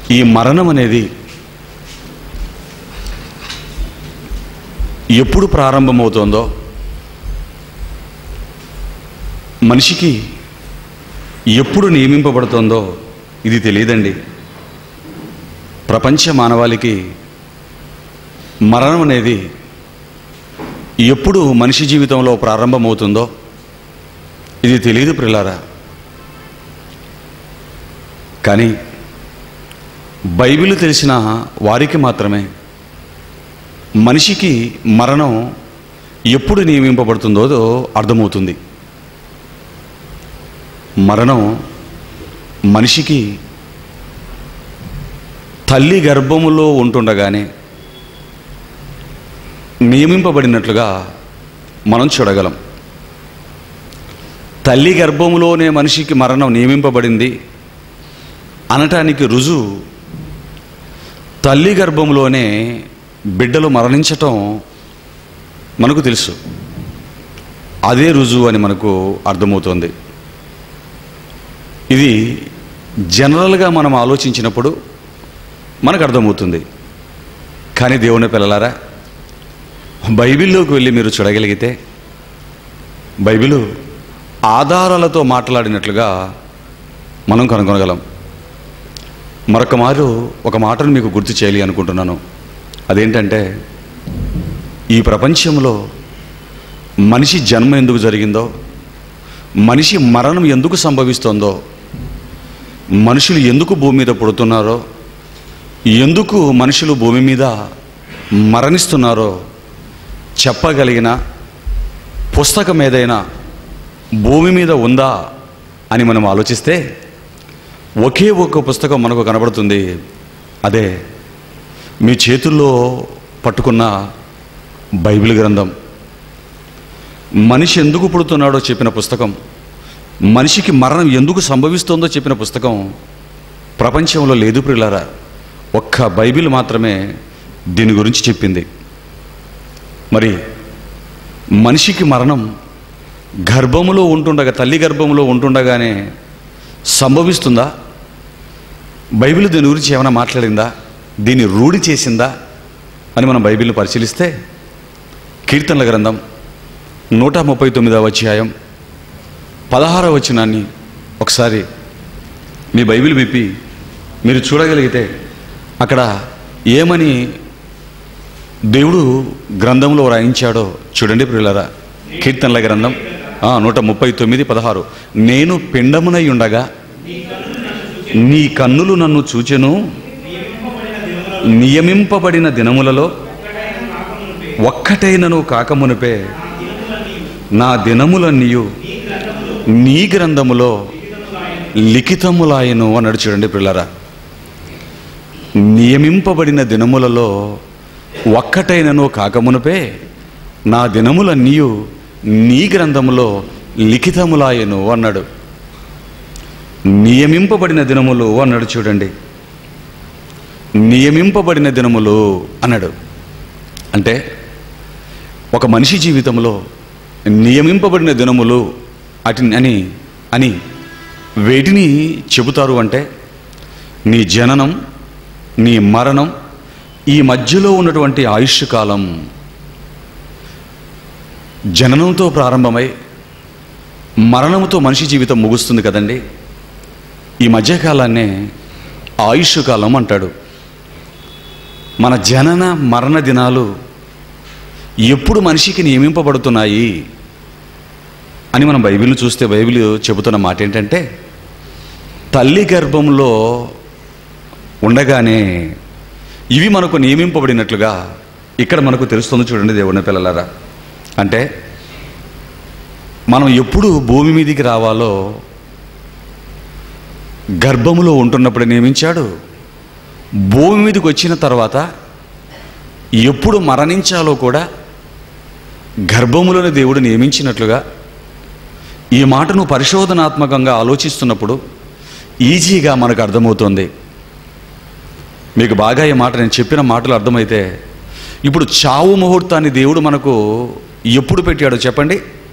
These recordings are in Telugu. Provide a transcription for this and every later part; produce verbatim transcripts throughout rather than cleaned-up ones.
ఈ మరణం అనేది ఎప్పుడు ప్రారంభమవుతుందో మనిషికి ఎప్పుడు నియమింపబడుతుందో ఇది తెలియదండి. ప్రపంచ మానవాళికి మరణం అనేది ఎప్పుడు మనిషి జీవితంలో ప్రారంభమవుతుందో ఇది తెలియదు ప్రియులారా. కానీ బైబిల్ తెలిసిన వారికి మాత్రమే మనిషికి మరణం ఎప్పుడు నియమింపబడుతుందో అర్థమవుతుంది. మరణం మనిషికి తల్లి గర్భములో ఉంటుండగానే నియమింపబడినట్లుగా మనం చూడగలం. తల్లి గర్భములోనే మనిషికి మరణం నియమింపబడింది అనటానికి రుజువు తల్లి గర్భంలోనే బిడ్డలు మరణించటం మనకు తెలుసు. అదే రుజువు అని మనకు అర్థమవుతుంది. ఇది జనరల్గా మనం ఆలోచించినప్పుడు మనకు అర్థమవుతుంది. కానీ దేవుని పిల్లలారా, బైబిల్లోకి వెళ్ళి మీరు చూడగలిగితే బైబిలు ఆధారాలతో మాట్లాడినట్లుగా మనం కనుగొనగలం. మరొక మారు ఒక మాటను మీకు గుర్తు చేయాలి అనుకుంటున్నాను. అదేంటంటే, ఈ ప్రపంచంలో మనిషి జన్మ ఎందుకు జరిగిందో, మనిషి మరణం ఎందుకు సంభవిస్తుందో, మనుషులు ఎందుకు భూమి మీద పుడుతున్నారో, ఎందుకు మనుషులు భూమి మీద మరణిస్తున్నారో చెప్పగలిగిన పుస్తకం ఏదైనా భూమి మీద ఉందా అని మనం ఆలోచిస్తే ఒకే ఒక పుస్తకం మనకు కనబడుతుంది. అదే మీ చేతుల్లో పట్టుకున్న బైబిల్ గ్రంథం. మనిషి ఎందుకు పుడుతున్నాడో చెప్పిన పుస్తకం, మనిషికి మరణం ఎందుకు సంభవిస్తుందో చెప్పిన పుస్తకం ప్రపంచంలో లేదు ప్రియులారా. ఒక్క బైబిల్ మాత్రమే దీని గురించి చెప్పింది. మరి మనిషికి మరణం గర్భములో ఉంటుండగా, తల్లి గర్భములో ఉంటుండగానే సంభవిస్తుందా? బైబిల్ దీని గురించి ఏమైనా మాట్లాడిందా? దీన్ని రూఢి చేసిందా అని మనం బైబిల్ని పరిశీలిస్తే కీర్తనల గ్రంథం నూట ముప్పై తొమ్మిదవ అధ్యాయం పదహారవ వచనాన్ని ఒకసారి మీ బైబిల్ విప్పి మీరు చూడగలిగితే అక్కడ ఏమని దేవుడు గ్రంథంలో రాయించాడో చూడండి ప్రియులారా. కీర్తనల గ్రంథం నూట ముప్పై తొమ్మిది పదహారు. నేను పిండమునై ఉండగా నీ కన్నులు నన్ను చూచెను, నియమింపబడిన దినములలో ఒక్కటైనను కాకమునుపే నా దినములన్నీయు నీ గ్రంథములో లిఖితములాయను అన్నాడు. చూడండి ప్రియులారా, నియమింపబడిన దినములలో ఒక్కటైనను కాకమునుపే నా దినములన్నీయు నీ గ్రంథములో లిఖితములాయను అన్నాడు. నియమింపబడిన దినములు అన్నాడు. చూడండి, నియమింపబడిన దినములు అన్నాడు. అంటే ఒక మనిషి జీవితంలో నియమింపబడిన దినములు అటి అని అని వేటిని చెబుతారు అంటే, నీ జననం, నీ మరణం, ఈ మధ్యలో ఉన్నటువంటి ఆయుష్ కాలం. జననంతో ప్రారంభమై మరణంతో మనిషి జీవితం ముగుస్తుంది కదండి. ఈ మధ్యకాలాన్నే ఆయుష్ కాలం అంటాడు. మన జనన మరణ దినాలు ఎప్పుడు మనిషికి నియమింపబడుతున్నాయి అని మనం బైబిల్ని చూస్తే బైబిల్ చెబుతున్న మాట ఏంటంటే, తల్లి గర్భంలో ఉండగానే ఇవి మనకు నియమింపబడినట్లుగా ఇక్కడ మనకు తెలుస్తుంది. చూడండి దేవుని పిల్లలారా, అంటే మనం ఎప్పుడు భూమి మీదికి రావాలో గర్భములో ఉంటున్నప్పుడు నియమించాడు. భూమి మీదకి వచ్చిన తర్వాత ఎప్పుడు మరణించాలో కూడా గర్భములోని దేవుడు నియమించినట్లుగా ఈ మాటను పరిశోధనాత్మకంగా ఆలోచిస్తున్నప్పుడు ఈజీగా మనకు అర్థమవుతుంది. మీకు బాగా ఈ మాట నేను చెప్పిన మాటలు అర్థమైతే, ఇప్పుడు చావు ముహూర్తాన్ని దేవుడు మనకు ఎప్పుడు పెట్టాడో చెప్పండి.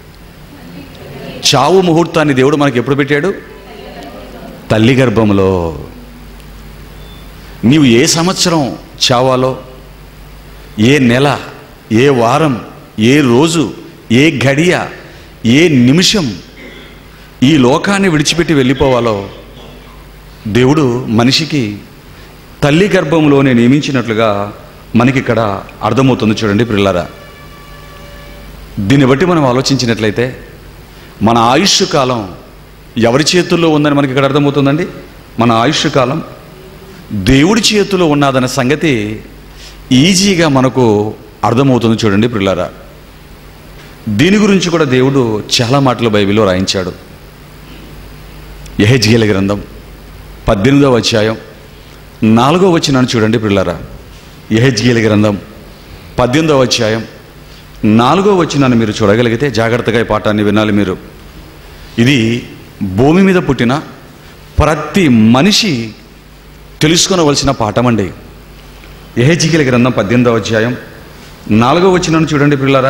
చావు ముహూర్తాన్ని దేవుడు మనకు ఎప్పుడు పెట్టాడు? తల్లి గర్భంలో. నీవు ఏ సంవత్సరం చావాలో, ఏ నెల, ఏ వారం, ఏ రోజు, ఏ గడియ, ఏ నిమిషం ఈ లోకాన్ని విడిచిపెట్టి వెళ్ళిపోవాలో దేవుడు మనిషికి తల్లి గర్భంలోనే నియమించినట్లుగా మనకిక్కడ అర్థమవుతుంది. చూడండి ప్రియులారా, దీన్ని బట్టి మనం ఆలోచించినట్లయితే మన ఆయుష్ కాలం ఎవరి చేతుల్లో ఉందని మనకి ఇక్కడ అర్థమవుతుందండి. మన ఆయుష్ కాలం దేవుడి చేతిలో ఉన్నదన్న సంగతి ఈజీగా మనకు అర్థమవుతుంది. చూడండి ప్రియులారా, దీని గురించి కూడా దేవుడు చాలా మాటలు బైబిల్లో రాయించాడు. యెహెజ్కేలు గ్రంథం పద్దెనిమిదవ అధ్యాయం నాలుగో వచనాన్ని చూడండి ప్రియులారా. యెహెజ్కేలు గ్రంథం పద్దెనిమిదవ అధ్యాయం నాలుగో వచనాన్ని మీరు చూడగలిగితే జాగ్రత్తగా ఈ పాఠాన్ని వినాలి మీరు. ఇది భూమి మీద పుట్టిన ప్రతి మనిషి తెలుసుకొనవలసిన పాఠం అండి. యెహెజ్కేలు గ్రంథం పద్దెనిమిదవ అధ్యాయం నాలుగో వచనాన్ని చూడండి ప్రియులారా.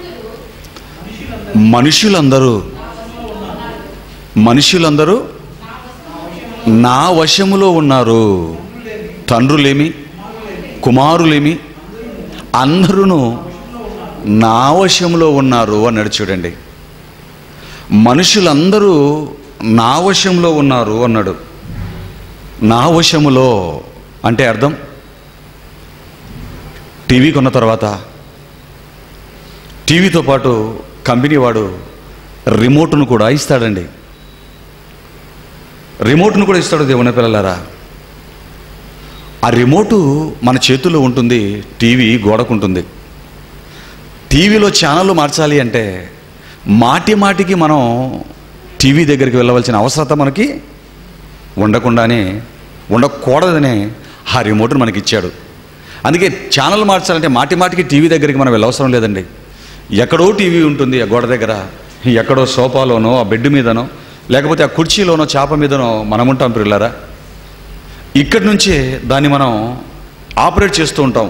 మనుషులందరూ మనుషులందరూ నా వశములో ఉన్నారు. తండ్రులేమి, కుమారులేమి అందరూ నా వశములో ఉన్నారు అన్నాడు. చూడండి, మనుషులందరూ నా వశంలో ఉన్నారు అన్నాడు. నా వశములో అంటే అర్థం, టీవీ కొన్న తర్వాత టీవీతో పాటు కంపెనీ వాడు రిమోట్ను కూడా ఇస్తాడండి. రిమోట్ను కూడా ఇస్తాడు. దేవుని పిల్లలారా, ఆ రిమోటు మన చేతుల్లో ఉంటుంది, టీవీ గోడకుంటుంది. టీవీలో ఛానళ్ళు మార్చాలి అంటే మాటి మాటికి మనం టీవీ దగ్గరికి వెళ్ళవలసిన అవసరత మనకి ఉండకుండానే ఉండకూడదనే ఆ రిమోట్ను మనకి ఇచ్చాడు. అందుకే ఛానల్ మార్చాలంటే మాటి మాటికి టీవీ దగ్గరికి మనం వెళ్ళవసరం లేదండి. ఎక్కడో టీవీ ఉంటుంది ఆ గోడ దగ్గర, ఎక్కడో సోఫాలోనో ఆ బెడ్ మీదనో లేకపోతే ఆ కుర్చీలోనో చాప మీదనో మనం ఉంటాం ప్రియులారా. ఇక్కడి నుంచే దాన్ని మనం ఆపరేట్ చేస్తూ ఉంటాం.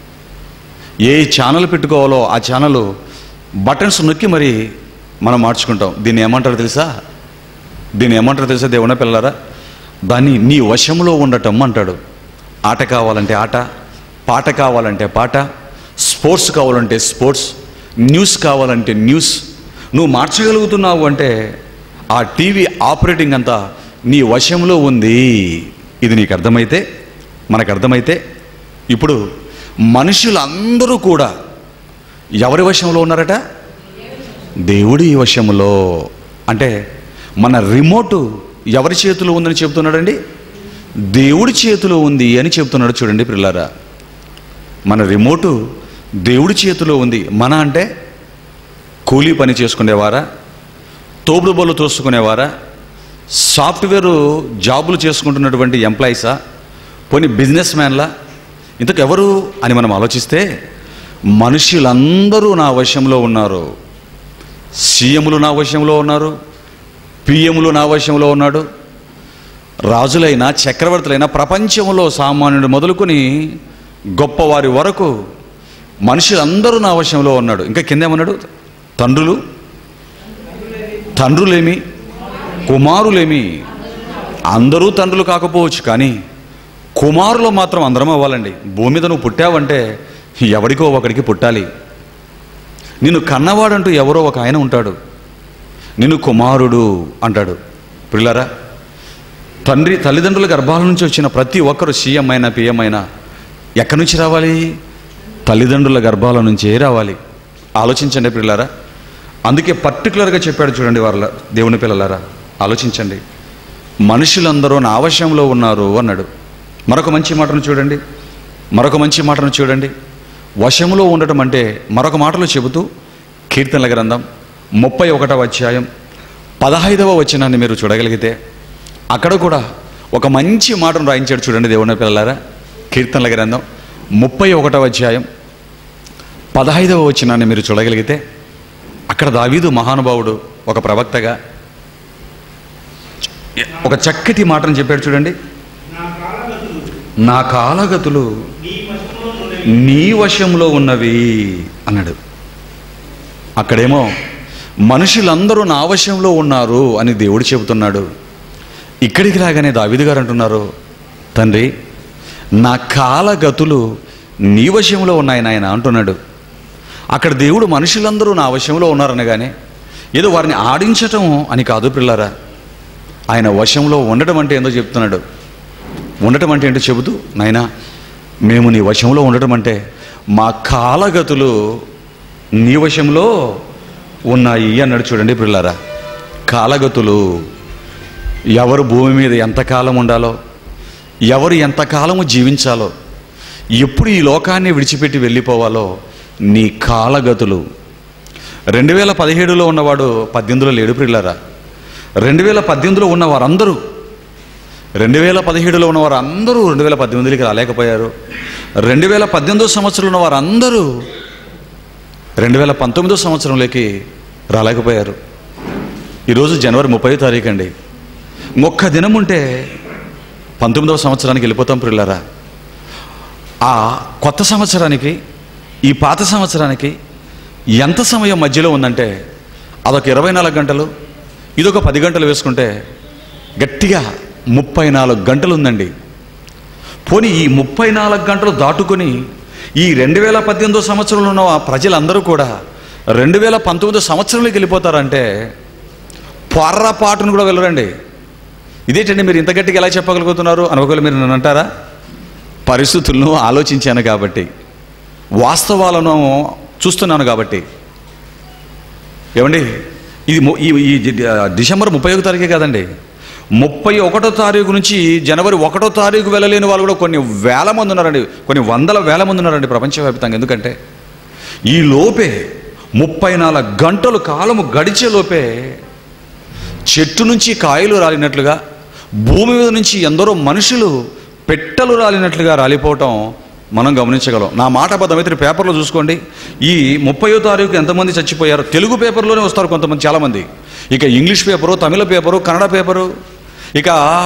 ఏ ఛానల్ పెట్టుకోవాలో ఆ ఛానల్ బటన్స్ నొక్కి మరి మనం మార్చుకుంటాం. దీన్ని ఏమంటారు తెలుసా? దీన్ని ఏమంటారు తెలుసా దేవుని పిల్లలారా? దాన్ని నీ వశంలో ఉండటం అంటాడు. ఆట కావాలంటే ఆట, పాట కావాలంటే పాట, స్పోర్ట్స్ కావాలంటే స్పోర్ట్స్, న్యూస్ కావాలంటే న్యూస్ నువ్వు మార్చగలుగుతున్నావు అంటే ఆ టీవీ ఆపరేటింగ్ అంతా నీ వశంలో ఉంది. ఇది నీకు అర్థమైతే, మనకు అర్థమైతే, ఇప్పుడు మనుషులందరూ కూడా ఎవరి వశంలో ఉన్నారట? దేవుడి వశంలో. అంటే మన రిమోటు ఎవరి చేతిలో ఉందని చెప్తున్నాడండి? దేవుడి చేతిలో ఉంది అని చెప్తున్నాడు. చూడండి పిల్లారా, మన రిమోటు దేవుడి చేతిలో ఉంది. మన అంటే కూలీ పని చేసుకునేవారా, తోపుడు బళ్ళు తోసుకునేవారా, సాఫ్ట్వేర్ జాబులు చేసుకుంటున్నటువంటి ఎంప్లాయీసా, పోనీ బిజినెస్ మ్యాన్లా, ఇంతకెవరు అని మనం ఆలోచిస్తే మనుషులందరూ నా వశంలో ఉన్నారు. సీఎంలు నా వశంలో ఉన్నారు, పిఎంలు నా వశంలో ఉన్నాడు, రాజులైన చక్రవర్తులైన ప్రపంచంలో సామాన్యుడు మొదలుకొని గొప్పవారి వరకు మనుషులందరూ నా వశంలో ఉన్నాడు. ఇంకా కిందేమన్నాడు? తండ్రులు తండ్రులేమి కుమారులేమి. అందరూ తండ్రులు కాకపోవచ్చు, కానీ కుమారులు మాత్రం అందరం అవ్వాలండి. భూమి మీద నువ్వు పుట్టావంటే ఎవరికో ఒకడికి పుట్టాలి. నిన్ను కన్నవాడంటూ ఎవరో ఒక ఆయన ఉంటాడు, నిన్ను కుమారుడు అంటాడు. పిల్లరా, తండ్రి తల్లిదండ్రుల గర్భాల నుంచి వచ్చిన ప్రతి ఒక్కరు సీఎం అయినా పిఎం అయినా ఎక్కడి నుంచి రావాలి? తల్లిదండ్రుల గర్భాల నుంచే రావాలి. ఆలోచించండి పిల్లరా. అందుకే పర్టికులర్గా చెప్పాడు చూడండి వాళ్ళ దేవుని పిల్లలారా, ఆలోచించండి. మనుషులందరూ నా వశంలో ఉన్నారు అన్నాడు. మరొక మంచి మాటను చూడండి, మరొక మంచి మాటను చూడండి. వశంలో ఉండటం అంటే మరొక మాటలో చెబుతూ కీర్తనల గ్రంథం ముప్పై ఒకటవ అధ్యాయం పదహైదవ వచనాన్ని మీరు చూడగలిగితే అక్కడ కూడా ఒక మంచి మాటను రాయించాడు. చూడండి దేవుని పిల్లలారా, కీర్తనల గ్రంథం ముప్పై ఒకటవ అధ్యాయం పదహైదవ వచనాన్ని మీరు చూడగలిగితే అక్కడ దావీదు మహానుభావుడు ఒక ప్రవక్తగా ఒక చక్కటి మాటను చెప్పాడు. చూడండి, నా కాలగతులు నీ వశంలో ఉన్నవి అన్నాడు. అక్కడేమో మనుషులందరూ నా వశంలో ఉన్నారు అని దేవుడు చెబుతున్నాడు. ఇక్కడికి రాగానే దావీదు గారు అంటున్నారు, తండ్రి నా కాలగతులు నీ వశంలో ఉన్నాయి నాయన అంటున్నాడు. అక్కడ దేవుడు మనుషులందరూ నా వశంలో ఉన్నారనగానే ఏదో వారిని ఆడించటం అని కాదు పిల్లరా. ఆయన వశంలో ఉండటం అంటే ఏందో చెప్తున్నాడు. ఉండటం అంటే ఏంటో చెబుతూ, నాయనా మేము నీ వశంలో ఉండటం అంటే మా కాలగతులు నీ వశంలో ఉన్నాయి అన్నాడు. చూడండి పిల్లరా, కాలగతులు ఎవరు భూమి మీద ఎంతకాలం ఉండాలో, ఎవరు ఎంతకాలము జీవించాలో, ఎప్పుడు ఈ లోకాన్ని విడిచిపెట్టి వెళ్ళిపోవాలో నీ కాలగతులు. రెండు వేల పదిహేడులో ఉన్నవాడు పద్దెనిమిదిలో లేడు పిల్లరా. రెండు వేల పద్దెనిమిదిలో ఉన్న వారందరూ రెండు వేల పదిహేడులో ఉన్నవారు అందరూ రెండు వేల పద్దెనిమిదికి రాలేకపోయారు. రెండు వేల పద్దెనిమిదో సంవత్సరంలో ఉన్న వారందరూ రెండు వేల పంతొమ్మిదో సంవత్సరంలోకి రాలేకపోయారు. ఈరోజు జనవరి ముప్పై తారీఖు అండి. ఒక్క దినం ఉంటే పంతొమ్మిదవ సంవత్సరానికి వెళ్ళిపోతాం పిల్లరా. ఆ కొత్త సంవత్సరానికి ఈ పాత సంవత్సరానికి ఎంత సమయం మధ్యలో ఉందంటే అదొక ఇరవై నాలుగు గంటలు, ఇదొక పది గంటలు వేసుకుంటే గట్టిగా ముప్పై నాలుగు గంటలు ఉందండి. పోనీ ఈ ముప్పై నాలుగు గంటలు దాటుకొని ఈ రెండు వేల పద్దెనిమిదో సంవత్సరంలో ఉన్న ప్రజలందరూ కూడా రెండు వేల పంతొమ్మిదో సంవత్సరంలోకి వెళ్ళిపోతారంటే పొర్రపాటును కూడా వెళ్ళరండి. ఇదేంటండి మీరు ఇంత గట్టిగా ఎలా చెప్పగలుగుతున్నారు అని ఒకవేళ మీరు నన్ను అంటారా? పరిస్థితులను ఆలోచించాను కాబట్టి, వాస్తవాలను చూస్తున్నాను కాబట్టి. ఏమండి, ఇది ఈ డిసెంబర్ ముప్పై ఒకటో తారీఖే కాదండి, ముప్పై ఒకటో తారీఖు నుంచి జనవరి ఒకటో తారీఖు వెళ్ళలేని వాళ్ళు కూడా కొన్ని వేల మంది ఉన్నారండి, కొన్ని వందల వేల మంది ఉన్నారండి ప్రపంచవ్యాప్తంగా. ఎందుకంటే ఈ లోపే ముప్పై నాలుగు గంటలు కాలము గడిచే లోపే చెట్టు నుంచి కాయలు రాలినట్లుగా, భూమి మీద నుంచి ఎందరో మనుషులు పెట్టెలు రాలినట్లుగా రాలిపోవటం మనం గమనించగలం. నా మాట అబద్ధమైతే పేపర్లో చూసుకోండి. ఈ ముప్పయో తారీఖు ఎంతమంది చచ్చిపోయారు తెలుగు పేపర్లోనే వస్తారు కొంతమంది, చాలామంది. ఇక English paper, Tamil paper, Kannada paper, ఇక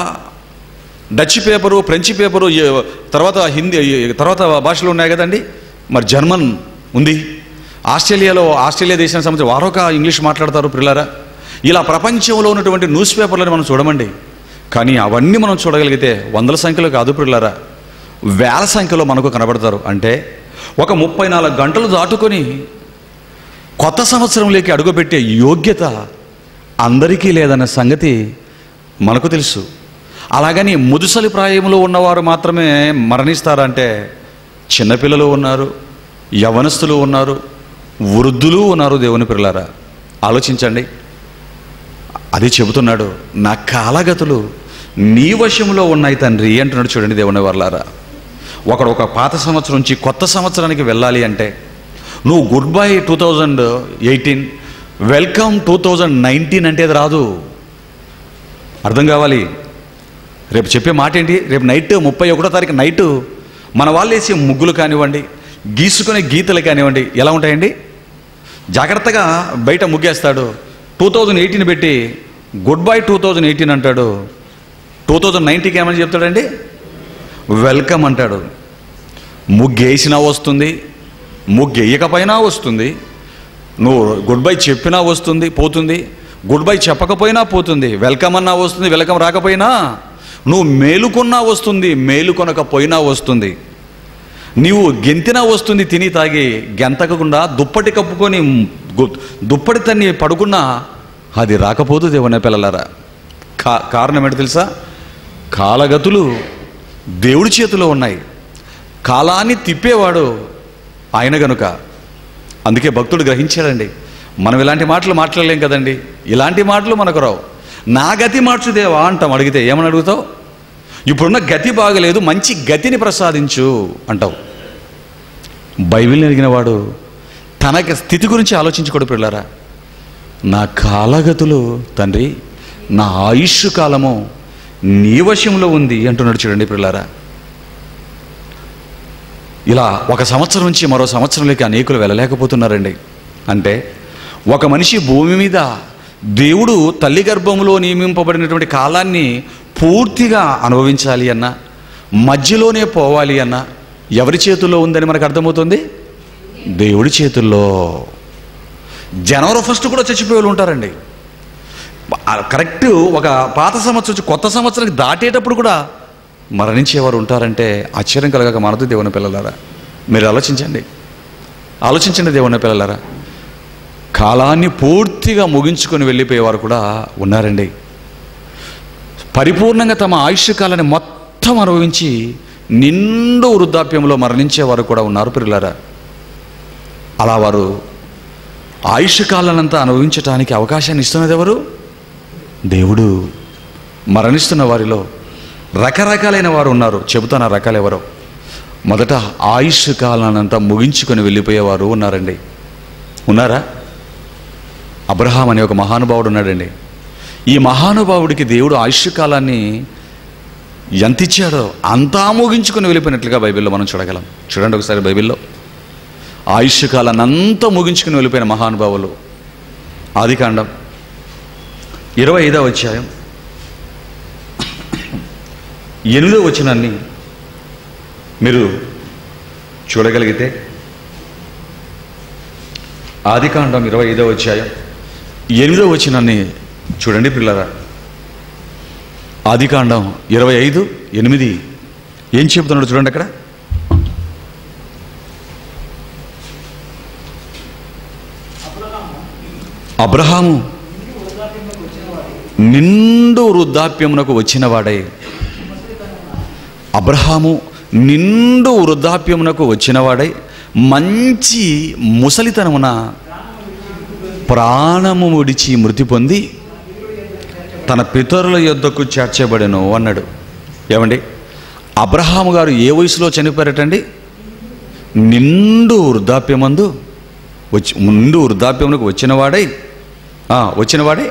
డచ్ పేపరు, ఫ్రెంచ్ పేపరు, తర్వాత హిందీ, తర్వాత భాషలు ఉన్నాయి కదండి. మరి జర్మన్ ఉంది, ఆస్ట్రేలియాలో ఆస్ట్రేలియా దేశానికి సంబంధించి వారొక ఇంగ్లీష్ మాట్లాడతారు పిల్లారా. ఇలా ప్రపంచంలో ఉన్నటువంటి న్యూస్ పేపర్లను మనం చూడమండి. కానీ అవన్నీ మనం చూడగలిగితే వందల సంఖ్యలో కాదు పిల్లారా, వేల సంఖ్యలో మనకు కనబడతారు. అంటే ఒక ముప్పై నాలుగు గంటలు దాటుకొని కొత్త సంవత్సరంలోకి అడుగుపెట్టే యోగ్యత అందరికీ లేదన్న సంగతి మనకు తెలుసు. అలాగని ముదుసలి ప్రాయంలో ఉన్నవారు మాత్రమే మరణిస్తారంటే చిన్నపిల్లలు ఉన్నారు, యవనస్తులు ఉన్నారు, వృద్ధులు ఉన్నారు. దేవుని పిల్లారా ఆలోచించండి. అది చెబుతున్నాడు, నా కాలగతులు నీ వశంలో ఉన్నాయి తండ్రి అంటున్నాడు. చూడండి దేవుని వర్లారా, ఒకడు ఒక పాత సంవత్సరం నుంచి కొత్త సంవత్సరానికి వెళ్ళాలి అంటే నువ్వు good bye two thousand eighteen welcome two thousand nineteen అంటే అది రాదు. అర్థం కావాలి. రేపు చెప్పే మాట ఏంటి? రేపు నైట్ ముప్పై ఒకటో తారీఖు నైటు మన వాళ్ళు వేసే ముగ్గులు కానివ్వండి, గీసుకునే గీతలు కానివ్వండి ఎలా ఉంటాయండి? జాగ్రత్తగా బయట ముగ్గేస్తాడు, టూ థౌజండ్ ఎయిటీన్ పెట్టి good bye two thousand eighteen అంటాడు. టూ థౌజండ్ నైన్టీన్కి ఏమని చెప్తాడండి? వెల్కమ్ అంటాడు. ముగ్గేసినా వస్తుంది, ముగ్గేయకపోయినా వస్తుంది, నువ్వు గుడ్ బై చెప్పినా వస్తుంది పోతుంది, గుడ్ బై చెప్పకపోయినా పోతుంది, వెల్కమ్ అన్నా వస్తుంది, వెల్కమ్ రాకపోయినా, నువ్వు మేలుకొన్నా వస్తుంది, మేలుకొనకపోయినా వస్తుంది, నీవు గెంతినా వస్తుంది, తిని తాగి గెంతకకుండా దుప్పటి కప్పుకొని దుప్పటి తన్ని పడుకున్నా అది రాకపోదు. దేవుని పిల్లలారా, కా కారణం ఏంటో తెలుసా? కాలగతులు దేవుడి చేతిలో ఉన్నాయి. కాలాన్ని తిప్పేవాడు ఆయన గనుక. అందుకే భక్తుడు గ్రహించాడండి, మనం ఇలాంటి మాటలు మాట్లాడలేం కదండి, ఇలాంటి మాటలు మనకు రావు. నా గతి మార్చు దేవా అంటాం. అడిగితే ఏమని అడుగుతావు? ఇప్పుడున్న గతి బాగలేదు, మంచి గతిని ప్రసాదించు అంటావు. బైబిల్ని అడిగిన వాడు తన స్థితి గురించి ఆలోచించుకోడు పిల్లారా. నా కాలగతులు తండ్రి, నా ఆయుష్ కాలము నీ వశంలో ఉంది అంటున్నాడు. చూడండి పిల్లారా, ఇలా ఒక సంవత్సరం నుంచి మరో సంవత్సరంలోకి అనేకులు వెళ్ళలేకపోతున్నారండి. అంటే ఒక మనిషి భూమి మీద దేవుడు తల్లి గర్భంలో నియమింపబడినటువంటి కాలాన్ని పూర్తిగా అనుభవించాలి అన్నా, మధ్యలోనే పోవాలి అన్నా ఎవరి చేతుల్లో ఉందని మనకు అర్థమవుతుంది? దేవుడి చేతుల్లో. జనవరి ఫస్ట్ కూడా చచ్చిపోయే వాళ్ళు ఉంటారండి. కరెక్ట్ ఒక పాత సంవత్సరం కొత్త సంవత్సరానికి దాటేటప్పుడు కూడా మరణించేవారు ఉంటారంటే ఆశ్చర్యం కలగక మానదు దేవుని పిల్లలారా. మీరు ఆలోచించండి, ఆలోచించండి దేవుని పిల్లలారా. కాలాన్ని పూర్తిగా ముగించుకొని వెళ్ళిపోయేవారు కూడా ఉన్నారండి. పరిపూర్ణంగా తమ ఆయుష్ కాలాన్ని మొత్తం అనుభవించి నిండు వృద్ధాప్యంలో మరణించేవారు కూడా ఉన్నారు పిల్లలారా. అలా వారు ఆయుష్ కాలానంతా అనుభవించటానికి అవకాశాన్ని ఇస్తున్నది ఎవరు? దేవుడు. మరణిస్తున్న వారిలో రకరకాలైన వారు ఉన్నారు. చెబుతాను ఆ రకాలు ఎవరో. మొదట ఆయుష్ కాలానంతా ముగించుకొని వెళ్ళిపోయేవారు ఉన్నారండి. ఉన్నారా? అబ్రహాం అనే ఒక మహానుభావుడు ఉన్నాడండి. ఈ మహానుభావుడికి దేవుడు ఆయుష్ కాలాన్ని ఎంత ఇచ్చాడో అంతా ముగించుకొని వెళ్ళిపోయినట్లుగా బైబిల్లో మనం చూడగలం. చూడండి ఒకసారి బైబిల్లో ఆయుష్ కాలాన్ని అంతా ముగించుకుని వెళ్ళిపోయిన మహానుభావులు. ఆదికాండం ఇరవై ఐదవ అధ్యాయం ఎనిమిదో వచనాన్ని మీరు చూడగలిగితే, ఆదికాండం ఇరవై ఐదవ అధ్యాయం ఎనిమిదో వచనాన్ని చూడండి పిల్లరా. ఆదికాండం ఇరవై ఐదు ఎనిమిది ఏం చెబుతున్నాడు చూడండి అక్కడ. అబ్రహాము నిండు వృద్ధాప్యమునకు వచ్చిన వాడై అబ్రహాము నిండు వృద్ధాప్యమునకు వచ్చిన వాడై మంచి ముసలితనమున ప్రాణము విడిచి మృతి పొంది తన పితరుల యొద్దకు చేర్చబడెను అన్నాడు. ఏమండి, అబ్రహాము గారు ఏ వయసులో చనిపోయారటండి? నిండు వృద్ధాప్యమందు వచ్చి నిండు వృద్ధాప్యమునకు వచ్చినవాడై వచ్చినవాడే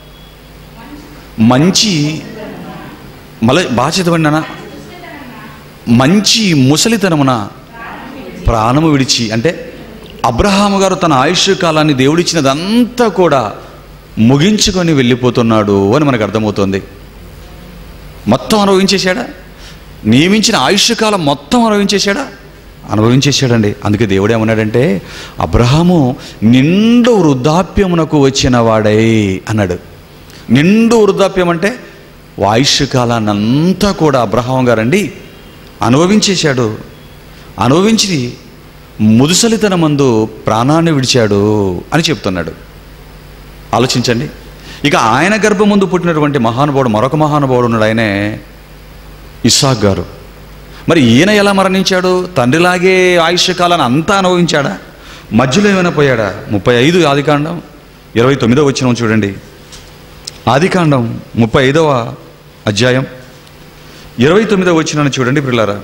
మంచి మళ్ళీ బాగా చదవండి నాన్న. మంచి ముసలితనమున ప్రాణము విడిచి, అంటే అబ్రహాము గారు తన ఆయుష్ కాలాన్ని దేవుడిచ్చినదంతా కూడా ముగించుకొని వెళ్ళిపోతున్నాడు అని మనకు అర్థమవుతుంది. మొత్తం అనుభవించేశాడా? నియమించిన ఆయుష్ కాలం మొత్తం అనుభవించేశాడా? అనుభవించేశాడండి. అందుకే దేవుడు ఏమన్నాడంటే, అబ్రహాము నిండు వృద్ధాప్యమునకు వచ్చిన వాడై అన్నాడు. నిండు వృద్ధాప్యం అంటే ఆయుష్ కాలాన్ని అంతా కూడా అబ్రహాం గారండి అనుభవించేశాడు. అనుభవించి ముదుసలితనమందు ప్రాణాన్ని విడిచాడు అని చెప్తున్నాడు. ఆలోచించండి. ఇక ఆయన గర్భం ముందు పుట్టినటువంటి మహానుభావుడు మరొక మహానుభావుడు ఉన్నాడు, ఆయనే ఇస్సాకు గారు. మరి ఈయన ఎలా మరణించాడు? తండ్రిలాగే ఆయుష్ కాలాన్ని అంతా అనుభవించాడా? మధ్యలో ఏమైనా పోయాడా? ముప్పై ఐదు ఆదికాండం ఇరవై తొమ్మిదో వచనం చూడండి. ఆదికాండం ముప్పై ఐదవ అధ్యాయం ఇరవై తొమ్మిదవ వచనాన్ని చూడండి పిల్లారా.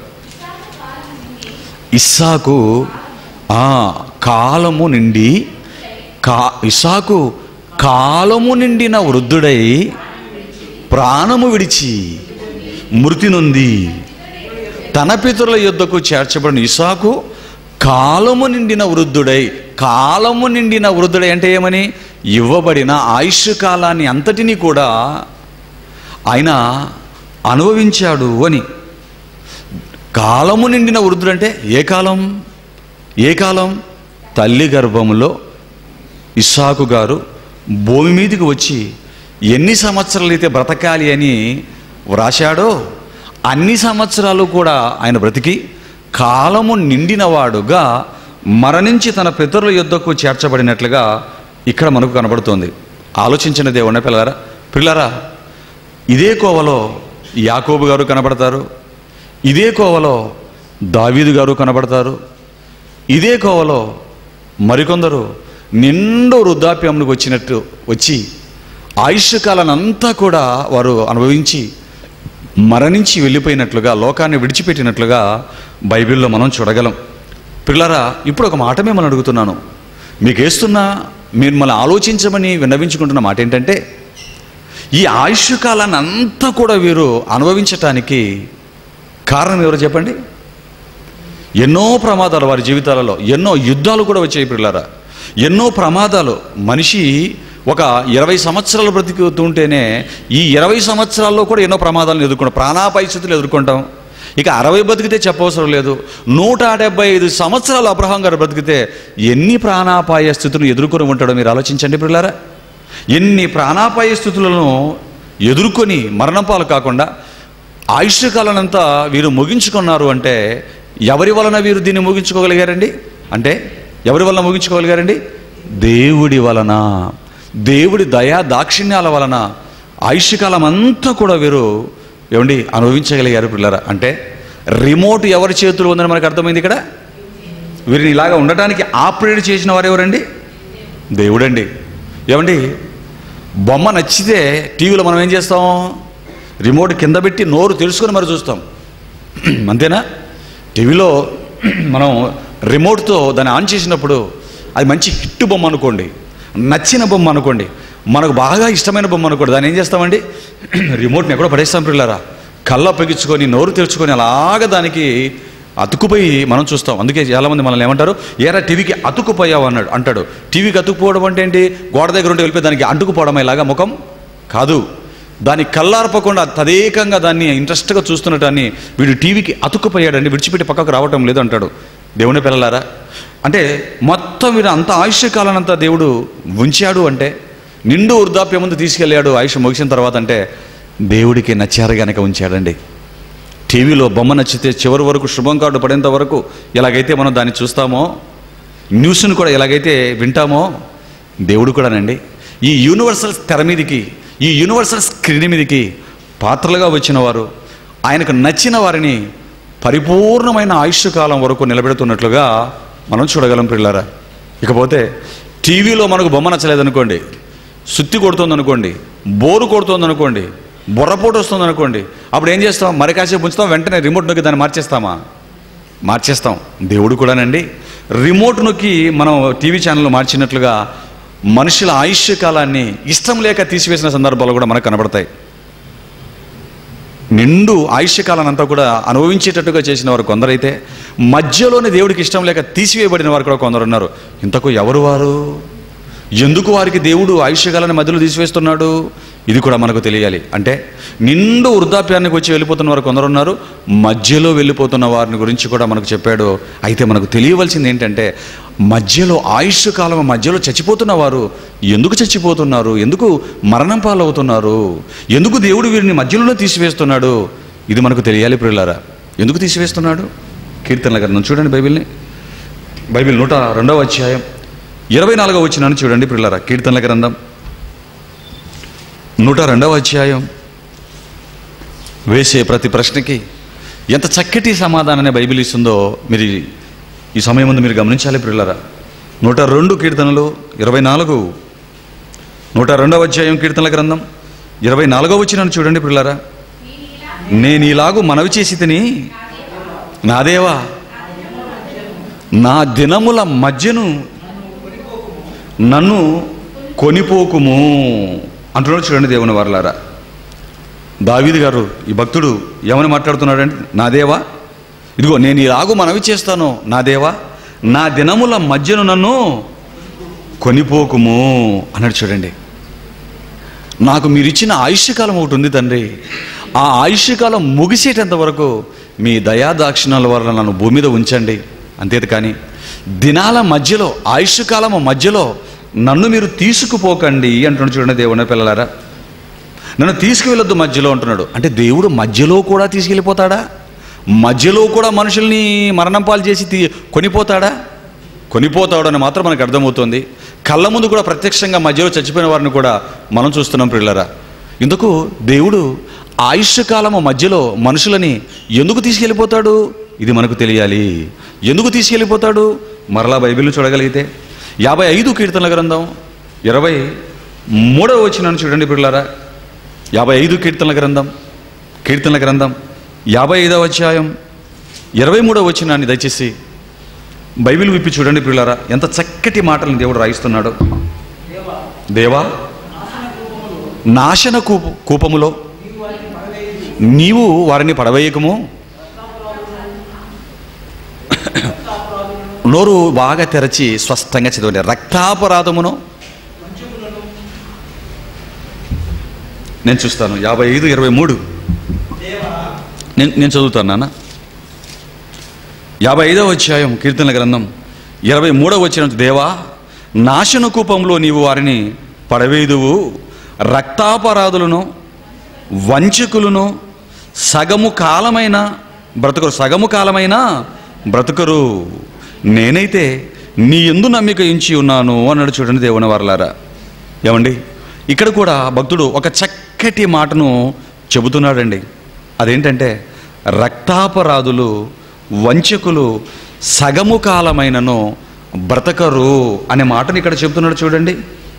ఇస్సాకు ఆ కాలము నిండి కా ఇస్సాకు కాలము నిండిన వృద్ధుడై ప్రాణము విడిచి మృతి నొంది తన పితరుల యొద్దకు చేర్చబడిన ఇస్సాకు కాలము నిండిన వృద్ధుడై. కాలము నిండిన వృద్ధుడై అంటే ఏమని? ఇవ్వబడిన ఆయుష్ కాలాన్ని అంతటినీ కూడా ఆయన అనుభవించాడు అని. కాలము నిండిన వృద్ధుడు అంటే ఏ కాలం? ఏ కాలం? తల్లి గర్భములో ఇస్సాకు గారు భూమి మీదకి వచ్చి ఎన్ని సంవత్సరాలు అయితే బ్రతకాలి అని వ్రాశాడో అన్ని సంవత్సరాలు కూడా ఆయన బ్రతికి కాలము నిండినవాడుగా మరణించి తన పితరుల యొద్దకు చేర్చబడినట్లుగా ఇక్కడ మనకు కనబడుతోంది. ఆలోచించిన దేవుని పిల్లరా పిల్లరా ఇదే కోవలో యాకోబు గారు కనబడతారు, ఇదే కోవలో దావీదు గారు కనబడతారు, ఇదే కోవలో మరికొందరు నిండు వృద్ధాప్యంకు వచ్చినట్టు వచ్చి ఆయుష్ కాలాన్ని అంతా కూడా వారు అనుభవించి మరణించి వెళ్ళిపోయినట్లుగా లోకాన్ని విడిచిపెట్టినట్లుగా బైబిల్లో మనం చూడగలం. పిల్లరా, ఇప్పుడు ఒక మాట మిమ్మల్ని అడుగుతున్నాను, మీకు వేస్తున్నా మీరు మళ్ళీ ఆలోచించమని విన్నవించుకుంటున్న మాట ఏంటంటే, ఈ ఆయుష్ కాలాన్ని అంతా కూడా వీరు అనుభవించటానికి కారణం ఎవరు చెప్పండి? ఎన్నో ప్రమాదాలు వారి జీవితాలలో, ఎన్నో యుద్ధాలు కూడా వచ్చాయి పిల్లరా. ఎన్నో ప్రమాదాలు. మనిషి ఒక ఇరవై సంవత్సరాలు బ్రతికుతుంటేనే ఈ ఇరవై సంవత్సరాల్లో కూడా ఎన్నో ప్రమాదాలను ఎదుర్కొంటాం, ప్రాణాపాయ స్థితులు ఎదుర్కొంటాం. ఇక అరవై బతికితే చెప్పవసరం లేదు, నూట డెబ్బై ఐదు సంవత్సరాలు అబ్రహాం గారు బ్రతికితే ఎన్ని ప్రాణాపాయ స్థితులను ఎదుర్కొని ఉంటాడో మీరు ఆలోచించండి పిల్లారా. ఎన్ని ప్రాణాపాయ స్థితులను ఎదుర్కొని మరణపాలు కాకుండా ఆయుష్కాలనంతా వీరు ముగించుకున్నారు అంటే ఎవరి వలన వీరు దీన్ని ముగించుకోగలిగారండి? అంటే ఎవరి వలన ముగించుకోగలిగారండి? దేవుడి వలన, దేవుడి దయా దాక్షిణ్యాల వలన ఆయుష్కాలం అంతా కూడా వీరు ఏమండి అనుభవించగలిగారు పిల్లరా. అంటే రిమోట్ ఎవరి చేతులు ఉందని మనకు అర్థమైంది ఇక్కడ. వీరిని ఇలాగా ఉండటానికి ఆపరేట్ చేసిన వారు ఎవరండి? దేవుడండి. ఏమండి బొమ్మ నచ్చితే టీవీలో మనం ఏం చేస్తాం? రిమోట్ కింద పెట్టి నోరు తెలుసుకొని మరి చూస్తాం, అంతేనా? టీవీలో మనం రిమోట్తో దాన్ని ఆన్ చేసినప్పుడు అది మంచి హిట్ బొమ్మ అనుకోండి, నచ్చిన బొమ్మ అనుకోండి, మనకు బాగా ఇష్టమైన బొమ్మ అనుకోండి, దాన్ని ఏం చేస్తామండి? రిమోట్ని ఎక్కడో పడేస్తాం పిల్లరా. కళ్ళ పెగించుకొని నోరు తెరుచుకొని అలాగ దానికి అతుకుపోయి మనం చూస్తాం. అందుకే చాలామంది మనల్ని ఏమంటారు, ఏరా టీవీకి అతుకుపోయావు అన్నాడు అంటాడు. టీవీకి అతుకుపోవడం అంటే ఏంటి? గోడ దగ్గర ఉంటే వెళ్ళిపోయి దానికి అంటుకుపోవడం ఇలాగా ముఖం కాదు. దాన్ని కళ్ళార్పకుండా తదేకంగా దాన్ని ఇంట్రెస్ట్గా చూస్తున్నటాన్ని వీడు టీవీకి అతుక్కుపోయాడండి, విడిచిపెట్టి పక్కకు రావటం లేదు అంటాడు. దేవుని పిల్లలారా, అంటే మొత్తం వీడు అంత ఆయుష్కాలనంతా దేవుడు ఉంచాడు అంటే, నిండు వృద్ధాప్యం ముందు తీసుకెళ్ళాడు ఆయుష్ ముగిసిన తర్వాత అంటే దేవుడికి నచ్చారు కనుక ఉంచాడండి. టీవీలో బొమ్మ నచ్చితే చివరి వరకు శుభం కార్డు పడేంత వరకు ఎలాగైతే మనం దాన్ని చూస్తామో, న్యూస్ను కూడా ఎలాగైతే వింటామో, దేవుడు కూడానండి ఈ యూనివర్సల్ తెర మీదికి, ఈ యూనివర్సల్ స్క్రీన్ మీదికి పాత్రలుగా వచ్చిన వారు, ఆయనకు నచ్చిన వారిని పరిపూర్ణమైన ఆయుష్కాలం వరకు నిలబెడుతున్నట్లుగా మనం చూడగలం పిల్లారా. ఇకపోతే టీవీలో మనకు బొమ్మ నచ్చలేదనుకోండి, సుత్తి కొడుతుంది అనుకోండి, బోరు కొడుతుంది అనుకోండి, బుర్రపోటు వస్తుంది అనుకోండి, అప్పుడు ఏం చేస్తాం? మరి కాసేపు ఉంచుతాం, వెంటనే రిమోట్ నొక్కి దాన్ని మార్చేస్తామా? మార్చేస్తాం. దేవుడు కూడానండి రిమోట్ నొక్కి మనం టీవీ ఛానల్ మార్చినట్లుగా మనుషుల ఆయుష్కాలాన్ని ఇష్టం లేక తీసివేసిన సందర్భాలు కూడా మనకు కనబడతాయి. నిండు ఆయుష్కాలాన్ని అంతా కూడా అనుభవించేటట్టుగా చేసిన వారు కొందరైతే, మధ్యలోనే దేవుడికి ఇష్టం లేక తీసివేయబడిన వారు కూడా కొందరు ఉన్నారు. ఇంతకు ఎవరు వారు? ఎందుకు వారికి దేవుడు ఆయుష్కాలాన్ని మధ్యలో తీసివేస్తున్నాడు? ఇది కూడా మనకు తెలియాలి. అంటే నిండు వృద్ధాప్యానికి వచ్చి వెళ్ళిపోతున్న వారు కొందరు ఉన్నారు, మధ్యలో వెళ్ళిపోతున్న వారిని గురించి కూడా మనకు చెప్పాడు. అయితే మనకు తెలియవలసింది ఏంటంటే, మధ్యలో ఆయుష్కాలం మధ్యలో చచ్చిపోతున్న వారు ఎందుకు చచ్చిపోతున్నారు? ఎందుకు మరణం పాలవుతున్నారు? ఎందుకు దేవుడు వీరిని మధ్యలోనే తీసివేస్తున్నాడు? ఇది మనకు తెలియాలి ప్రియులారా. ఎందుకు తీసివేస్తున్నాడు? కీర్తనల గ్రంథం చూడండి, బైబిల్ని బైబిల్ నూట రెండవ అధ్యాయం ఇరవై నాలుగవ వచనాన్ని చూడండి ప్రియులారా. కీర్తనల గ్రంథం నూట రెండవ అధ్యాయం వేసే ప్రతి ప్రశ్నకి ఎంత చక్కటి సమాధానాన్ని బైబిల్ ఇస్తుందో మీరు ఈ సమయం ముందు మీరు గమనించాలి ప్రియులారా. నూట రెండు కీర్తనలు ఇరవై నాలుగు నూట రెండవ అధ్యాయం కీర్తనల గ్రంథం ఇరవై నాలుగవ వచనాన్ని చూడండి ప్రియులారా. నేను ఇలాగూ మనవి చేసి తిని నా దేవా, నా దినముల మధ్యను నన్ను కొనిపోకుము అంటున్నాడు. చూడండి దేవుని వారలారా, దావీదు గారు ఈ భక్తుడు ఏమని మాట్లాడుతున్నాడంటే, నా దేవా, ఇదిగో నేను ఇలాగూ మనవి చేస్తాను, నా దేవా, నా దినముల మధ్యను నన్ను కొనిపోకుము అన్నాడు. చూడండి, నాకు మీరిచ్చిన ఆయుష్కాలం ఒకటి ఉంది తండ్రి, ఆ ఆయుష్కాలం ముగిసేటంత వరకు మీ దయాదాక్షిణాల వల్ల నన్ను భూమి మీద ఉంచండి. అంతేది కానీ దినాల మధ్యలో, ఆయుష్కాలం మధ్యలో నన్ను మీరు తీసుకుపోకండి అంటున్నాడు. చూడండి దేవుని పిల్లలారా, నన్ను తీసుకువెళ్ళొద్దు మధ్యలో అంటున్నాడు. అంటే దేవుడు మధ్యలో కూడా తీసుకెళ్ళిపోతాడా? మధ్యలో కూడా మనుషుల్ని మరణం పాలు చేసి తీ కొనిపోతాడా? కొనిపోతాడు అని మాత్రం మనకు అర్థమవుతుంది. కళ్ళ ముందు కూడా ప్రత్యక్షంగా మధ్యలో చచ్చిపోయిన వారిని కూడా మనం చూస్తున్నాం పిల్లరా. ఇందుకు దేవుడు ఆయుష్కాలము మధ్యలో మనుషులని ఎందుకు తీసుకెళ్ళిపోతాడు? ఇది మనకు తెలియాలి. ఎందుకు తీసుకెళ్ళిపోతాడు? మరలా బైబిల్ని చూడగలిగితే యాభై ఐదు కీర్తనల గ్రంథం ఇరవై మూడవ వచనాన్ని చూడండి పిల్లలారా. యాభై ఐదు కీర్తనల గ్రంథం కీర్తనల గ్రంథం యాభై ఐదవ అధ్యాయం ఇరవై మూడవ వచనాన్ని దయచేసి బైబిల్ విప్పి చూడండి పిల్లలారా. ఎంత చక్కటి మాటలను దేవుడు రాయిస్తున్నాడు. దేవా, నాశన కూప కూపములో నీవు వారిని పడవేయకము. నోరు బాగా తెరచి స్పష్టంగా చదవండి. రక్తాపరాధమును నేను చూస్తాను. యాభై ఐదు ఇరవై మూడు నేను నేను చదువుతాను నాన్న. యాభై ఐదవ అధ్యాయం కీర్తనల గ్రంథం ఇరవై మూడవ వచ్చిన, దేవా, నాశన కూపంలో నీవు వారిని పడవేదువు, రక్తాపరాధులను వంచకులను సగము కాలమైన బ్రతుకరు, సగము కాలమైన బ్రతుకరు. నేనైతే నీ యందు నమ్మిక ఉంచి ఉన్నాను అన్నాడు. చూడండి దేవుని వారలారా, ఏమండి ఇక్కడ కూడా భక్తుడు ఒక చక్కటి మాటను చెబుతున్నాడండి. అదేంటంటే రక్తాపరాధులు వంచకులు సగము కాలమైనను బ్రతకరు అనే మాటను ఇక్కడ చెబుతున్నాడు. చూడండి,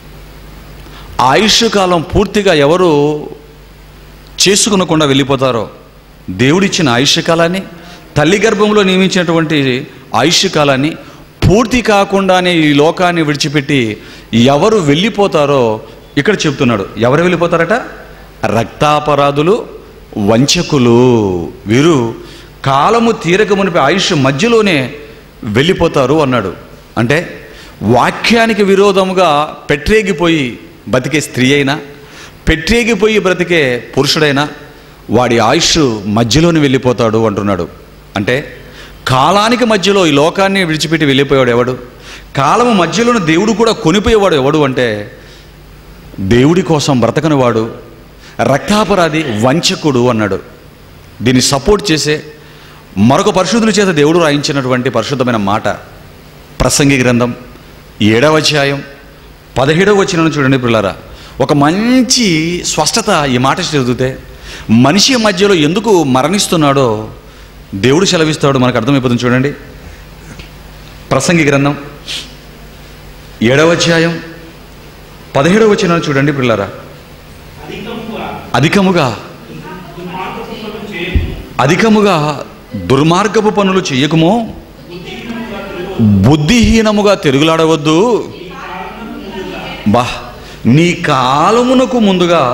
ఆయుష్ కాలం పూర్తిగా ఎవరు చేసుకునకుండా వెళ్ళిపోతారో, దేవుడిచ్చిన ఆయుష్ కాలాన్ని, తల్లి గర్భంలో నియమించినటువంటి ఆయుష్ కాలాన్ని పూర్తి కాకుండానే ఈ లోకాన్ని విడిచిపెట్టి ఎవరు వెళ్ళిపోతారో ఇక్కడ చెప్తున్నాడు. ఎవరు వెళ్ళిపోతారట? రక్తాపరాధులు వంచకులు. వీరు కాలము తీరక మునిపి ఆయుష్ మధ్యలోనే వెళ్ళిపోతారు అన్నాడు. అంటే వాక్యానికి విరోధముగా పెట్టేగిపోయి బతికే స్త్రీ అయినా, పెట్టేగిపోయి బ్రతికే పురుషుడైనా వాడి ఆయుష్ మధ్యలోనే వెళ్ళిపోతాడు అంటున్నాడు. అంటే కాలానికి మధ్యలో ఈ లోకాన్ని విడిచిపెట్టి వెళ్ళిపోయాడు ఎవడు? కాలము మధ్యలోనే దేవుడు కూడా కొనిపోయేవాడు ఎవడు అంటే దేవుడి కోసం బ్రతకని వాడు రక్తాపరాధి వంచకుడు అన్నాడు. దీన్ని సపోర్ట్ చేసే మరొక పరిశుద్ధుల చేత దేవుడు రాయించినటువంటి పరిశుద్ధమైన మాట ప్రసంగి గ్రంథం ఏడవ అధ్యాయం పదిహేడవ వచనం చూడండి పిల్లారా. ఒక మంచి స్పష్టత ఈ మాట చదివితే మనిషి మధ్యలో ఎందుకు మరణిస్తున్నాడో దేవుడు సెలవిస్తాడు, మనకు అర్థమైపోతుంది. చూడండి, ప్రసంగి గ్రంథం ఏడవ అధ్యాయం పదిహేడవ వచనం చూడండి పిల్లారా. అధికముగా అధికముగా దుర్మార్గపు పనులు చెయ్యకుమో, బుద్ధిహీనముగా తిరుగులాడవద్దు. బా, నీ కాలమునకు ముందుగా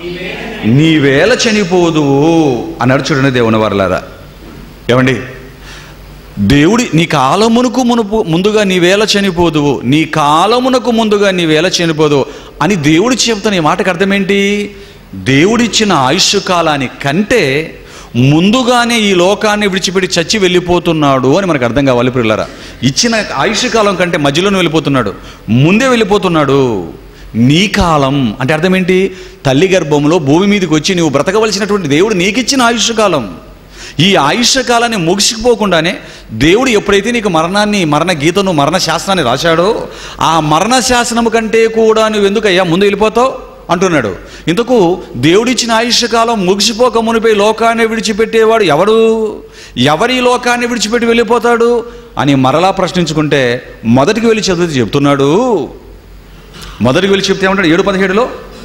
నీవేళ చనిపోదువు అన్నాడు. చూడండి దేవుని వారలారా, ఏమండి దేవుడి నీ కాలమునకు మునుపు ముందుగా నీవేళ చనిపోదువు, నీ కాలమునకు ముందుగా నీవేళ చనిపోదువు అని దేవుడు చెప్తున్న ఈ మాటకు అర్థం ఏంటి? దేవుడిచ్చిన ఆయుష్ కాలాని కంటే ముందుగానే ఈ లోకాన్ని విడిచిపెట్టి చచ్చి వెళ్ళిపోతున్నాడు అని మనకు అర్థం కావాలి పిల్లరా. ఇచ్చిన ఆయుష్ కాలం కంటే మధ్యలోనే వెళ్ళిపోతున్నాడు, ముందే వెళ్ళిపోతున్నాడు. నీ కాలం అంటే అర్థం ఏంటి? తల్లి గర్భంలో భూమి మీదకి వచ్చి నువ్వు బ్రతకవలసినటువంటి దేవుడు నీకిచ్చిన ఆయుష్ కాలం. ఈ ఆయుష్ కాలాన్ని ముగిసిపోకుండానే దేవుడు ఎప్పుడైతే నీకు మరణాన్ని, మరణ గీతను, మరణ శాసనాన్ని రాశాడో ఆ మరణ శాసనము కంటే కూడా నువ్వు ఎందుకయ్యా ముందు వెళ్ళిపోతావు అంటున్నాడు. ఇంతకు దేవుడిచ్చిన ఆయుష్ కాలం ముగిసిపోక మునిపై లోకాన్ని విడిచిపెట్టేవాడు ఎవడు? ఎవరి లోకాన్ని విడిచిపెట్టి వెళ్ళిపోతాడు అని మరలా ప్రశ్నించుకుంటే మొదటికి వెళ్ళి చదివితే చెప్తున్నాడు. మొదటికి వెళ్ళి చెప్తే ఏమంటాడు? ఏడు పదిహేడులో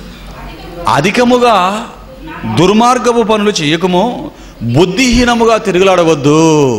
అధికముగా దుర్మార్గపు పనులు చేయకము, బుద్ధిహీనముగా తిరుగులాడవద్దు.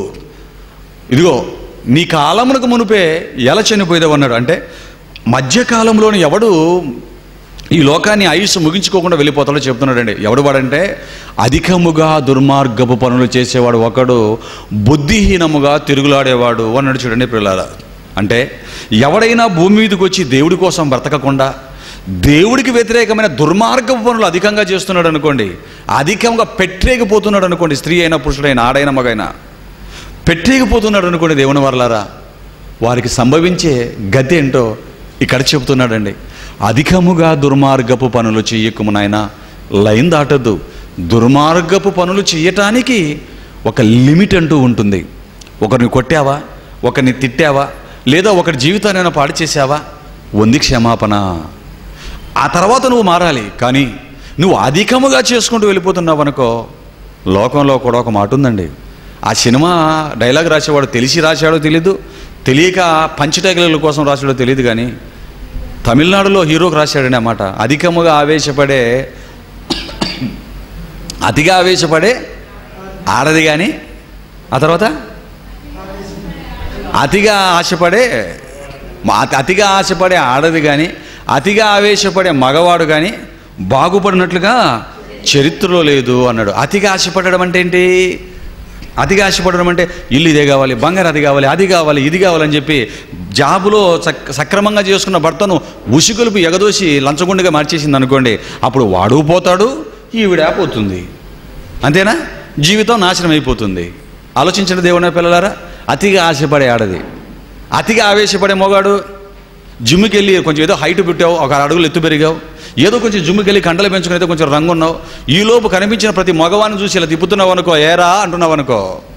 ఇదిగో నీ కాలమునకు మునిపే ఎలా చనిపోయేదావు అన్నాడు. అంటే మధ్యకాలంలోని ఎవడు ఈ లోకాన్ని ఆయుష్ ముగించుకోకుండా వెళ్ళిపోతాడో చెప్తున్నాడండి. ఎవడు వాడంటే అధికముగా దుర్మార్గపు పనులు చేసేవాడు ఒకడు, బుద్ధిహీనముగా తిరుగులాడేవాడు అన్నాడు. చూడండి పిల్లల, అంటే ఎవడైనా భూమి మీదకి వచ్చి దేవుడి కోసం బ్రతకకుండా దేవుడికి వ్యతిరేకమైన దుర్మార్గపు పనులు అధికంగా చేస్తున్నాడు అనుకోండి, అధికంగా పెట్టేగిపోతున్నాడు అనుకోండి, స్త్రీ అయినా పురుషుడైనా ఆడైనా మగైనా పెట్టేగిపోతున్నాడు అనుకోండి, దేవుని వర్లారా, వారికి సంభవించే గతి ఏంటో ఇక్కడ చెబుతున్నాడండి. అధికముగా దుర్మార్గపు పనులు చెయ్యకుము నాయన, లైన్ దాటద్దు. దుర్మార్గపు పనులు చెయ్యటానికి ఒక లిమిట్ అంటూ ఉంటుంది. ఒకరిని కొట్టావా, ఒకరిని తిట్టావా, లేదా ఒకరి జీవితాన్ని పాడు చేసావా, ఉంది క్షమాపణ. ఆ తర్వాత నువ్వు మారాలి. కానీ నువ్వు అధికముగా చేసుకుంటూ వెళ్ళిపోతున్నావు అనుకో, లోకంలో కూడా ఒక మాట ఉందండి. ఆ సినిమా డైలాగ్ రాసేవాడు తెలిసి రాశాడో తెలీదు, తెలియక పంచటైగల కోసం రాశాడో తెలియదు, కానీ తమిళనాడులో హీరోకి రాశాడని అన్నమాట. అధికముగా ఆవేశపడే అతిగా ఆవేశపడే ఆడది కానీ, ఆ తర్వాత అతిగా ఆశపడే అతిగా ఆశపడే ఆడది కానీ, అతిగా ఆవేశపడే మగవాడు కానీ బాగుపడినట్లుగా చరిత్రలో లేదు అన్నాడు. అతిగా ఆశపడడం అంటే ఏంటి? అతిగా ఆశపడడం అంటే ఇల్లు ఇదే కావాలి, బంగారు అది కావాలి, అది కావాలి, ఇది కావాలని చెప్పి జాబులో సక్రమంగా చేసుకున్న భర్తను ఉసిగొలుపు ఎగదోసి లంచగొండిగా మార్చేసింది అనుకోండి, అప్పుడు వాడు పోతాడు, ఈవిడ పోతుంది. అంతేనా? జీవితం నాశనం అయిపోతుంది. ఆలోచించండి దేవుని పిల్లలారా. అతిగా ఆశపడే ఆడది, అతిగా ఆవేశపడే మొగాడు జిమ్కి వెళ్ళి కొంచెం ఏదో హైట్ పెట్టావు, ఒక అడుగులు ఎత్తు పెరిగావు, ఏదో కొంచెం జిమ్కి వెళ్ళి కండలు పెంచుకుని అయితే కొంచెం రంగు ఉన్నావు, ఈ లోపు కనిపించిన ప్రతి మగవాన్ని చూసి ఇలా తిప్పుతున్నావు అనుకో, ఏరా అంటున్నావు అనుకో,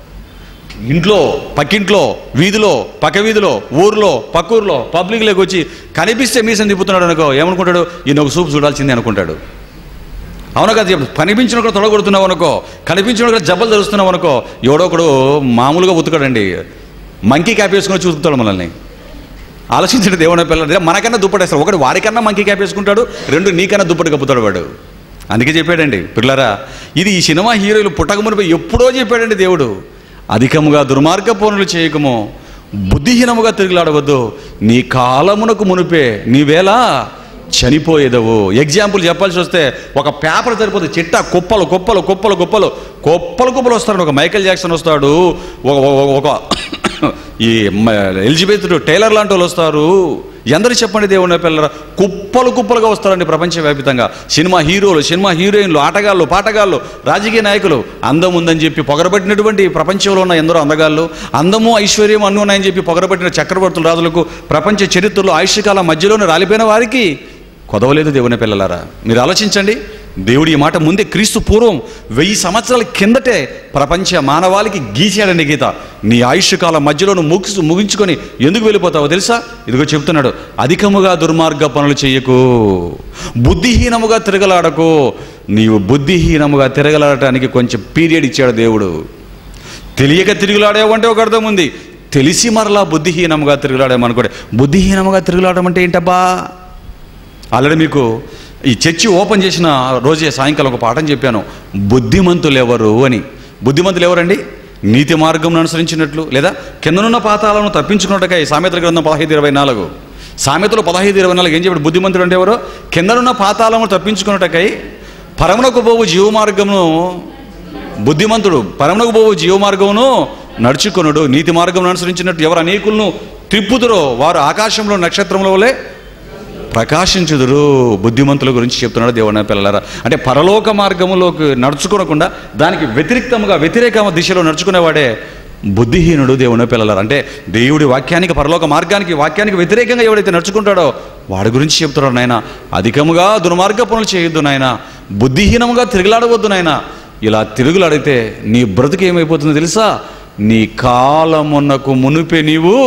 ఇంట్లో పక్కింట్లో వీధిలో పక్క వీధిలో ఊర్లో పక్కూరులో పబ్లిక్లోకి వచ్చి కనిపిస్తే మీసం తిప్పుతున్నాడు అనుకో, ఏమనుకుంటాడు, ఈయన ఒక సూపు చూడాల్సిందే అనుకుంటాడు. అవునా కదా? చెప్పు. కనిపించిన కూడా తొడగొడుతున్నావు అనుకో, కనిపించిన కూడా జబ్బలు తెలుస్తున్నావు అనుకో, ఎవడో ఒకడు మామూలుగా ఉతుకాడండి, మంకీ క్యాప్ వేసుకుని చూపుతాడు మనల్ని. ఆలోచించండి దేవుని పిల్లలు, మనకన్నా దుప్పటేస్తాడు. ఒకటి వాడికన్నా మంకీ క్యాప్ వేసుకుంటాడు, రెండు నీకన్నా దుప్పటి కప్పుతాడు వాడు. అందుకే చెప్పాడండి పిల్లరా, ఇది ఈ సినిమా హీరోలు పుట్టక మునిపై ఎప్పుడో చెప్పాడండి దేవుడు. అధికముగా దుర్మార్గ పనులు చేయకము, బుద్ధిహీనముగా తిరుగులాడవద్దు, నీ కాలమునకు మునిపే నీవేళ చనిపోయేదవు. ఎగ్జాంపుల్ చెప్పాల్సి వస్తే ఒక పేపర్ సరిపోతుంది, చిట్టా కుప్పలు కుప్పలు కుప్పలు కుప్పలు కుప్పలు కుప్పలు వస్తాడు. ఒక మైకేల్ జాక్సన్ వస్తాడు, ఒక ఈ ఎలిజబెత్ టైలర్ లాంటి వాళ్ళు వస్తారు. ఎందరు చెప్పండి దేవుని పిల్లరా, కుప్పలు కుప్పలుగా వస్తారండి ప్రపంచవ్యాప్తంగా. సినిమా హీరోలు, సినిమా హీరోయిన్లు, ఆటగాళ్ళు, పాటగాళ్ళు, రాజకీయ నాయకులు. అందం ఉందని చెప్పి పొగరబట్టినటువంటి ప్రపంచంలో ఉన్న ఎందరో అందగాళ్ళు, అందము ఐశ్వర్యం అన్ను ఉన్నాయని చెప్పి పొగరబట్టిన చక్రవర్తుల రాజులకు ప్రపంచ చరిత్రలో ఆయుష్కాలం మధ్యలోనే రాలిపోయిన వారికి కొదవలేదు దేవుని పిల్లలారా. మీరు ఆలోచించండి, దేవుడు ఈ మాట ముందే క్రీస్తు పూర్వం వెయ్యి సంవత్సరాల కిందటే ప్రపంచ మానవాళికి గీసాడండి గీత. నీ ఆయుష్కాలం మధ్యలో నువ్వు ముగి ముగించుకొని ఎందుకు వెళ్ళిపోతావో తెలుసా? ఇదిగో చెప్తున్నాడు, అధికముగా దుర్మార్గ పనులు చెయ్యకు, బుద్ధిహీనముగా తిరగలాడకు. నీవు బుద్ధిహీనముగా తిరగలాడటానికి కొంచెం పీరియడ్ ఇచ్చాడు దేవుడు. తెలియక తిరుగులాడేవంటే ఒక అర్థం ఉంది, తెలిసి మరలా బుద్ధిహీనముగా తిరుగులాడేమనుకోండి. బుద్ధిహీనముగా తిరుగులాడడం అంటే ఏంటబ్బా? ఆల్రెడీ మీకు ఈ చర్చి ఓపెన్ చేసిన రోజే సాయంకాలం ఒక పాఠం చెప్పాను, బుద్ధిమంతులు ఎవరు అని. బుద్ధిమంతులు ఎవరండి? నీతి మార్గం అనుసరించినట్లు లేదా కిందనున్న పాతాలను తప్పించుకున్నట్టుగా ఈ సామెతల గ్రంథం పదహైదు ఇరవై నాలుగు సామెతలు పదహైదు ఇరవై నాలుగు ఏం చెప్పాడు? బుద్ధిమంతుడు అంటే ఎవరు? కిందనున్న పాతాలను తప్పించుకున్నట్టుకై పరమునకు పోవు జీవ మార్గమును, బుద్ధిమంతుడు పరమునకు పోవు జీవ మార్గమును నడుచుకొనుడు. నీతి మార్గం అనుసరించినట్టు ఎవరు అనేకులను త్రిప్పుదురో వారు ఆకాశంలో నక్షత్రంలో వలె ప్రకాశించుదురు. బుద్ధిమంతుల గురించి చెప్తున్నాడు దేవుని పిల్లలారా. అంటే పరలోక మార్గములోకి నడుచుకోకుండా దానికి వ్యతిరేక్తముగా వ్యతిరేక దిశలో నడుచుకునేవాడే బుద్ధిహీనుడు దేవుని పిల్లలారా. అంటే దేవుడి వాక్యానికి, పరలోక మార్గానికి, వాక్యానికి వ్యతిరేకంగా ఎవడైతే నడుచుకుంటాడో వాడి గురించి చెప్తున్నాడు నాయన. అధికముగా దుర్మార్గ పనులు చేయొద్దు నాయన, బుద్ధిహీనముగా తిరుగులాడవద్దు నాయన. ఇలా తిరుగులాడితే నీ బ్రతుకు ఏమైపోతుందో తెలుసా? నీ కాలమునకు మునిపే నీవు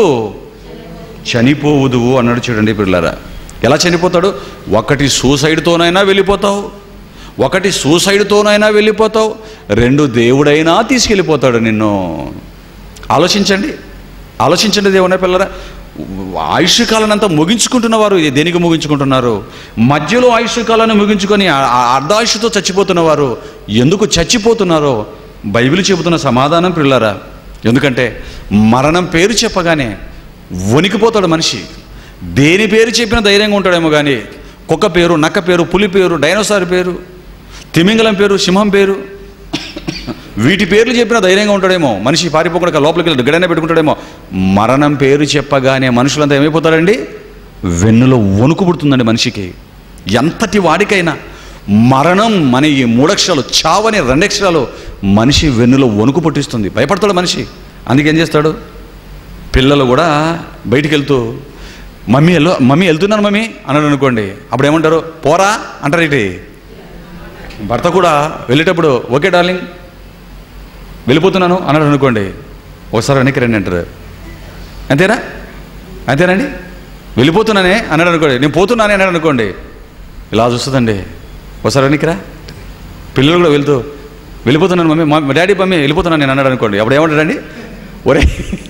చనిపోవుదువు అన్నాడు. చూడండి పిల్లలారా, ఎలా చనిపోతాడు? ఒకటి సూసైడ్తోనైనా వెళ్ళిపోతావు, ఒకటి సూసైడ్తోనైనా వెళ్ళిపోతావు, రెండు దేవుడైనా తీసుకెళ్ళిపోతాడు నిన్ను. ఆలోచించండి, ఆలోచించండి దేవుని పిల్లరా. ఆయుష్కాలాన్ని అంతా ముగించుకుంటున్న వారు దేనికి ముగించుకుంటున్నారు? మధ్యలో ఆయుష్కాలాన్ని ముగించుకొని అర్ధాయుష్తో చచ్చిపోతున్న వారు ఎందుకు చచ్చిపోతున్నారో బైబిల్ చెబుతున్న సమాధానం పిల్లరా. ఎందుకంటే మరణం పేరు చెప్పగానే వణికిపోతాడు మనిషి. దేని పేరు చెప్పినా ధైర్యంగా ఉంటాడేమో కానీ కుక్క పేరు, నక్క పేరు, పులి పేరు, డైనోసార్ పేరు, తిమింగలం పేరు, సింహం పేరు, వీటి పేర్లు చెప్పినా ధైర్యంగా ఉంటాడేమో మనిషి. పారిపోకుండా లోపలికి వెళ్ళి గడైనా పెట్టుకుంటాడేమో. మరణం పేరు చెప్పగానే మనుషులంతా ఏమైపోతారండి? వెన్నులో వణుకు పుడుతుందండి మనిషికి. ఎంతటి వాడికైనా మరణం అనే ఈ మూడక్షరాలు, చావని రెండక్షరాలు మనిషి వెన్నులో వణుకు పుట్టిస్తుంది, భయపడతాడు మనిషి. అందుకేం చేస్తాడు? పిల్లలు కూడా బయటికి వెళ్తూ మమ్మీ వెళ్ళు, మమ్మీ వెళ్తున్నాను మమ్మీ అన్నాడు అనుకోండి, అప్పుడు ఏమంటారు? పోరా అంటారు. ఇటు భర్త కూడా వెళ్ళేటప్పుడు ఓకే డార్లింగ్ వెళ్ళిపోతున్నాను అన్నాడు అనుకోండి, ఒకసారి వెనక్కి రండి అంటారు. అంతేనా? అంతేనండి? వెళ్ళిపోతున్నానే అన్నాడు అనుకోండి, నేను పోతున్నానే అన్నాడు అనుకోండి, ఇలా చూస్తుందండి, ఒకసారి వెనక్కిరా. పిల్లలు కూడా వెళ్తూ వెళ్ళిపోతున్నాను మమ్మీ, మా డాడీ మమ్మీ వెళ్ళిపోతున్నాను నేను అన్నాడు అనుకోండి, అప్పుడు ఏమంటాడండి? ఒరే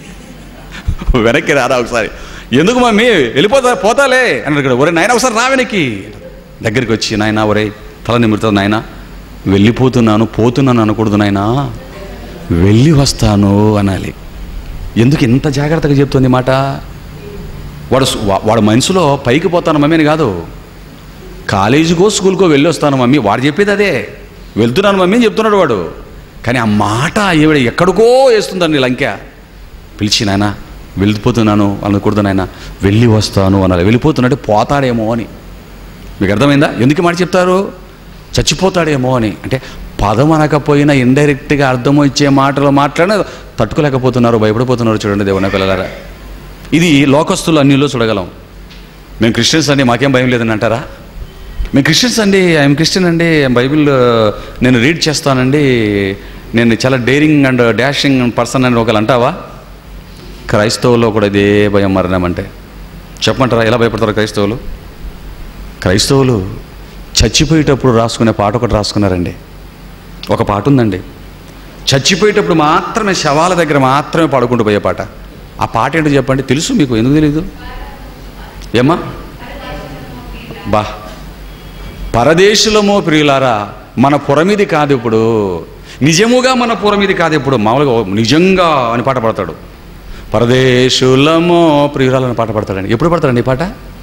వెనక్కి రారా ఒకసారి. ఎందుకు మమ్మీ వెళ్ళిపోతా పోతాలే అన్నాడు. ఒరే నాయన ఒకసారి రా వెనక్కి. దగ్గరికి వచ్చి, నాయన ఒరే తల నిమిరుతుంది నాయన, వెళ్ళిపోతున్నాను పోతున్నాను అనకూడదు నాయన, వెళ్ళి వస్తాను అనాలి. ఎందుకు ఇంత జాగ్రత్తగా చెప్తుంది మాట? వాడు వాడు మనసులో పైకి పోతాను మమ్మీ అని కాదు, కాలేజీకో స్కూల్కో వెళ్ళి వస్తాను మమ్మీ, వాడు చెప్పేది అదే, వెళ్తున్నాను మమ్మీ అని చెప్తున్నాడు వాడు. కానీ ఆ మాట ఈవిడ ఎక్కడికో వేస్తుందండి లంక. పిలిచి నాయన వెళ్ళిపోతున్నాను అనకూడదు నాయన, వెళ్ళి వస్తాను అనాలి. వెళ్ళిపోతున్నాడు పోతాడేమో అని. మీకు అర్థమైందా ఎందుకు మాట చెప్తారు? చచ్చిపోతాడేమో అని. అంటే పదం అనకపోయినా ఇండైరెక్ట్గా అర్థం వచ్చే మాటలు మాట్లాడిన తట్టుకోలేకపోతున్నారు, భయపడిపోతున్నారు. చూడండి దేవుని పిల్లలారా, ఇది లోకస్తులు అన్యుల్లో చూడగలం. మేము క్రిస్టియన్స్ అండి, మాకేం భయం లేదని అంటారా? మేము క్రిస్టియన్స్ అండి, ఐఎమ్ క్రిస్టియన్ అండి, బైబిల్ నేను రీడ్ చేస్తానండి, నేను చాలా డేరింగ్ అండ్ డాషింగ్ పర్సన్ అని ఒకళ్ళు అంటావా? క్రైస్తవుల్లో కూడా ఇదే భయం మరణం అంటే. చెప్పమంటారా ఎలా భయపడతారు క్రైస్తవులు? క్రైస్తవులు చచ్చిపోయేటప్పుడు రాసుకునే పాట ఒకటి రాసుకున్నారండి. ఒక పాట ఉందండి, చచ్చిపోయేటప్పుడు మాత్రమే శవాల దగ్గర మాత్రమే పాడుకుంటూ పోయే పాట. ఆ పాట ఏంటో చెప్పండి, తెలుసు మీకు, ఎందుకు తెలీదు? ఏమ్మా? బా పరదేశులమో ప్రియులారా మన పురమిది కాదు ఇప్పుడు, నిజముగా మన పురమిది కాదు ఇప్పుడు, మామూలుగా నిజంగా అని పాట పాడతాడు. పరదేశులమో ప్రియురాలని పాట పాడతాడండి. ఎప్పుడు పాడతాడండి ఈ పాట?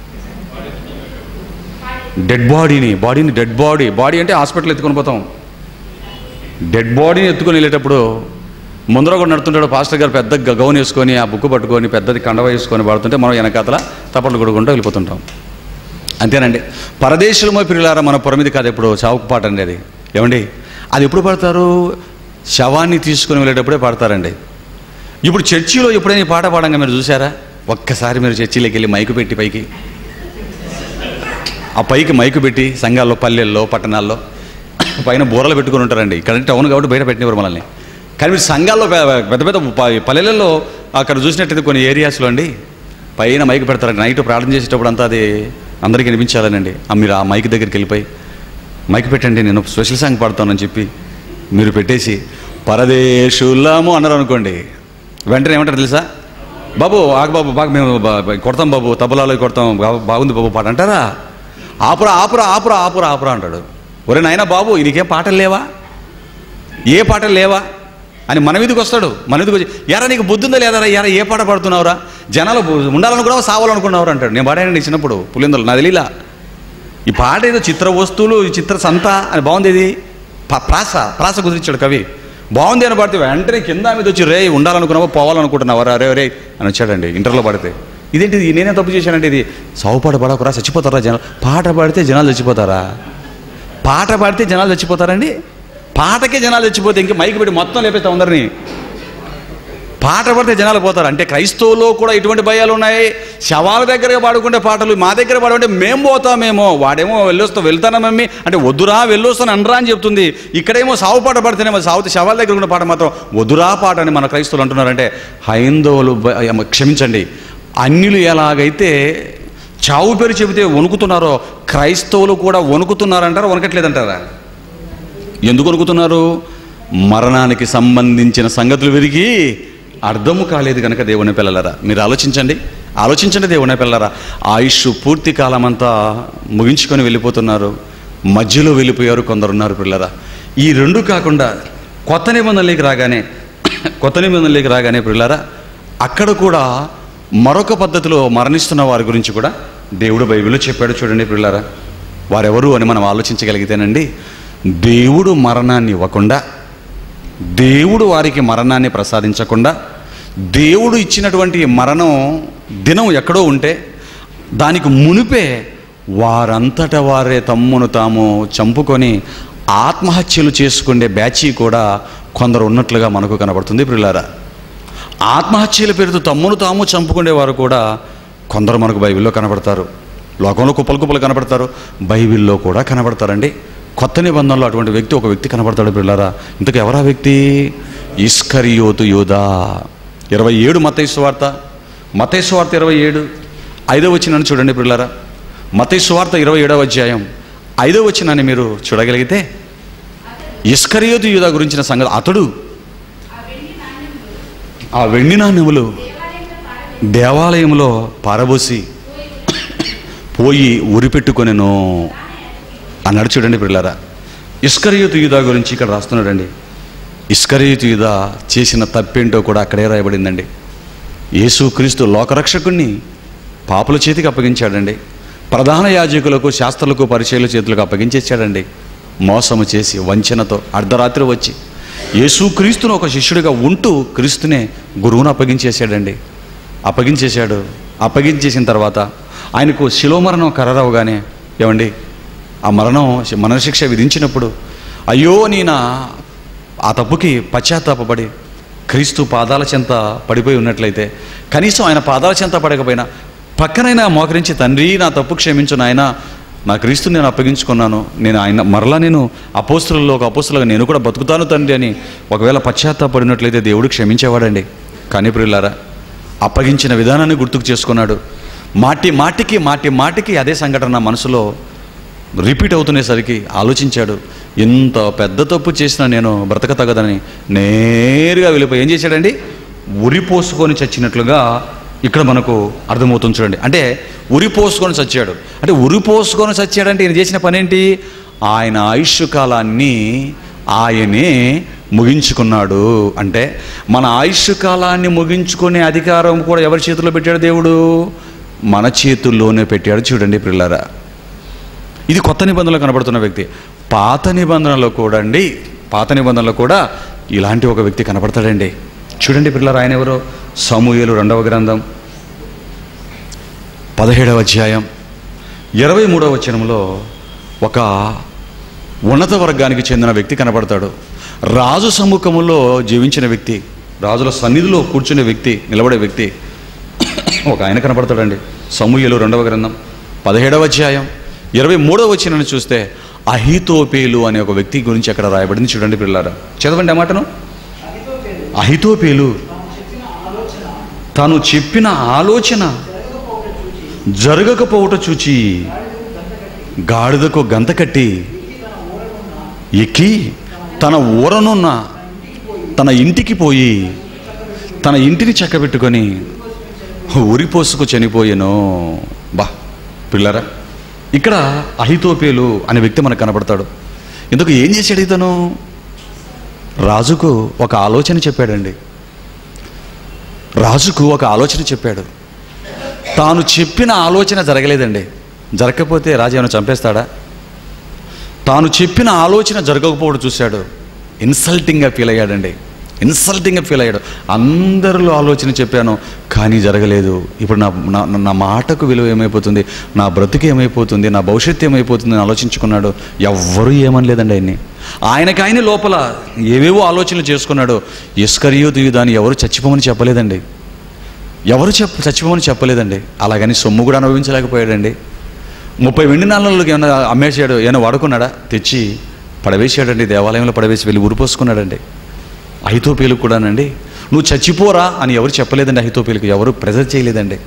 డెడ్ బాడీని బాడీని డెడ్ బాడీ బాడీ అంటే హాస్పిటల్ ఎత్తుకొని పోతాం. డెడ్ బాడీని ఎత్తుకొని వెళ్ళేటప్పుడు ముందర కూడా నడుతుంటాడు పాస్టర్ గారు, పెద్ద గౌన్ వేసుకొని ఆ బుక్ పట్టుకొని పెద్దది కండవ వేసుకొని పాడుతుంటే మనం వెనకాతల తప్పట్లు కొడుకుంటూ వెళ్ళిపోతుంటాం. అంతేనండి. పరదేశులమో ప్రియులారా మన పురమిది కాదు ఎప్పుడు చావుకు పాట అండి అది. ఏమండి అది ఎప్పుడు పాడతారు? శవాన్ని తీసుకొని వెళ్ళేటప్పుడే పాడతారండి. ఇప్పుడు చర్చిలో ఎప్పుడైనా ఈ పాట పాడంగా మీరు చూసారా? ఒక్కసారి మీరు చర్చిలోకి వెళ్ళి మైకు పెట్టి పైకి, ఆ పైకి మైకు పెట్టి సంఘాల్లో, పల్లెల్లో, పట్టణాల్లో పైన బూరలు పెట్టుకుని ఉంటారండి. ఇక్కడ టౌన్ కాబట్టి బయట పెట్టినవారు మనల్ని. కానీ మీరు సంఘాల్లో పెద్ద పెద్ద పల్లెలలో అక్కడ చూసినట్టయితే కొన్ని ఏరియాస్లో అండి పైన మైకు పెడతారండి. నైట్ ప్రార్థన చేసేటప్పుడు అంతా అది అందరికీ వినిపించాలనండి. మీరు ఆ మైక్ దగ్గరికి వెళ్ళిపోయి మైక్ పెట్టండి, నేను స్పెషల్ సాంగ్ పాడుతానని చెప్పి మీరు పెట్టేసి పరదేశులము అన్నారు అనుకోండి, వెంటనే ఏమంటారు తెలుసా? బాబు ఆగు బాబు, బాగా మేము కొడతాం బాబు, తబలాలో కొడతాం, బాగుంది బాబు పాట అంటారా? ఆపురా ఆపురా ఆపురా ఆపురా ఆపురా అంటాడు. ఒరే నాయనా బాబు నీకేం పాటలు లేవా, ఏ పాటలు లేవా అని మన మీదకి వస్తాడు. మన మీదకి వచ్చి ఎరా నీకు బుద్ధి ఉందా లేదా, ఎరా ఏ పాట పాడుతున్నావురా, జనాలు ఉండాలనుకున్నావా సావాలనుకున్నావు అంటాడు. నేను పాడానండి చిన్నప్పుడు పులిందలు, నా తెలియలా. ఈ పాట ఏదో చిత్ర వస్తువులు, చిత్ర సంత అని బాగుంది, ఇది ప్రాస ప్రాస కుదిరించాడు కవి, బాగుంది అని పాడితే వెంటనే కింద మీద వచ్చి రే ఉండాలనుకున్నావా పోవాలనుకుంటున్నావా రే రే అని వచ్చాడండి. ఇంటర్లో పడితే ఇదేంటిది, నేనే తప్పు చేశానంటే ఇది సావు పాట పాడకురా చచ్చిపోతారా జనాలు, పాట పాడితే జనాలు చచ్చిపోతారా? పాట పాడితే జనాలు చచ్చిపోతారండి? పాటకే జనాలు చచ్చిపోతే ఇంక మైకి పెట్టి మొత్తం లేపేస్తా అందరినీ. పాట పాడితే జనాలు పోతారు అంటే క్రైస్తవులో కూడా ఇటువంటి భయాలు ఉన్నాయి. శవాల దగ్గర పాడుకుంటే పాటలు మా దగ్గర పాడుకుంటే మేము పోతామేమో, వాడేమో వెళ్ళొస్తా వెళ్తానా మమ్మీ అంటే వద్దురా వెళ్ళొస్తాను అనరా అని చెప్తుంది. ఇక్కడేమో సావు పాట పాడితేనేమో సావు శవాల దగ్గర ఉన్న పాట మాత్రం వద్దురా పాట అని మన క్రైస్తవులు అంటున్నారంటే, హైందవులు క్షమించండి అన్యులు ఎలాగైతే చావు పేరు చెబితే వణుకుతున్నారో క్రైస్తవులు కూడా వణుకుతున్నారంటారా వణకట్లేదంటారా? ఎందుకు వణుకుతున్నారు? మరణానికి సంబంధించిన సంగతులు విరిగి అర్థము కాలేదు కనుక. దేవుని పిల్లలరా మీరు ఆలోచించండి, ఆలోచించండి దేవుని పిల్లలరా. ఆయుష్ పూర్తి కాలం అంతా ముగించుకొని వెళ్ళిపోతున్నారు, మధ్యలో వెళ్ళిపోయారు కొందరున్నారు పిల్లరా. ఈ రెండు కాకుండా కొత్త నిబంధనలోకి రాగానే కొత్త నిబంధనలోకి రాగానే పిల్లరా అక్కడ కూడా మరొక పద్ధతిలో మరణిస్తున్న వారి గురించి కూడా దేవుడు బైబిల్లో చెప్పాడు. చూడండి పిల్లరా, వారెవరు అని మనం ఆలోచించగలిగితేనండి, దేవుడు మరణాన్ని ఇవ్వకుండా, దేవుడు వారికి మరణాన్ని ప్రసాదించకుండా, దేవుడు ఇచ్చినటువంటి మరణం దినం ఎక్కడో ఉంటే దానికి మునిపే వారంతట వారే తమ్మును తాము చంపుకొని ఆత్మహత్యలు చేసుకునే బ్యాచీ కూడా కొందరు ఉన్నట్లుగా మనకు కనబడుతుంది పిల్లారా. ఆత్మహత్యల పేరుతో తమ్మును తాము చంపుకునేవారు కూడా కొందరు మనకు బైబిల్లో కనబడతారు. లోకంలో కుప్పలు కుప్పలు కనబడతారు, బైబిల్లో కూడా కనబడతారండి. కొత్త నిబంధనలో అటువంటి వ్యక్తి ఒక వ్యక్తి కనబడతాడు పిల్లారా. ఇంతకు ఎవరా వ్యక్తి? ఇస్కరియోతు యూదా. ఇరవై ఏడు మత్తయి సువార్త, మత్తయి సువార్త ఇరవై ఏడు ఐదో వచనాన్ని చూడండి పిల్లారా. మత్తయి సువార్త ఇరవై ఏడవ అధ్యాయం ఐదో వచనాన్ని మీరు చూడగలిగితే ఇస్కరియోతు యూదా గురించిన సంగతి, అతడు ఆ వెండి నాణ్యములు దేవాలయంలో పారబోసి పోయి ఉరిపెట్టుకొనెను అన్నాడు. చూడండి పిల్లారా, ఇస్కరియోతు యూదా గురించి ఇక్కడ రాస్తున్నాడండి. ఇస్కరియోతు యూదా చేసిన తప్పేంటో కూడా అక్కడే రాయబడిందండి. యేసుక్రీస్తు లోకరక్షకుణ్ణి పాపుల చేతికి అప్పగించాడండి. ప్రధాన యాజకులకు, శాస్త్రులకు, పరిచయుల చేతులకు అప్పగించేశాడండి. మోసము చేసి వంచనతో అర్ధరాత్రి వచ్చి యేసుక్రీస్తును ఒక శిష్యుడిగా ఉంటూ క్రీస్తునే గురువును అప్పగించేశాడండి. అప్పగించేశాడు. అప్పగించేసిన తర్వాత ఆయనకు శిలో మరణం ఖరారవగానే ఏమండి ఆ మరణం మరణశిక్ష విధించినప్పుడు అయ్యో నేను ఆ తప్పుకి పశ్చాత్తాపపడి క్రీస్తు పాదాల చెంత పడిపోయి ఉన్నట్లయితే, కనీసం ఆయన పాదాల చెంత పడకపోయినా పక్కనైనా మోకరించి, తండ్రి నా తప్పు క్షమించు నాయన, నా క్రీస్తుని నేను అప్పగించుకున్నాను, నేను ఆయన మరలా నేను అపోస్తులలో ఒక అపోస్తులుగా నేను కూడా బతుకుతాను తండ్రి అని ఒకవేళ పశ్చాత్తాపడినట్లయితే దేవుడు క్షమించేవాడండి. కానీ ప్రియులారా, అప్పగించిన విధానాన్ని గుర్తుకు చేసుకున్నాడు. మాటి మాటికి మాటి మాటికి అదే సంఘటన మనసులో రిపీట్ అవుతునేసరికి ఆలోచించాడు, ఇంత పెద్ద తప్పు చేసినా నేను బ్రతక తగదని నేరుగా వెళ్ళిపోయి ఏం చేశాడండి, ఉరి పోసుకొని చచ్చినట్లుగా ఇక్కడ మనకు అర్థమవుతుంది చూడండి. అంటే ఉరి పోసుకొని చచ్చాడు. అంటే ఉరి పోసుకొని చచ్చాడంటే ఈయన చేసిన పని ఏంటి? ఆయన ఆయుష్ కాలాన్ని ఆయనే ముగించుకున్నాడు. అంటే మన ఆయుష్ కాలాన్ని ముగించుకునే అధికారం కూడా ఎవరి చేతుల్లో పెట్టాడు? దేవుడు మన చేతుల్లోనే పెట్టాడు. చూడండి ప్రియులారా, ఇది కొత్త నిబంధనలో కనబడుతున్న వ్యక్తి. పాత నిబంధనలో కూడా అండి పాత నిబంధనలో కూడా ఇలాంటి ఒక వ్యక్తి కనబడతాడండి. చూడండి ప్రియులారా, ఆయన ఎవరో? సమూయేలు రెండవ గ్రంథం పదిహేడవ అధ్యాయం ఇరవై మూడవ వచనంలో ఒక ఉన్నత వర్గానికి చెందిన వ్యక్తి కనబడతాడు. రాజు సముఖములో జీవించిన వ్యక్తి, రాజుల సన్నిధిలో కూర్చునే వ్యక్తి, నిలబడే వ్యక్తి ఒక ఆయన కనబడతాడండి. సమూయేలు రెండవ గ్రంథం పదిహేడవ అధ్యాయం ఇరవై మూడవ వచనాన్ని చూస్తే అహీతోపేలు అనే ఒక వ్యక్తి గురించి అక్కడ రాయబడింది. చూడండి పిల్లారా, చదవండి ఆ మాటను. అహీతోపేలు తాను చెప్పిన ఆలోచన జరగకపోవుట చూచి గాడిదకు గంత కట్టి ఎక్కి తన ఊరనున్న తన ఇంటికి పోయి తన ఇంటిని చక్కబెట్టుకొని ఉరిపోసుకు చనిపోయాను. బా పిల్లరా, ఇక్కడ అహీతోపేలు అనే వ్యక్తి మనకు కనబడతాడు. ఇందుకు ఏం చేశాడు ఇతను? రాజుకు ఒక ఆలోచన చెప్పాడండి. రాజుకు ఒక ఆలోచన చెప్పాడు. తాను చెప్పిన ఆలోచన జరగలేదండి. జరగకపోతే రాజు ఏమైనా చంపేస్తాడా? తాను చెప్పిన ఆలోచన జరగకపోవడం చూశాడు. ఇన్సల్టింగ్గా ఫీల్ అయ్యాడండి. ఇన్సల్టింగ్గా ఫీల్ అయ్యాడు. అందరిలో ఆలోచన చెప్పాను కానీ జరగలేదు. ఇప్పుడు నా నా మాటకు విలువ ఏమైపోతుంది, నా బ్రతుకు ఏమైపోతుంది, నా భవిష్యత్తు ఏమైపోతుంది అని ఆలోచించుకున్నాడు. ఎవ్వరూ ఏమనలేదండి ఆయన్ని. ఆయనకి ఆయన లోపల ఏవేవో ఆలోచనలు చేసుకున్నాడు. ఇస్కరియోతు యూదాని ఎవరు చచ్చిపోమని చెప్పలేదండి. ఎవరు చెప్ప చచ్చిపోమని చెప్పలేదండి. అలాగని సొమ్ము కూడా అనుభవించలేకపోయాడండి. ముప్పై వెండి నాళ్ళకి ఏమైనా అమ్మేసాడు, ఏమైనా వాడుకున్నాడా? తెచ్చి పడవేసాడండి, దేవాలయంలో పడవేసి వెళ్ళి ఉరిపోసుకున్నాడండి. అహీతోపేలు కూడానండి నువ్వు చచ్చిపోరా అని ఎవరు చెప్పలేదండి. అహీతోపేలుకి ఎవరు ప్రెజర్ చేయలేదండి.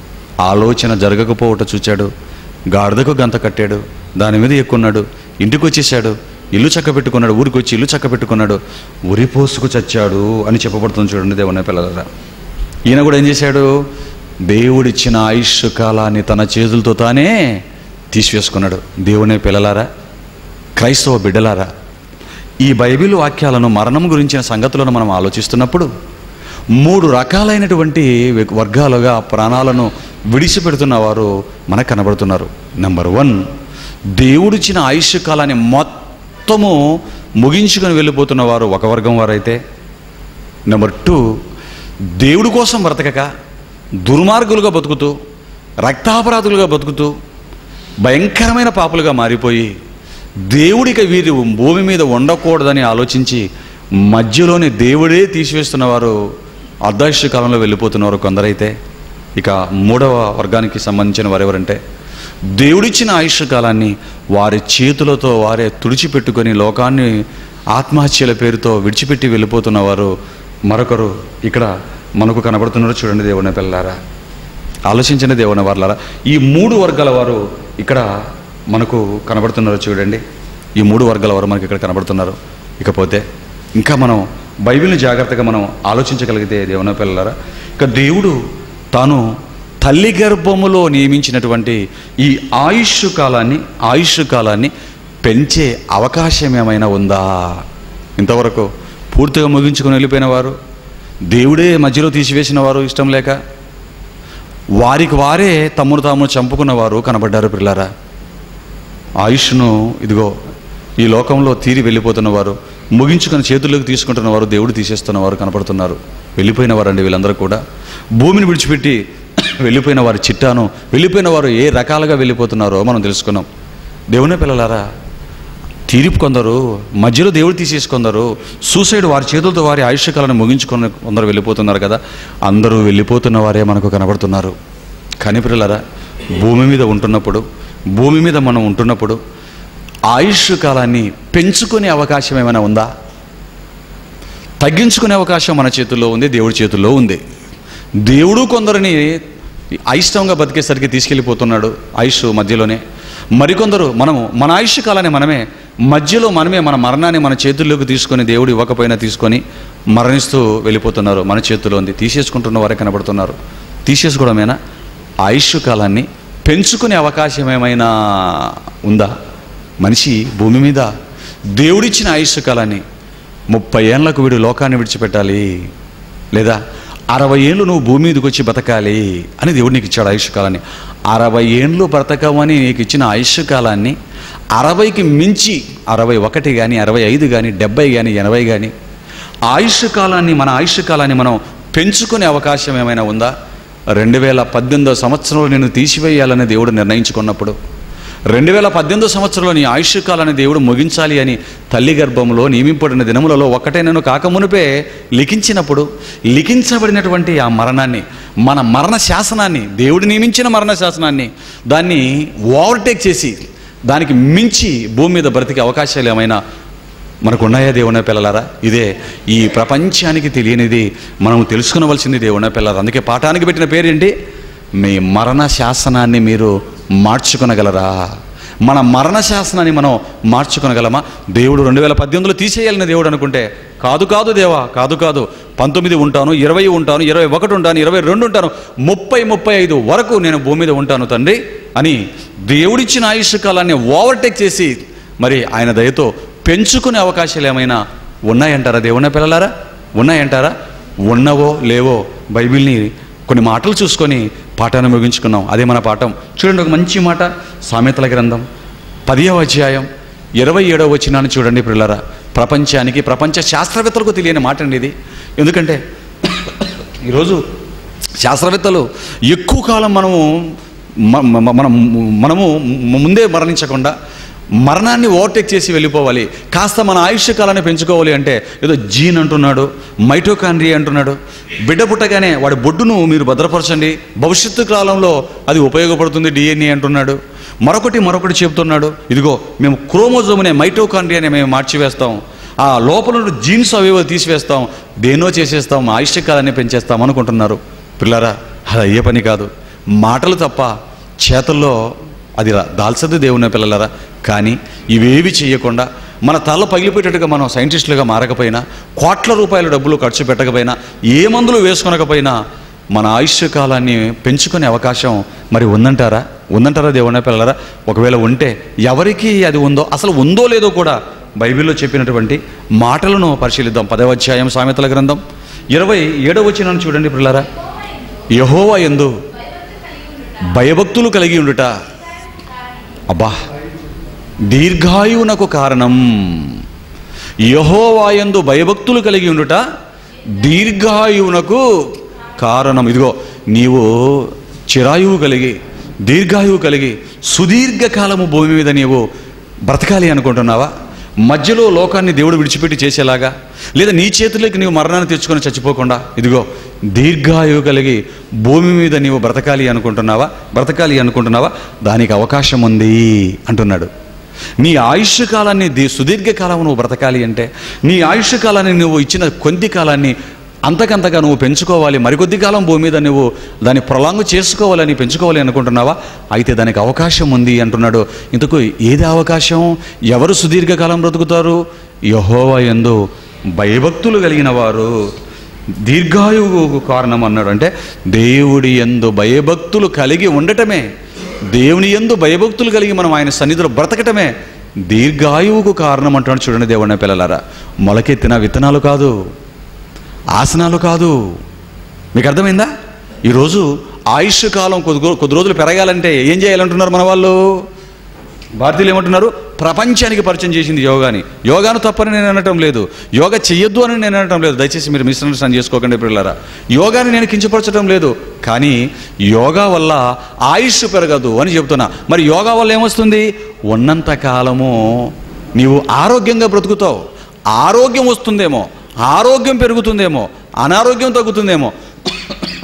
ఆలోచన జరగకపోవటం చూచాడు. గాడిదకు గంత కట్టాడు, దాని మీద ఎక్కున్నాడు, ఇంటికి వచ్చేసాడు, ఇల్లు చక్క పెట్టుకున్నాడు, ఊరికి వచ్చి ఇల్లు చక్క పెట్టుకున్నాడు, ఉరిపోసుకు చచ్చాడు అని చెప్పబడుతుంది. చూడండి దేవుని పిల్లలారా, ఈయన కూడా ఏం చేశాడు? దేవుడిచ్చిన ఆయుష్ కాలాన్ని తన చేతులతో తానే తీసివేసుకున్నాడు. దేవుని పిల్లలారా, క్రైస్తవ బిడ్డలారా, ఈ బైబిల్ వాక్యాలను మరణం గురించిన సంగతులను మనం ఆలోచిస్తున్నప్పుడు మూడు రకాలైనటువంటి వర్గాలుగా ప్రాణాలను విడిచిపెడుతున్న వారు మనకు కనబడుతున్నారు. నెంబర్ వన్, దేవుడిచ్చిన ఆయుష్ కాలాన్ని మొత్తము ముగించుకొని వెళ్ళిపోతున్న వారు ఒక వర్గం వారైతే, నెంబర్ టూ, దేవుడి కోసం బ్రతకక దుర్మార్గులుగా బతుకుతూ రక్తాపరాధులుగా బతుకుతూ భయంకరమైన పాపులుగా మారిపోయి దేవుడికి వీరి భూమి మీద ఉండకూడదని ఆలోచించి మధ్యలోనే దేవుడే తీసివేస్తున్నవారు అర్ధాయుష్య కాలంలో వెళ్ళిపోతున్నవారు కొందరైతే, ఇక మూడవ వర్గానికి సంబంధించిన వారు ఎవరంటే దేవుడిచ్చిన ఆయుష్ కాలాన్ని వారి చేతులతో వారే తుడిచిపెట్టుకొని లోకాన్ని ఆత్మహత్యల పేరుతో విడిచిపెట్టి వెళ్ళిపోతున్న వారు మరొకరు ఇక్కడ మనకు కనబడుతున్నారు. చూడండి దేవుని పిల్లారా, ఆలోచించిన దేవుని వారులారా, ఈ మూడు వర్గాల వారు ఇక్కడ మనకు కనబడుతున్నారు. చూడండి, ఈ మూడు వర్గాల వారు మనకి ఇక్కడ కనబడుతున్నారు. ఇకపోతే ఇంకా మనం బైబిల్ని జాగ్రత్తగా మనం ఆలోచించగలిగితే దేవుని పిల్లలారా, ఇక దేవుడు తాను తల్లి గర్భములో నియమించినటువంటి ఈ ఆయుష్ కాలాన్ని ఆయుష్ కాలాన్ని పెంచే అవకాశం ఏమైనా ఉందా? ఇంతవరకు పూర్తిగా ముగించుకొని వెళ్ళిపోయిన వారు, దేవుడే మధ్యలో తీసివేసిన వారు, ఇష్టం లేక వారికి వారే తమ్మును తాము చంపుకున్న వారు కనబడ్డారు. పిల్లారా, ఆయుష్ను ఇదిగో ఈ లోకంలో తీరి వెళ్ళిపోతున్నవారు, ముగించుకొని చేతుల్లోకి తీసుకుంటున్నవారు, దేవుడు తీసేస్తున్నవారు కనపడుతున్నారు. వెళ్ళిపోయిన వారండి వీళ్ళందరూ కూడా. భూమిని విడిచిపెట్టి వెళ్ళిపోయిన వారి చిట్టాను, వెళ్ళిపోయిన వారు ఏ రకాలుగా వెళ్ళిపోతున్నారో మనం తెలుసుకున్నాం. దేవుని పిల్లలారా, తీర్పు కొందరు, మధ్యలో దేవుడు తీసేసుకుందరు, సూసైడ్ వారి చేతులతో వారి ఆయుష్కాలను ముగించుకొని కొందరు వెళ్ళిపోతున్నారు కదా. అందరూ వెళ్ళిపోతున్న వారే మనకు కనబడుతున్నారు. కానీ ప్రియులారా, భూమి మీద ఉంటున్నప్పుడు భూమి మీద మనం ఉంటున్నప్పుడు ఆయుష్ కాలాన్ని పెంచుకునే అవకాశం ఏమైనా ఉందా? తగ్గించుకునే అవకాశం మన చేతుల్లో ఉంది, దేవుడి చేతుల్లో ఉంది. దేవుడు కొందరిని అయిష్టంగా బతికేసరికి తీసుకెళ్ళిపోతున్నాడు ఆయుష్ మధ్యలోనే. మరికొందరు మనము మన ఆయుష్ కాలాన్ని మనమే మధ్యలో మనమే మన మరణాన్ని మన చేతుల్లోకి తీసుకొని, దేవుడు ఇవ్వకపోయినా తీసుకొని మరణిస్తూ వెళ్ళిపోతున్నారు. మన చేతుల్లో ఉంది. తీసేసుకుంటున్న వారే కనబడుతున్నారు. తీసేసుకోవడమేనా? ఆయుష్ కాలాన్ని పెంచుకునే అవకాశం ఏమైనా ఉందా? మనిషి భూమి మీద దేవుడిచ్చిన ఆయుష్ కాలాన్ని ముప్పై ఏళ్లకు వీడు లోకాన్ని విడిచిపెట్టాలి, లేదా అరవై ఏళ్ళు నువ్వు భూమి మీదకి వచ్చి బతకాలి అని దేవుడు నీకు ఇచ్చాడు ఆయుష్ కాలాన్ని. అరవై ఏళ్ళు బ్రతకమని నీకు ఇచ్చిన ఆయుష్ కాలాన్ని అరవైకి మించి అరవై ఒకటి కానీ అరవై ఐదు కానీ డెబ్బై కానీ ఎనభై కానీ ఆయుష్ కాలాన్ని మన ఆయుష్ కాలాన్ని మనం పెంచుకునే అవకాశం ఏమైనా ఉందా? రెండు వేల పద్దెనిమిదో సంవత్సరంలో నేను తీసివేయాలని దేవుడు నిర్ణయించుకున్నప్పుడు, రెండు వేల పద్దెనిమిదో సంవత్సరంలో నీ ఆయుష్ కాలాన్ని దేవుడు ముగించాలి అని తల్లి గర్భంలో నియమింపబడిన దినములలో ఒక్కటే నేను కాకమునిపే లిఖించినప్పుడు, లిఖించబడినటువంటి ఆ మరణాన్ని, మన మరణ శాసనాన్ని, దేవుడు నియమించిన మరణ శాసనాన్ని దాన్ని ఓవర్టేక్ చేసి దానికి మించి భూమి మీద బ్రతికే అవకాశాలు ఏమైనా మనకు ఉన్నాయా దేవుని పిల్లలారా? ఇదే ఈ ప్రపంచానికి తెలియనిది, మనం తెలుసుకునవలసింది దేవుని పిల్లలారా. అందుకే పాఠానికి పెట్టిన పేరేంటి? మీ మరణ శాసనాన్ని మీరు మార్చుకొనగలరా? మన మరణ శాసనాన్ని మనం మార్చుకొనగలమా? దేవుడు రెండు వేల పద్దెనిమిదిలో తీసేయాలని దేవుడు అనుకుంటే, కాదు కాదు దేవా, కాదు కాదు, పంతొమ్మిది ఉంటాను, ఇరవై ఉంటాను, ఇరవై ఒకటి ఉంటాను, ఇరవై రెండు ఉంటాను, ముప్పై ముప్పై ఐదు వరకు నేను భూమి మీద ఉంటాను తండ్రి అని దేవుడిచ్చిన ఆయుష్ కాలాన్ని ఓవర్టేక్ చేసి మరి ఆయన దయతో పెంచుకునే అవకాశాలు ఏమైనా ఉన్నాయంటారా దేవుని పిల్లలారా? ఉన్నాయంటారా? ఉన్నవో లేవో బైబిల్ని కొన్ని మాటలు చూసుకొని పాఠాన్ని ముగించుకున్నాం. అదే మన పాఠం. చూడండి, ఒక మంచి మాట, సామెతల గ్రంథం పదివ అధ్యాయం ఇరవై ఏడవ వచనాన్ని చూడండి పిల్లలారా. ప్రపంచానికి, ప్రపంచ శాస్త్రవేత్తలకు తెలియని మాట అండి ఇది. ఎందుకంటే ఈరోజు శాస్త్రవేత్తలు ఎక్కువ కాలం మనము మనం మనము ముందే మరణించకుండా మరణాన్ని ఓవర్టేక్ చేసి వెళ్ళిపోవాలి, కాస్త మన ఆయుష్ కాలాన్ని పెంచుకోవాలి అంటే ఏదో జీన్ అంటున్నాడు, మైటోకాండ్రియా అంటున్నాడు. బిడ్డ పుట్టగానే వాడి బొడ్డును మీరు భద్రపరచండి, భవిష్యత్తు కాలంలో అది ఉపయోగపడుతుంది డిఎన్ఏ అంటున్నాడు. మరొకటి మరొకటి చెబుతున్నాడు, ఇదిగో మేము క్రోమోజోమ్నే మైటోకాండ్రియాని మేము మార్చివేస్తాం, ఆ లోపల జీన్స్ అవేవో తీసివేస్తాం, దేనో చేసేస్తాం, ఆయుష్ కాలాన్ని పెంచేస్తాం అనుకుంటున్నారు. పిల్లరా, అది అయ్యే పని కాదు. మాటలు తప్ప చేతల్లో అది దాల్చదు దేవుని పిల్లలరా. కానీ ఇవేవి చేయకుండా మన తల పగిలిపోయేటట్టుగా మనం సైంటిస్టులుగా మారకపోయినా, కోట్ల రూపాయల డబ్బులు ఖర్చు పెట్టకపోయినా, ఏ మందులు వేసుకొనకపోయినా మన ఆయుష్ కాలాన్ని పెంచుకునే అవకాశం మరి ఉందంటారా? ఉందంటారా దేవుని పిల్లలరా? ఒకవేళ ఉంటే ఎవరికి అది ఉందో, అసలు ఉందో లేదో కూడా బైబిల్లో చెప్పినటువంటి మాటలను పరిశీలిద్దాం. పదవ అధ్యాయం సామెతల గ్రంథం ఇరవై ఏడవ వచనాన్ని చూడండి పిల్లలారా. యెహోవా యందు భయభక్తులు కలిగి ఉండుట, అబ్బా, దీర్ఘాయువునకు కారణం. యెహోవా యందు భయభక్తులు కలిగి ఉండుట దీర్ఘాయువునకు కారణం. ఇదిగో నీవు చిరాయువు కలిగి, దీర్ఘాయువు కలిగి, సుదీర్ఘకాలము భూమి మీద నీవు బ్రతకాలి అనుకుంటున్నావా? మధ్యలో లోకాన్ని దేవుడు విడిచిపెట్టి చేసేలాగా, లేదా నీ చేతుల్లోకి నీవు మరణాన్ని తెచ్చుకొని చచ్చిపోకుండా ఇదిగో దీర్ఘాయువు కలిగి భూమి మీద నీవు బ్రతకాలి అనుకుంటున్నావా? బ్రతకాలి అనుకుంటున్నావా? దానికి అవకాశం ఉంది అంటున్నాడు. నీ ఆయుష్ కాలాన్ని, సుదీర్ఘకాలం నువ్వు బ్రతకాలి అంటే, నీ ఆయుష్ కాలాన్ని నువ్వు ఇచ్చిన కొద్ది కాలాన్ని అంతకంతగా నువ్వు పెంచుకోవాలి, మరికొద్ది కాలం భూమి మీద నువ్వు దాన్ని ప్రొలాంగ్ చేసుకోవాలని పెంచుకోవాలి అనుకుంటున్నావా? అయితే దానికి అవకాశం ఉంది అంటున్నాడు. ఇంతకు ఏది అవకాశం? ఎవరు సుదీర్ఘకాలం బ్రతుకుతారు? యెహోవా యందు భయభక్తులు కలిగిన వారు దీర్ఘాయువు కారణం అన్నాడు. అంటే దేవుడి యందు భయభక్తులు కలిగి ఉండటమే, దేవుని యందు భయభక్తులు కలిగి మనం ఆయన సన్నిధిలో బ్రతకటమే దీర్ఘాయువుకు కారణం అంటున్నాడు. చూడండి దేవుని పిల్లలారా, మొలకెత్తిన విత్తనాలు కాదు, ఆసనాలు కాదు. మీకు అర్థమైందా? ఈరోజు ఆయుష్ కాలం కొద్ది కొద్ది రోజులు పెరగాలంటే ఏం చేయాలంటున్నారు మన వాళ్ళు? భారతీయులు ఏమంటున్నారు? ప్రపంచానికి పరిచయం చేసింది యోగాని. యోగాను తప్పని నేను అనటం లేదు, యోగా చెయ్యొద్దు అని నేను అనటం లేదు. దయచేసి మీరు మిస్అండర్స్టాండ్ చేసుకోకండి పిల్లలారా. యోగాని నేను కించపరచడం లేదు, కానీ యోగా వల్ల ఆయుష్ పెరగదు అని చెబుతున్నా. మరి యోగా వల్ల ఏమొస్తుంది? ఉన్నంతకాలము నీవు ఆరోగ్యంగా బ్రతుకుతావు. ఆరోగ్యం వస్తుందేమో, ఆరోగ్యం పెరుగుతుందేమో, అనారోగ్యం తగ్గుతుందేమో.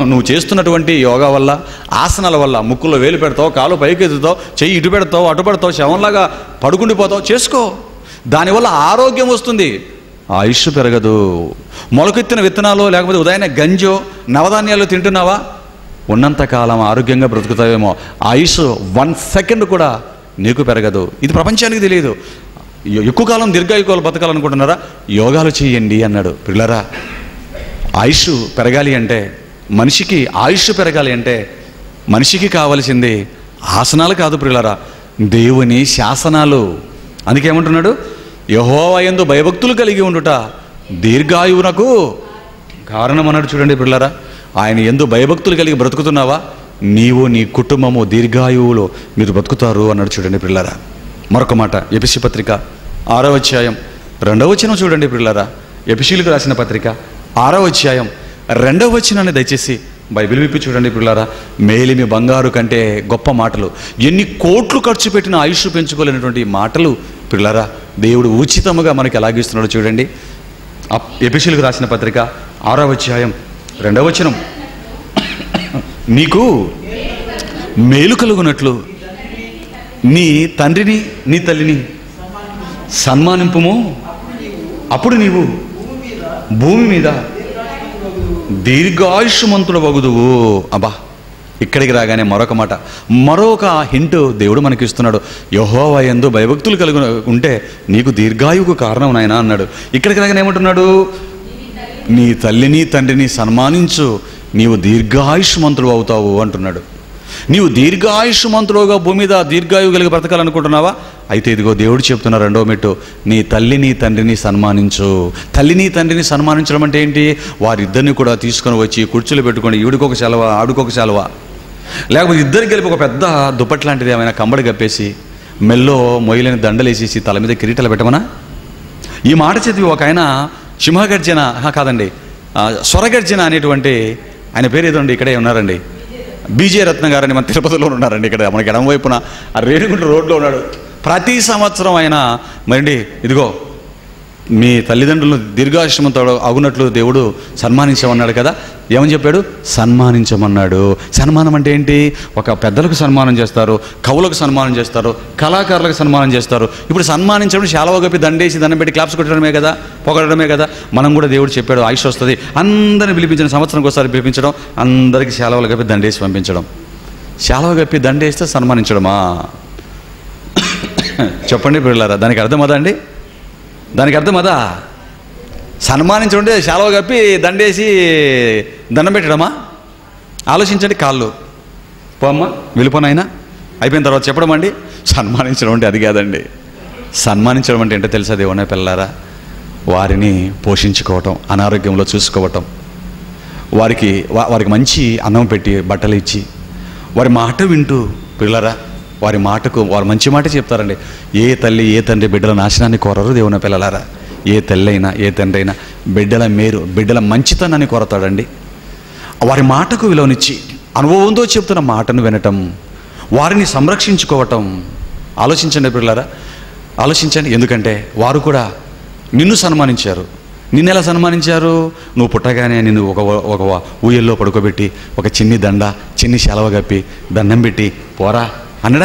నువ్వు చేస్తున్నటువంటి యోగా వల్ల, ఆసనాల వల్ల ముక్కులో వేలు పెడతావు, కాలు పైకి ఎత్తుతావు, చెయ్యి ఇటు పెడతావు, అటు పెడతావు, శవంలాగా పడుకుండిపోతావు, చేసుకో. దానివల్ల ఆరోగ్యం వస్తుంది, ఆయుష్ పెరగదు. మొలకెత్తిన విత్తనాలు లేకపోతే ఉదయాన్నే గంజో నవధాన్యాలు తింటున్నావా, ఉన్నంతకాలం ఆరోగ్యంగా బ్రతుకుతావేమో, ఆయుష్ వన్ సెకండ్ కూడా నీకు పెరగదు. ఇది ప్రపంచానికి తెలియదు. ఎక్కువ కాలం దీర్ఘాయుకాలు బతకాలనుకుంటున్నారా, యోగాలు చేయండి అన్నాడు. పిల్లరా, ఆయుష్ పెరగాలి అంటే, మనిషికి ఆయుష్ పెరగాలి అంటే మనిషికి కావలసింది ఆసనాలు కాదు పిల్లరా, దేవుని శాసనాలు. అందుకేమంటున్నాడు, యెహోవా యందు భయభక్తులు కలిగి ఉండుట దీర్ఘాయువునకు కారణం అన్నాడు. చూడండి పిల్లరా, ఆయన యందు భయభక్తులు కలిగి బ్రతుకుతున్నావా, నీవు నీ కుటుంబము దీర్ఘాయువులో మీరు బ్రతుకుతారు అన్నాడు. చూడండి పిల్లరా. మరొక మాట, ఎఫెసీ పత్రిక ఆరో అధ్యాయం రెండవ వచనం చూడండి పిల్లరా. ఎఫెసీయులకు రాసిన పత్రిక ఆరో అధ్యాయం రెండవ వచనాన్ని దయచేసి బైబిల్ విప్పి చూడండి పిల్లరా. మేలిమి బంగారు కంటే గొప్ప మాటలు, ఎన్ని కోట్లు ఖర్చు పెట్టిన ఆయుష్ పెంచుకోలేనటువంటి మాటలు పిల్లరా దేవుడు ఉచితముగా మనకి ఎలాగిస్తున్నాడు చూడండి. ఎఫెసీయులకు రాసిన పత్రిక ఆరో అధ్యాయం రెండవ వచనం, నీకు మేలు కలుగునట్లు నీ తండ్రిని నీ తల్లిని సన్మానింపుము, అప్పుడు నీవు భూమి మీద దీర్ఘాయుష్మంతుడు వగుదువు. అబ్బా, ఇక్కడికి రాగానే మరొక మాట, మరొక హింట్ దేవుడు మనకి ఇస్తున్నాడు. యెహోవా యందు భయభక్తులు కలిగి ఉంటే నీకు దీర్ఘాయువుకు కారణం నాయనా అన్నాడు. ఇక్కడికి రాగానే ఏమంటున్నాడు, నీ తల్లిని తండ్రిని సన్మానించు, నీవు దీర్ఘాయుష్మంతుడు అవుతావు అంటున్నాడు. నీవు దీర్ఘాయుష్మంతుడుగా భూమి మీద దీర్ఘాయువు కలిగి బ్రతకాలనుకుంటున్నావా, అయితే ఇదిగో దేవుడు చెప్తున్న రెండో మెట్టు, నీ తల్లిని తండ్రిని సన్మానించు. తల్లిని తండ్రిని సన్మానించడం అంటే ఏంటి, వారిద్దరిని కూడా తీసుకొని వచ్చి కుర్చీలు పెట్టుకొని ఈవిడికొక సెలవ ఆడుకొక సెలవ, లేకపోతే ఇద్దరికి కలిపి ఒక పెద్ద దుప్పటి లాంటిది ఏమైనా కంబడి కప్పేసి మెల్లో మొయ్యలేని దండలేసేసి తల మీద కిరీటాలు పెట్టమనా. ఈ మాట చదివి ఒక ఆయన సింహగర్జన కాదండి స్వరగర్జన అనేటువంటి ఆయన పేరు ఏదండి, ఇక్కడే ఉన్నారండి, బీజే రత్న గారని మన తిరుపతిలో ఉన్నారండి. ఇక్కడ మనకి ఎడమ వైపున ఆ రేణిగుంట రోడ్లో ఉన్నాడు. ప్రతి సంవత్సరం ఆయన మరండి ఇదిగో మీ తల్లిదండ్రులను దీర్ఘాయుష్మంతో అగునట్లు దేవుడు సన్మానించమన్నాడు కదా. ఏమని చెప్పాడు, సన్మానించమన్నాడు. సన్మానం అంటే ఏంటి, ఒక పెద్దలకు సన్మానం చేస్తారు, కవులకు సన్మానం చేస్తారు, కళాకారులకు సన్మానం చేస్తారు. ఇప్పుడు సన్మానించడం శాలువ కప్పి దండేసి దండం పెట్టి క్లాప్స్ కొట్టడమే కదా, పొగడమే కదా. మనం కూడా దేవుడు చెప్పాడు ఆయుష్ వస్తుంది, అందరిని పిలిపించిన సంవత్సరానికి ఒకసారి పిలిపించడం, అందరికీ శాలువలు కప్పి దండేసి పంపించడం. శాలువ కప్పి దండేస్తే సన్మానించడమా చెప్పండి పిల్లలారా, దానికి అర్థం అదా అండి, దానికి అర్థం అదా? సన్మానించుంటే శాలువ కప్పి దండేసి దండం పెట్టడమా? ఆలోచించండి. కాళ్ళు పోమ్మా వెళ్ళిపోనైనా అయిపోయిన తర్వాత చెప్పడం అండి. సన్మానించడం అంటే అది కాదండి. సన్మానించడం అంటే ఏంటో తెలుసా దేవుని పిల్లలారా, వారిని పోషించుకోవటం, అనారోగ్యంలో చూసుకోవటం, వారికి వారికి మంచి అన్నం పెట్టి బట్టలు ఇచ్చి వారి మాట వింటూ పిల్లరా వారి మాటకు వారు మంచి మాట చెప్తారండి. ఏ తల్లి ఏ తండ్రి బిడ్డల నాశనాన్ని కోరరు దేవుని పిల్లలారా. ఏ తల్లి అయినా ఏ తండ్రి అయినా బిడ్డల మేరు బిడ్డల మంచితనాన్ని కోరతాడండి. వారి మాటకు విలువనిచ్చి అనుభవంతో చెప్తున్న మాటను వినటం, వారిని సంరక్షించుకోవటం. ఆలోచించండి పిల్లలారా, ఆలోచించండి. ఎందుకంటే వారు కూడా నిన్ను సన్మానించారు. నిన్ను ఎలా సన్మానించారు, నువ్వు పుట్టగానే నిన్ను ఒక ఒక ఊయల్లో పడుకోబెట్టి ఒక చిన్ని దండ చిన్ని సెలవ కప్పి దండం పెట్టి పోరా అన్నడా.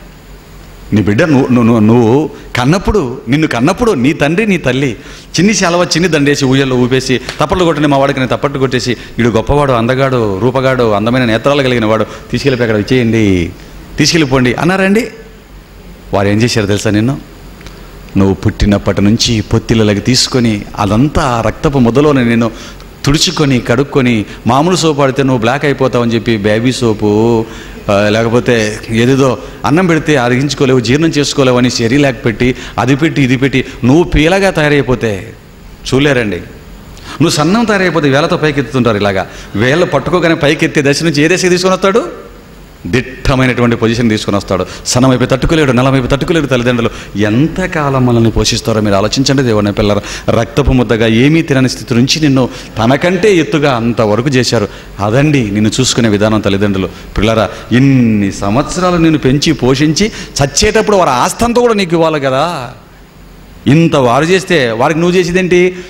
నీ బిడ్డ నువ్వు నువ్వు నువ్వు కన్నప్పుడు నిన్ను కన్నప్పుడు నీ తండ్రి నీ తల్లి చిన్ని సెలవ చిన్ని దండేసి ఊయల్లో ఊపేసి తప్పట్లు కొట్టని మా వాడికి నేను తప్పట్లు కొట్టేసి వీడు గొప్పవాడు, అందగాడు, రూపగాడు, అందమైన నేత్రాలు కలిగిన వాడు, తీసుకెళ్ళిపోయి అక్కడ ఇచ్చేయండి, తీసుకెళ్ళిపోండి అన్నారండి. వారు ఏం చేశారు తెలుసా, నిన్ను నువ్వు పుట్టినప్పటి నుంచి పొత్తిళ్ళకి తీసుకొని అదంతా రక్తపు ముద్దలోనే నేను తుడుచుకొని కడుక్కొని, మామూలు సోపు ఆడితే నువ్వు బ్లాక్ అయిపోతావని చెప్పి బేబీ సోపు లేకపోతే ఏదేదో అన్నం పెడితే అరిగించుకోలేవు, జీర్ణం చేసుకోలేవు అని శరీరాకు పెట్టి అది పెట్టి ఇది పెట్టి నువ్వు పీలగా తయారైపోతే చూలేరండి. నువ్వు సన్నం తయారైపోతే వేలతో పైకి ఎత్తుతుంటారు. ఇలాగా వేళ్ళు పట్టుకోగానే పైకి ఎత్తే దశ నుంచి ఏ దశకి తీసుకొని వస్తాడు, దిట్టమైనటువంటి పొజిషన్ తీసుకొని వస్తాడు. సన్నమైపోయి తట్టుకోలేడు, నల్లమైపోయి తట్టుకోలేడు. తల్లిదండ్రులు ఎంతకాలం మనల్ని పోషిస్తారో మీరు ఆలోచించండి. దేవుని పిల్లలు రక్తపు ముద్దగా ఏమీ తినని స్థితి నుంచి నిన్ను తనకంటే ఎత్తుగా అంతవరకు చేశారు. అదండి నిన్ను చూసుకునే విధానం తల్లిదండ్రులు. పిల్లరా, ఇన్ని సంవత్సరాలు నిన్ను పెంచి పోషించి చచ్చేటప్పుడు వారి ఆస్తంతో కూడా నీకు ఇవ్వాలి కదా. ఇంత వారు చేస్తే వారికి నువ్వు చేసేదేంటి,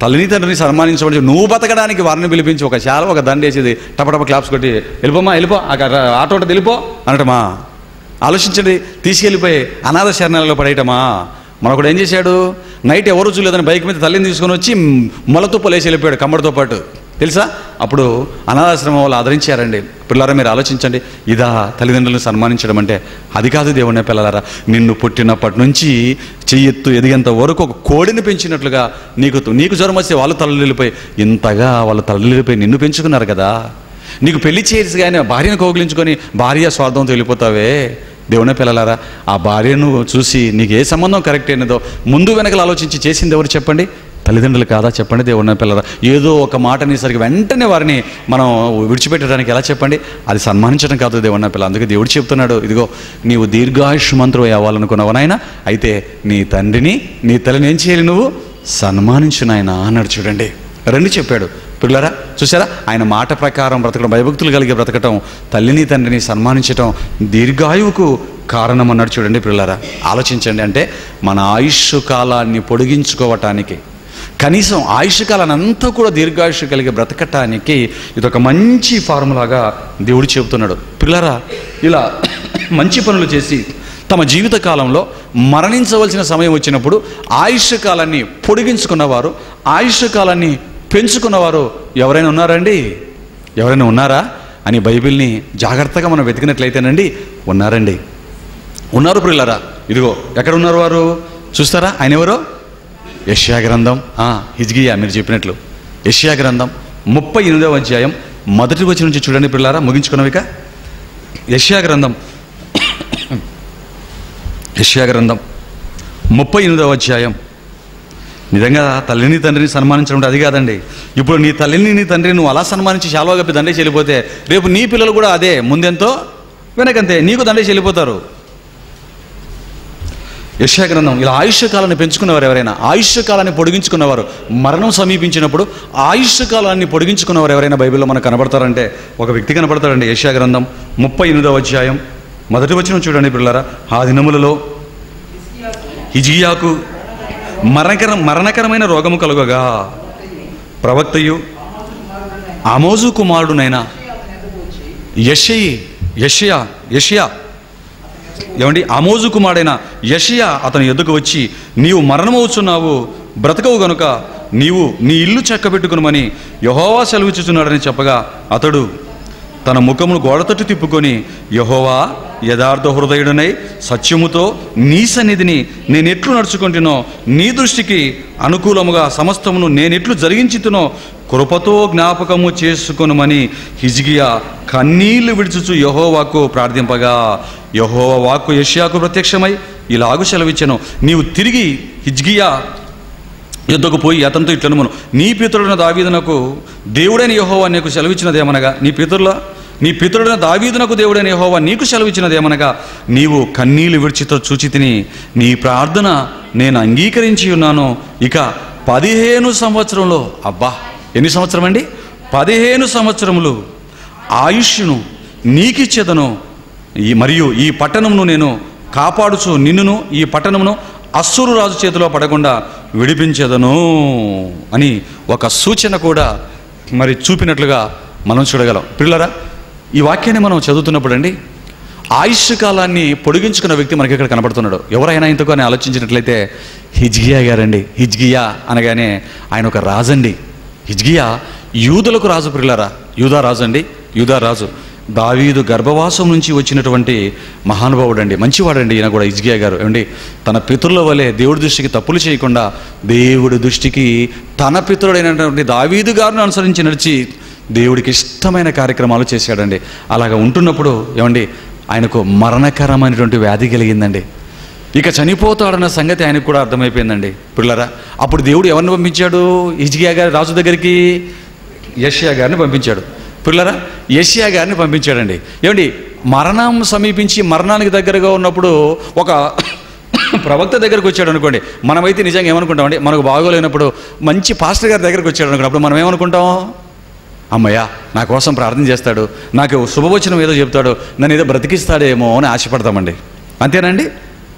తల్లిని తండ్రిని సన్మానించబడి నువ్వు బతకడానికి వారిని పిలిపించి ఒక శాల ఒక దండ వేసేది టపటప క్లాప్స్ కొట్టి వెళ్ళిపోమా వెళ్ళిపో ఆటో ఉంటుంది వెళ్ళిపో అనటమా? ఆలోచించండి. తీసుకెళ్ళిపోయి అనాథ శరణాలలో పడేయటమా? మనొకడు ఏం చేశాడు, నైట్ ఎవరు చూడలేదని బైక్ మీద తల్లిని తీసుకొని వచ్చి మొలతుప్పలు వేసి వెళ్ళిపోయాడు కమ్మడితో పాటు, తెలుసా? అప్పుడు అనాథాశ్రమం వాళ్ళు ఆదరించారండి. పిల్లలారా మీరు ఆలోచించండి, ఇదా తల్లిదండ్రులను సన్మానించడం అంటే? అది కాదు దేవుని పిల్లలారా. నిన్ను పుట్టినప్పటి నుంచి చెయ్యెత్తు ఎదిగేంత వరకు ఒక కోడిని పెంచినట్లుగా నీకు నీకు జ్వరం వస్తే వాళ్ళు తల్లిపోయి ఇంతగా వాళ్ళు తల్లిపోయి నిన్ను పెంచుకున్నారు కదా. నీకు పెళ్లి చేసి కానీ భార్యను కౌగిలించుకొని భార్య స్వార్థంతో వెళ్ళిపోతావే. దేవుని పిల్లలారా, ఆ భార్యను చూసి నీకు ఏ సంబంధం కరెక్ట్ అయినదో ముందు వెనకలు ఆలోచించి చేసింది ఎవరు చెప్పండి? తల్లిదండ్రులు కాదా చెప్పండి? దేవుని పిల్లరా, ఏదో ఒక మాట అనేసరికి వెంటనే వారిని మనం విడిచిపెట్టడానికి ఎలా చెప్పండి? అది సన్మానించడం కాదు దేవుని పిల్ల. అందుకే దేవుడు చెప్తున్నాడు, ఇదిగో నీవు దీర్ఘాయుష్మంతుడు అవ్వాలనుకున్నావు నాయన, అయితే నీ తండ్రిని నీ తల్లిని ఏం చేయాలి? నువ్వు సన్మానించు నాయన అన్నాడు. చూడండి, రెండు చెప్పాడు. పిల్లరా చూసారా, ఆయన మాట ప్రకారం బ్రతకడం, భయభక్తులు కలిగి బ్రతకటం, తల్లిని తండ్రిని సన్మానించటం దీర్ఘాయువుకు కారణం అన్నాడు. చూడండి పిల్లరా, ఆలోచించండి. అంటే మన ఆయుష్ కాలాన్ని పొడిగించుకోవటానికి, కనీసం ఆయుష్ కాలాన్ని అంతా కూడా దీర్ఘాయుష్ కలిగి బ్రతకటానికి ఇదొక మంచి ఫార్ములాగా దేవుడు చెబుతున్నాడు. పిల్లరా, ఇలా మంచి పనులు చేసి తమ జీవిత కాలంలో మరణించవలసిన సమయం వచ్చినప్పుడు ఆయుష్ కాలాన్ని పొడిగించుకున్నవారు, ఆయుష్ కాలాన్ని పెంచుకున్నవారు ఎవరైనా ఉన్నారండి? ఎవరైనా ఉన్నారా అని బైబిల్ని జాగ్రత్తగా మనం వెతికినట్లయితేనండి ఉన్నారండి, ఉన్నారు పిల్లరా. ఇదిగో ఎక్కడ ఉన్నారు వారు చూస్తారా? ఆయన ఎవరో? యెషయా గ్రంథం, హిజ్కియా మీరు చెప్పినట్లు యెషయా గ్రంథం ముప్పై ఎనిమిదవ అధ్యాయం మొదటి వచనం నుంచి చూడండి పిల్లరా, ముగించుకున్నవిక. యెషయా గ్రంథం యెషయా గ్రంథం ముప్పై ఎనిమిదవ అధ్యాయం. నిజంగా తల్లిని తండ్రిని సన్మానించడం అది కాదండి. ఇప్పుడు నీ తల్లిని నీ తండ్రిని నువ్వు అలా సన్మానించి శాలువా కప్పి దండే చెల్లిపోతే రేపు నీ పిల్లలు కూడా అదే, ముందెంతో వెనకంతే నీకు దండే చెల్లిపోతారు. యెషయా గ్రంథం ఇలా ఆయుష్ కాలాన్ని పెంచుకున్నవారు ఎవరైనా, ఆయుష్ కాలాన్ని పొడిగించుకున్నవారు, మరణం సమీపించినప్పుడు ఆయుష్ కాలాన్ని పొడిగించుకున్నవారు ఎవరైనా బైబిల్లో మనకు కనబడతారంటే ఒక వ్యక్తి కనబడతాడండి. యెషయా గ్రంథం ముప్పై ఎనిమిదవ అధ్యాయం మొదటి వచనం చూడండి పిల్లరా. ఆ దినములలో హిజ్కియాకు మరణకర మరణకరమైన రోగము కలుగగా ప్రవక్తయు ఆమోజు కుమారుడునైన యెషయి యెషయా యెషయా ఏమండి ఆమోజు కుమారుడైన యెషయా అతని ఎద్దుకు వచ్చి, నీవు మరణమవుచున్నావు, బ్రతకవు గనుక నీవు నీ ఇల్లు చక్కబెట్టుకునమని యెహోవా సెలవిచ్చుచున్నాడని చెప్పగా అతడు తన ముఖమును గోడతట్టు తిప్పుకొని, యెహోవా యథార్థ హృదయుడనై సత్యముతో నీ సన్నిధిని నేనెట్లు నడుచుకుంటునో, నీ దృష్టికి అనుకూలముగా సమస్తమును నేనెట్లు జరిగించుతునో కృపతో జ్ఞాపకము చేసుకొనుమని హిజ్కియా కన్నీళ్లు విడుచుచు యెహోవాకు ప్రార్థింపగా, యెహోవా వాక్కు యెషయాకు ప్రత్యక్షమై ఇలాగు సెలవిచ్చెను, నీవు తిరిగి హిజ్కియా యుద్ధకు పోయి అతనితో ఇట్లనుమను, నీ పితరుడైన దావీదునకు దేవుడైన యెహోవా నీకు సెలవిచ్చినదేమనగా, నీ పితరుల నీ పితరుడైన దావీదునకు దేవుడైన యెహోవా నీకు సెలవిచ్చినదేమనగా, నీవు కన్నీళ్లు విడిచితో చూచి తిని నీ ప్రార్థన నేను అంగీకరించి ఉన్నాను. ఇక పదిహేను సంవత్సరంలో, అబ్బా ఎన్ని సంవత్సరం అండి? పదిహేను సంవత్సరములు ఆయుష్ను నీకిచ్చేదను, ఈ మరియు ఈ పట్టణమును నేను కాపాడుచు నిన్నును ఈ పట్టణమును అస్సూరు రాజు చేతిలో పడకుండా విడిపించేదను అని ఒక సూచన కూడా మరి చూపినట్లుగా మనం చూడగలం. పిల్లరా, ఈ వాక్యాన్ని మనం చదువుతున్నప్పుడు అండి ఆయుష్ కాలాన్ని పొడిగించుకున్న వ్యక్తి మనకి ఇక్కడ కనబడుతున్నాడు. ఎవరైనా ఇంతకు అని ఆలోచించినట్లయితే హిజ్కియా గారండి. హిజ్కియా అనగానే ఆయన ఒక రాజండి. హిజ్కియా యూదులకు రాజు. పిల్లరా, యూదా రాజు అండి, యూదా రాజు. దావీదు గర్భవాసం నుంచి వచ్చినటువంటి మహానుభావుడు అండి, మంచివాడండి ఈయన కూడా హిజ్కియా గారు. ఏమండి తన పితరుల వలె దేవుడి దృష్టికి తప్పులు చేయకుండా దేవుడి దృష్టికి తన పితరుడైనటువంటి దావీదు గారిని అనుసరించి నడిచి దేవుడికి ఇష్టమైన కార్యక్రమాలు చేశాడండి. అలాగా ఉంటున్నప్పుడు ఏమండి ఆయనకు మరణకరమైనటువంటి వ్యాధి కలిగిందండి. ఇక చనిపోతాడన్న సంగతి ఆయనకు కూడా అర్థమైపోయిందండి. పిల్లరా, అప్పుడు దేవుడు ఎవరిని పంపించాడు? హిజ్కియా గారి రాజు దగ్గరికి యెషయా గారిని పంపించాడు. పిల్లరా, యెషయా గారిని పంపించాడండి. ఏమండి మరణం సమీపించి మరణానికి దగ్గరగా ఉన్నప్పుడు ఒక ప్రవక్త దగ్గరకు వచ్చాడు అనుకోండి, మనమైతే నిజంగా ఏమనుకుంటామండి? మనకు బాగోలేనప్పుడు మంచి పాస్టర్ గారి దగ్గరకు వచ్చాడు అనుకోండి, అప్పుడు మనం ఏమనుకుంటాం? అమ్మయ్యా నా కోసం ప్రార్థన చేస్తాడు, నాకు శుభవచనం ఏదో చెప్తాడు, నన్ను ఏదో బ్రతికిస్తాడేమో అని ఆశపడతామండి. అంతేనండి?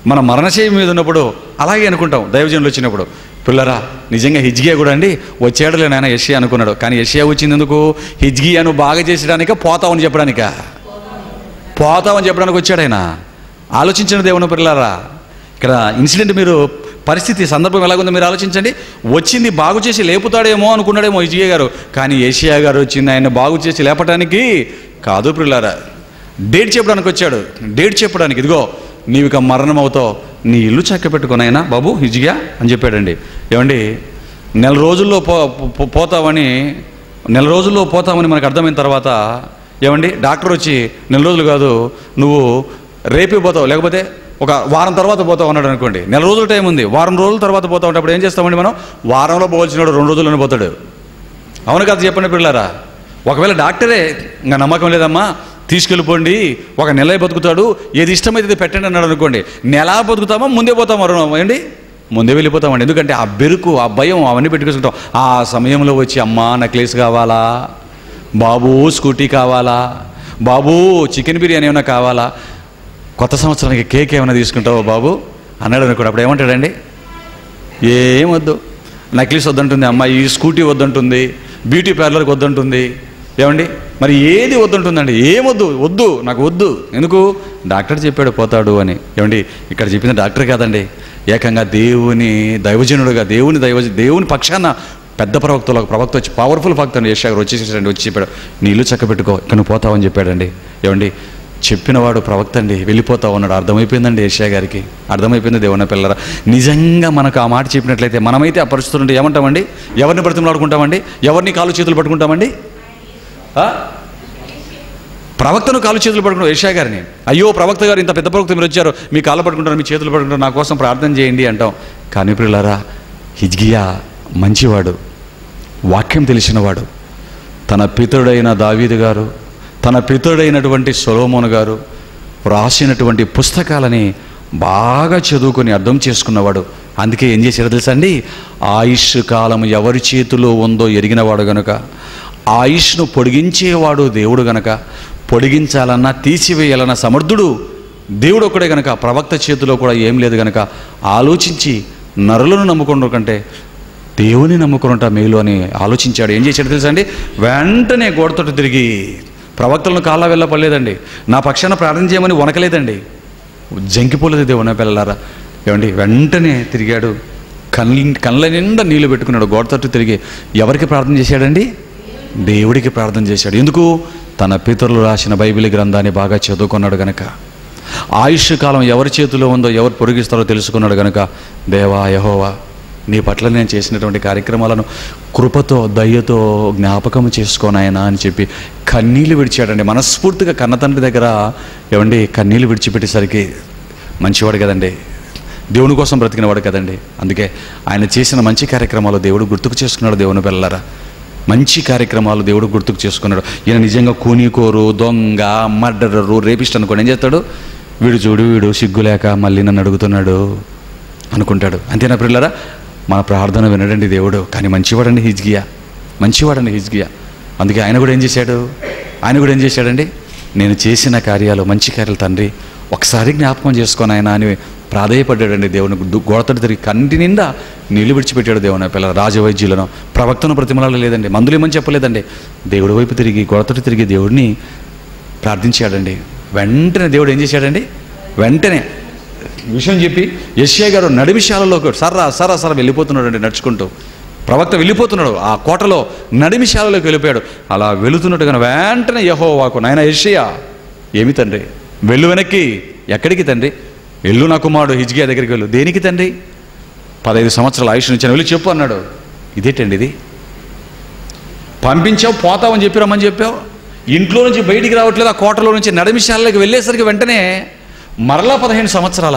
మన మరణశయం మీద ఉన్నప్పుడు అలాగే అనుకుంటాం. దైవజనులు వచ్చినప్పుడు, పిల్లరా నిజంగా హిజ్కియా కూడా అండి వచ్చాడులే నాయన యెషయా అనుకున్నాడు. కానీ యెషయా వచ్చింది ఎందుకు? హిజ్కియాను బాగా చేసడానిక, పోతామని చెప్పడానిక? పోతామని చెప్పడానికి వచ్చాడు ఆయన. ఆలోచించిన దేవుని పిల్లరా, ఇక్కడ ఇన్సిడెంట్ మీరు పరిస్థితి సందర్భం ఎలాగుందో మీరు ఆలోచించండి. వచ్చింది బాగు చేసి లేపుతాడేమో అనుకున్నాడేమో హిజ్కియా గారు, కానీ యెషయా గారు వచ్చింది ఆయన బాగు చేసి లేపటానికి కాదు పిల్లరా, డేట్ చెప్పడానికి వచ్చాడు. డేట్ చెప్పడానికి, ఇదిగో నీవు ఇక మరణం అవుతావు, నీ ఇల్లు చక్క పెట్టుకున్నాయినా బాబు హిజ్కియా అని చెప్పాడండి. ఏమండి నెల రోజుల్లో పో పోతామని నెల రోజుల్లో పోతామని మనకు అర్థమైన తర్వాత ఏమండి డాక్టర్ వచ్చి నెల రోజులు కాదు నువ్వు రేపే పోతావు, లేకపోతే ఒక వారం తర్వాత పోతావు అన్నాడు అనుకోండి. నెల రోజుల టైం ఉంది, వారం రోజుల తర్వాత పోతావు అంటే అప్పుడు ఏం చేస్తామండి మనం? వారంలో పోవాల్సినాడు రెండు రోజుల్లోనే పోతాడు. అవును కదా చెప్పండి పిల్లరా? ఒకవేళ డాక్టరే ఇంకా నమ్మకం లేదమ్మా తీసుకెళ్ళిపోండి, ఒక నెల బతుకుతాడు, ఏది ఇష్టమైతే పెట్టండి అన్నాడు అనుకోండి, నెల బతుకుతామా ముందే పోతామా? ఏంటి ముందే వెళ్ళిపోతామండి. ఎందుకంటే ఆ బెరుకు, ఆ భయం అవన్నీ పెట్టుకుంటాం. ఆ సమయంలో వచ్చి అమ్మా నెక్లెస్ కావాలా, బాబు స్కూటీ కావాలా, బాబు చికెన్ బిర్యానీ ఏమైనా కావాలా, కొత్త సంవత్సరానికి కేక్ ఏమైనా తీసుకుంటావా బాబు అన్నాడు అనుకోండి. అప్పుడు ఏమంటాడండి? ఏమొద్దు, నెక్లెస్ వద్దంటుంది అమ్మాయి, స్కూటీ వద్దంటుంది, బ్యూటీ పార్లర్కి వద్దంటుంది. ఏమండి మరి ఏది వద్దంటుందండి? ఏమొద్దు, వద్దు నాకు వద్దు. ఎందుకు? డాక్టర్ చెప్పాడు పోతాడు అని. ఏమండి ఇక్కడ చెప్పింది డాక్టర్ కాదండి, ఏకంగా దేవుని దైవజనుడుగా, దేవుని దైవ దేవుని పక్షాన పెద్ద ప్రవక్తలో ఒక ప్రవక్త వచ్చి, పవర్ఫుల్ ప్రవక్త అండి, యెషయా గారు వచ్చేసేటండి, వచ్చి చెప్పాడు నీ ఇల్లు చక్క పెట్టుకో, ఇక్కడ నువ్వు పోతావని చెప్పాడండి. ఏమండి చెప్పినవాడు ప్రవక్త అండి, వెళ్ళిపోతావు అన్నాడు. అర్థమైపోయిందండి యెషయా గారికి, అర్థమైపోయింది దేవుని పిల్లరా. నిజంగా మనకు ఆ మాట చెప్పినట్లయితే మనమైతే ఆ పరిస్థితులు ఉంటే ఏమంటామండి? ఎవరిని బ్రతిమలాడుకుంటామండి? ఎవరిని కాలు చేతులు పట్టుకుంటామండి? ప్రవక్తను కాలు చేతులు పట్టుకుంటాం యెషయా గారిని. అయ్యో ప్రవక్త గారు, ఇంత పెద్ద ప్రవక్త మీరు వచ్చారు, మీ కాళ్ళు పట్టుకుంటారు, మీ చేతులు పట్టుకుంటారు, నా కోసం ప్రార్థన చేయండి అంటాం. కానీ ప్రియులారా హిజ్కియా మంచివాడు, వాక్యం తెలిసినవాడు. తన పితరుడైన దావీదు గారు, తన పితరుడైనటువంటి సొలొమోను గారు రాసినటువంటి పుస్తకాలని బాగా చదువుకొని అర్థం చేసుకున్నవాడు. అందుకే ఏం చేశారో తెలుసా అండి? ఆయుష్ కాలం ఎవరి చేతిలో ఉందో ఎరిగినవాడు గనుక, ఆయుష్ను పొడిగించేవాడు దేవుడు గనక, పొడిగించాలన్నా తీసివేయాలన్న సమర్థుడు దేవుడు ఒక్కడే గనక, ప్రవక్త చేతిలో కూడా ఏం లేదు గనక ఆలోచించి నరులను నమ్ముకున్న కంటే దేవుని నమ్ముకున్నట మేలు అని ఆలోచించాడు. ఏం చేశాడు తెలుసా అండి? వెంటనే గోడతోటి తిరిగి, ప్రవక్తలను కాళ్ళ వెళ్ళపడలేదండి, నా పక్షాన ప్రార్థన చేయమని వనకలేదండి, జంకిపోలేదు దేవుని పిల్లలారా. ఏమండి వెంటనే తిరిగాడు, కళ్ళ కళ్ళ నిండా నీళ్లు పెట్టుకున్నాడు, గోడతోటి తిరిగి ఎవరికి ప్రార్థన చేశాడండి? దేవుడికి ప్రార్థన చేశాడు. ఎందుకు? తన పితరులు రాసిన బైబిల్ గ్రంథాన్ని బాగా చదువుకున్నాడు గనక, ఆయుష్ కాలం ఎవరి చేతిలో ఉందో, ఎవరు పొడిగిస్తారో తెలుసుకున్నాడు గనక, దేవా యెహోవా నీ పట్ల నేను చేసినటువంటి కార్యక్రమాలను కృపతో దయ్యతో జ్ఞాపకం చేసుకోనాయనా అని చెప్పి కన్నీళ్ళు విడిచాడండి. మనస్ఫూర్తిగా కన్న తండ్రి దగ్గర ఏమండి కన్నీళ్ళు విడిచిపెట్టేసరికి మంచివాడు కదండి, దేవుని కోసం బ్రతికినవాడు కదండి. అందుకే ఆయన చేసిన మంచి కార్యక్రమాలు దేవుడు గుర్తుకు చేసుకున్నాడు. దేవుని పిల్లలారా మంచి కార్యక్రమాలు దేవుడు గుర్తుకు చేసుకున్నాడు. ఈయన నిజంగా కూనీకోరు, దొంగ, మర్డరరు, రేపిస్ట్ అనుకోండి, ఏం చేస్తాడు? వీడు చూడు వీడు సిగ్గులేక మళ్ళీ నన్ను అడుగుతున్నాడు అనుకుంటాడు. అంతేనా పిల్లరా? మన ప్రార్థన వినడండి దేవుడు. కానీ మంచివాడండి హిజ్కియా, మంచివాడండి హిజ్కియా. అందుకే ఆయన కూడా ఏం చేశాడు? ఆయన కూడా ఏం చేశాడండి? నేను చేసిన కార్యాలు, మంచి కార్యాలు తండ్రి ఒకసారి జ్ఞాపకం చేసుకొని ఆయన అని ప్రాధేయపడ్డాడండి దేవుని. గోడతడి తిరిగి కంటి నిండా నీళ్లు విడిచిపెట్టాడు దేవుని పిల్లల. రాజవైద్యులను, ప్రవక్తను ప్రతిమలాలు లేదండి, మందులు ఏమని చెప్పలేదండి, దేవుడి వైపు తిరిగి గోడతడి తిరిగి దేవుడిని ప్రార్థించాడండి. వెంటనే దేవుడు ఏం చేశాడండి? వెంటనే విషయం చెప్పి యెషయా గారు నడిమిశాలలోకి సర్రా సర్రా సర్రా వెళ్ళిపోతున్నాడు అండి నడుచుకుంటూ. ప్రవక్త వెళ్ళిపోతున్నాడు, ఆ కోటలో నడిమిశాలలోకి వెళ్ళిపోయాడు. అలా వెళుతున్నట్టుగా వెంటనే యెహోవాకు, నాయన యెషయా ఏమి తండ్రి? వెళ్ళు వెనక్కి. ఎక్కడికి తండ్రి? వెళ్ళు నా కుమారుడు హిజ్కియా దగ్గరికి వెళ్ళు. దేనికి తండ్రి? పదహైదు సంవత్సరాల ఆయుష్ నుంచి వెళ్ళి చెప్పు అన్నాడు. ఇదేటండి ఇది? పంపించావు, పోతావని చెప్పి రమ్మని చెప్పావు, ఇంట్లో నుంచి బయటికి రావట్లేదు, ఆ కోటలో నుంచి నడిమిశాలలోకి వెళ్ళేసరికి వెంటనే మరలా పదిహేను సంవత్సరాల.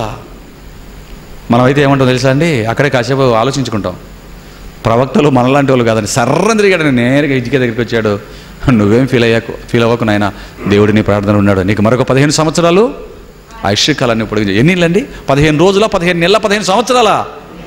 మనమైతే ఏమంటాం తెలుసా అండి? అక్కడే కాసేపు ఆలోచించుకుంటాం. ప్రవక్తలు మనలాంటి వాళ్ళు కాదండి, సర్రం తిరిగాడు, నేరుగా హిజ్కియా దగ్గరికి వచ్చాడు. నువ్వేం ఫీల్ అయ్యాకు ఫీల్ అవ్వకు నాయన, దేవుడిని ప్రార్థన ఉన్నాడు, నీకు మరొక పదిహేను సంవత్సరాలు ఆయుష్కాలాన్ని పొడిగి. ఎన్ని నెలండి? పదిహేను రోజుల, పదిహేను నెలల, పదిహేను సంవత్సరాల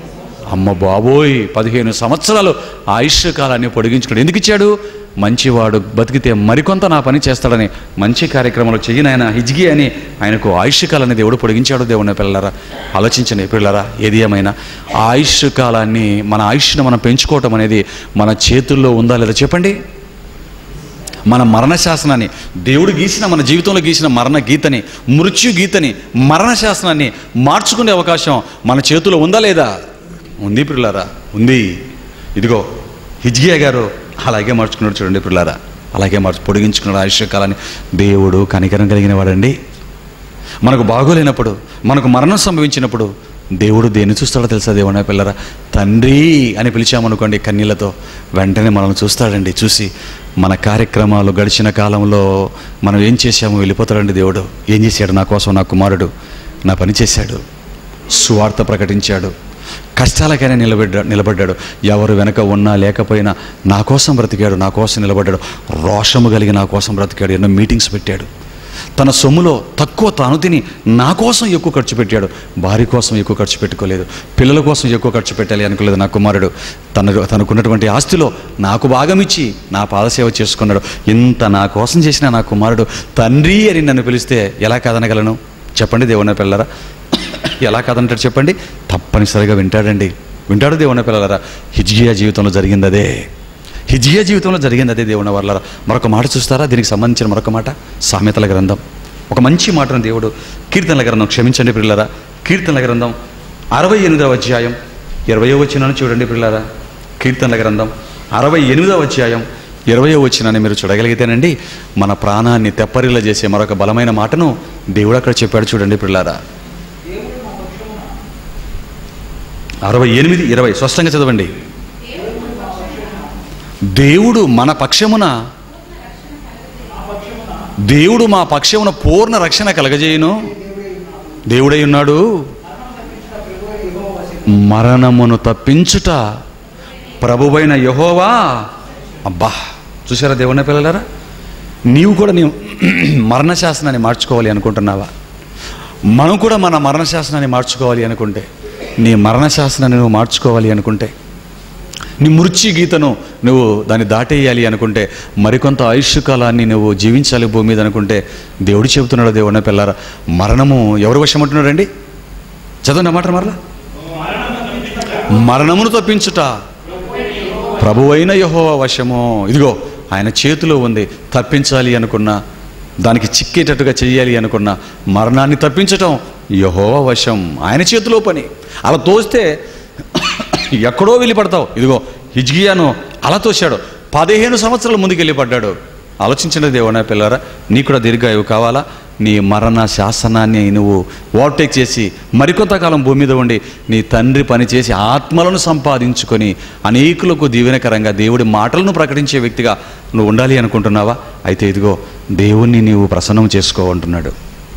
అమ్మ బాబోయ్, పదిహేను సంవత్సరాలు ఆయుష్ కాలాన్ని పొడిగించుకున్నాడు. ఎందుకు ఇచ్చాడు? మంచివాడు బతికితే మరికొంత నా పని చేస్తాడని, మంచి కార్యక్రమాలు చెయ్యని ఆయన హిజ్కి అని ఆయనకు ఆయుష్ కాలాన్ని దేవుడు పొడిగించాడు. దేవుని పిల్లలారా, ఆలోచించండి పిల్లలారా. ఏది ఏమైనా ఆయుష్ కాలాన్ని, మన ఆయుష్ను మనం పెంచుకోవటం అనేది మన చేతుల్లో ఉందా లేదా చెప్పండి. మన మరణ శాసనాన్ని, దేవుడు గీసిన, మన జీవితంలో గీసిన మరణ గీతని, మృత్యు గీతని, మరణ శాసనాన్ని మార్చుకునే అవకాశం మన చేతిలో ఉందా లేదా? ఉంది పిల్లారా, ఉంది. ఇదిగో హిజ్కియా గారు అలాగే మార్చుకున్నాడు చూడండి పిల్లారా, అలాగే మార్చు పొడిగించుకున్నాడు ఆయుష్య కాలాన్ని. దేవుడు కనికరం కలిగిన వాడండి. మనకు బాగోలేనప్పుడు, మనకు మరణం సంభవించినప్పుడు దేవుడు దేన్ని చూస్తాడో తెలుసా దేవుని పిల్లరా? తండ్రి అని పిలిచామనుకోండి కన్నీళ్లతో, వెంటనే మనల్ని చూస్తాడండి. చూసి మన కార్యక్రమాలు గడిచిన కాలంలో మనం ఏం చేశామో వెళ్ళిపోతాడండి దేవుడు. ఏం చేశాడు? నా కోసం నా కుమారుడు నా పని చేశాడు, సువార్త ప్రకటించాడు, కష్టాలకైనా నిలబడ్డా నిలబడ్డాడు ఎవరు వెనక ఉన్నా లేకపోయినా నా కోసం బ్రతికాడు, నా కోసం నిలబడ్డాడు, రోషము కలిగి నా కోసం బ్రతికాడు, ఎన్నో మీటింగ్స్ పెట్టాడు. తన సొమ్ములో తక్కువ తాను తిని నా కోసం ఎక్కువ ఖర్చు పెట్టాడు. భార్య కోసం ఎక్కువ ఖర్చు పెట్టుకోలేదు, పిల్లల కోసం ఎక్కువ ఖర్చు పెట్టాలి అనుకోలేదు నా కుమారుడు. తన తనకున్నటువంటి ఆస్తిలో నాకు భాగం ఇచ్చి నా పాదసేవ చేసుకున్నాడు. ఇంత నా కోసం చేసిన నా కుమారుడు తండ్రి అని నన్ను పిలిస్తే ఎలా కాదనగలను చెప్పండి దేవుని పిల్లరా? ఎలా కాదంటాడు చెప్పండి? తప్పనిసరిగా వింటాడండి, వింటాడు దేవుని పిల్లరా. హిజ్కియా జీవితంలో జరిగింది అదే, హిజ్కియా జీవితంలో జరిగింది అదే దేవుని వల్ల. మరొక మాట చూస్తారా దీనికి సంబంధించిన మరొక మాట? సామెతల గ్రంథం ఒక మంచి మాటను దేవుడు, కీర్తనల గ్రంథం, క్షమించండి పిల్లరా, కీర్తనల గ్రంథం అరవై ఎనిమిదవ అధ్యాయం ఇరవయో వచనాన్ని చూడండి పిల్లరా. కీర్తనల గ్రంథం అరవై ఎనిమిదవ అధ్యాయం ఇరవయో వచనాన్ని మీరు చూడగలిగితేనండి మన ప్రాణాన్ని తెప్పరిల్ల చేసే మరొక బలమైన మాటను దేవుడు అక్కడ చెప్పాడు చూడండి పిల్లరా. అరవై ఎనిమిది ఇరవై స్పష్టంగా చదవండి. దేవుడు మన పక్షమున, దేవుడు మా పక్షమున పూర్ణ రక్షణ కలగజేయును, దేవుడై ఉన్నాడు. మరణమును తప్పించుట ప్రభువైన యెహోవా. అబ్బా, చూసారా దేవుని పిల్లలారా? నీవు కూడా నీవు మరణ శాసనాన్ని మార్చుకోవాలి అనుకుంటున్నావా? మనం కూడా మన మరణ శాసనాన్ని మార్చుకోవాలి అనుకుంటే, నీ మరణ శాసనాన్ని నువ్వు మార్చుకోవాలి అనుకుంటే, నీ మృత్యు గీతను నువ్వు దాన్ని దాటేయాలి అనుకుంటే, మరికొంత ఆయుష్ కాలాన్ని నువ్వు జీవించాలి భూమి మీద అనుకుంటే, దేవుడు చెబుతున్నాడు దేవుని పిల్లారా, మరణము ఎవరు వశం అంటున్నాడండి? చదవండి అన్నమాట మరలా. మరణమును తప్పించుట ప్రభువైన యెహోవా వశము. ఇదిగో ఆయన చేతిలో ఉంది. తప్పించాలి అనుకున్నా, దానికి చిక్కేటట్టుగా చెయ్యాలి అనుకున్నా, మరణాన్ని తప్పించటం యెహోవా వశం, ఆయన చేతిలో పని. అలా తోస్తే ఎక్కడో వెళ్ళి పడతావు. ఇదిగో హిజ్కియాను అలా తోశాడు, పదిహేను సంవత్సరాల ముందుకు వెళ్ళి పడ్డాడు. ఆలోచించండి దేవుని పిల్లరా, నీకు కూడా దీర్ఘాయువు కావాలా? నీ మరణ శాసనాన్ని నువ్వు ఓవర్టేక్ చేసి మరికొంతకాలం భూమి మీద ఉండి నీ తండ్రి పనిచేసి ఆత్మలను సంపాదించుకొని అనేకులకు దీవెనకరంగా దేవుడి మాటలను ప్రకటించే వ్యక్తిగా నువ్వు ఉండాలి అనుకుంటున్నావా? అయితే ఇదిగో దేవుణ్ణి నీవు ప్రసన్నం చేసుకోమంటున్నాడు.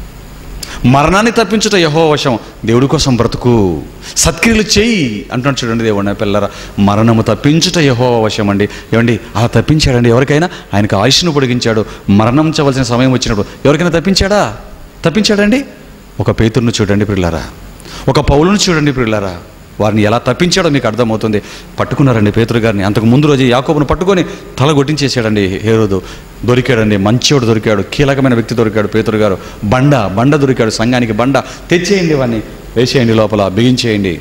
మరణాన్ని తప్పించుట యెహోవా వశం, దేవుడి కోసం బ్రతుకు, సత్క్రియలు చెయ్యి అంటున్నాడు చూడండి దేవుడిని పిల్లరా. మరణము తప్పించుట యెహోవా వశం అండి. ఏమండి అలా తప్పించాడండి ఎవరికైనా? ఆయనకు ఆయుష్ను పొడిగించాడు. మరణం చవలసిన సమయం వచ్చినప్పుడు ఎవరికైనా తప్పించాడా? తప్పించాడండి. ఒక పేతురును చూడండి పిల్లరా, ఒక పౌలును చూడండి పిల్లరా, వారిని ఎలా తప్పించాడో మీకు అర్థమవుతుంది. పట్టుకున్నారండి పేతురు గారిని. అంతకు ముందు రోజు యాకోబును పట్టుకొని తల కొట్టించేసాడండి హేరోదు. దొరికాడండి, మంచివాడు దొరికాడు, కీలకమైన వ్యక్తి దొరికాడు పేతురు గారు. బండ బండ దొరికాడు, సంఘానికి బండ తెచ్చేయండి, వాడిని వేసేయండి, లోపల బిగించేయండి,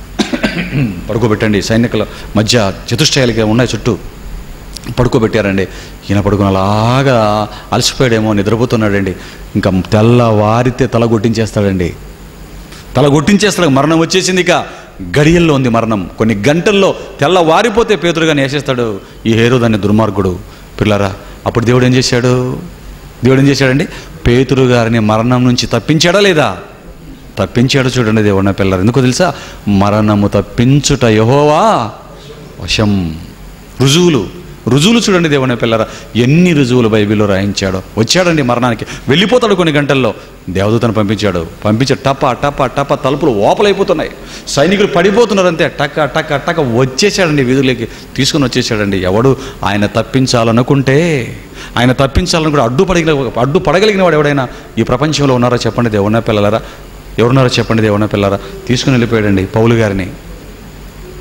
పడుకోబెట్టండి. సైనికుల మధ్య చతుష్టయాలకి ఉన్నాయి చుట్టూ, పడుకోబెట్టారండి. ఈయన పడుకుని అలాగా అలసిపోయాడేమో, నిద్రపోతున్నాడండి. ఇంకా తెల్లవారితే తల కొట్టించేస్తాడండి, తల కొట్టించేస్తాడు. మరణం వచ్చేసింది, ఇక గడియల్లో ఉంది మరణం. కొన్ని గంటల్లో తెల్లవారిపోతే పేతురుగాని వేసేస్తాడు ఈ హేరోదాన్ని, దుర్మార్గుడు పిల్లరా. అప్పుడు దేవుడు ఏం చేశాడు? దేవుడు ఏం చేశాడండి? పేతురు గారిని మరణం నుంచి తప్పించాడా లేదా? తప్పించాడు చూడండి దేవుడిన పిల్లలు. ఎందుకో తెలుసా? మరణము తప్పించుట యెహోవా వశం. రుజువులు రుజువులు చూడండి దేవుని పిల్లరా, ఎన్ని రుజువులు బైబిల్లో రాయించాడో. వచ్చాడండి మరణానికి, వెళ్ళిపోతాడు కొన్ని గంటల్లో. దేవదూతను పంపించాడు, పంపించి టప టప టప తలుపులు ఓపలైపోతున్నాయి, సైనికులు పడిపోతున్నారు, అంతే టక్క టక్క టక్క వచ్చేసాడండి, వీధులకి తీసుకుని వచ్చేసాడండి. ఎవడు ఆయన తప్పించాలనుకుంటే, ఆయన తప్పించాలని కూడా అడ్డు పడగల అడ్డు పడగలిగిన వాడు ఎవడైనా ఈ ప్రపంచంలో ఉన్నారో చెప్పండి దేవుని పిల్లలరా? ఎవరున్నారో చెప్పండి దేవుని పిల్లరా? తీసుకుని వెళ్ళిపోయాడండి పౌలు గారిని.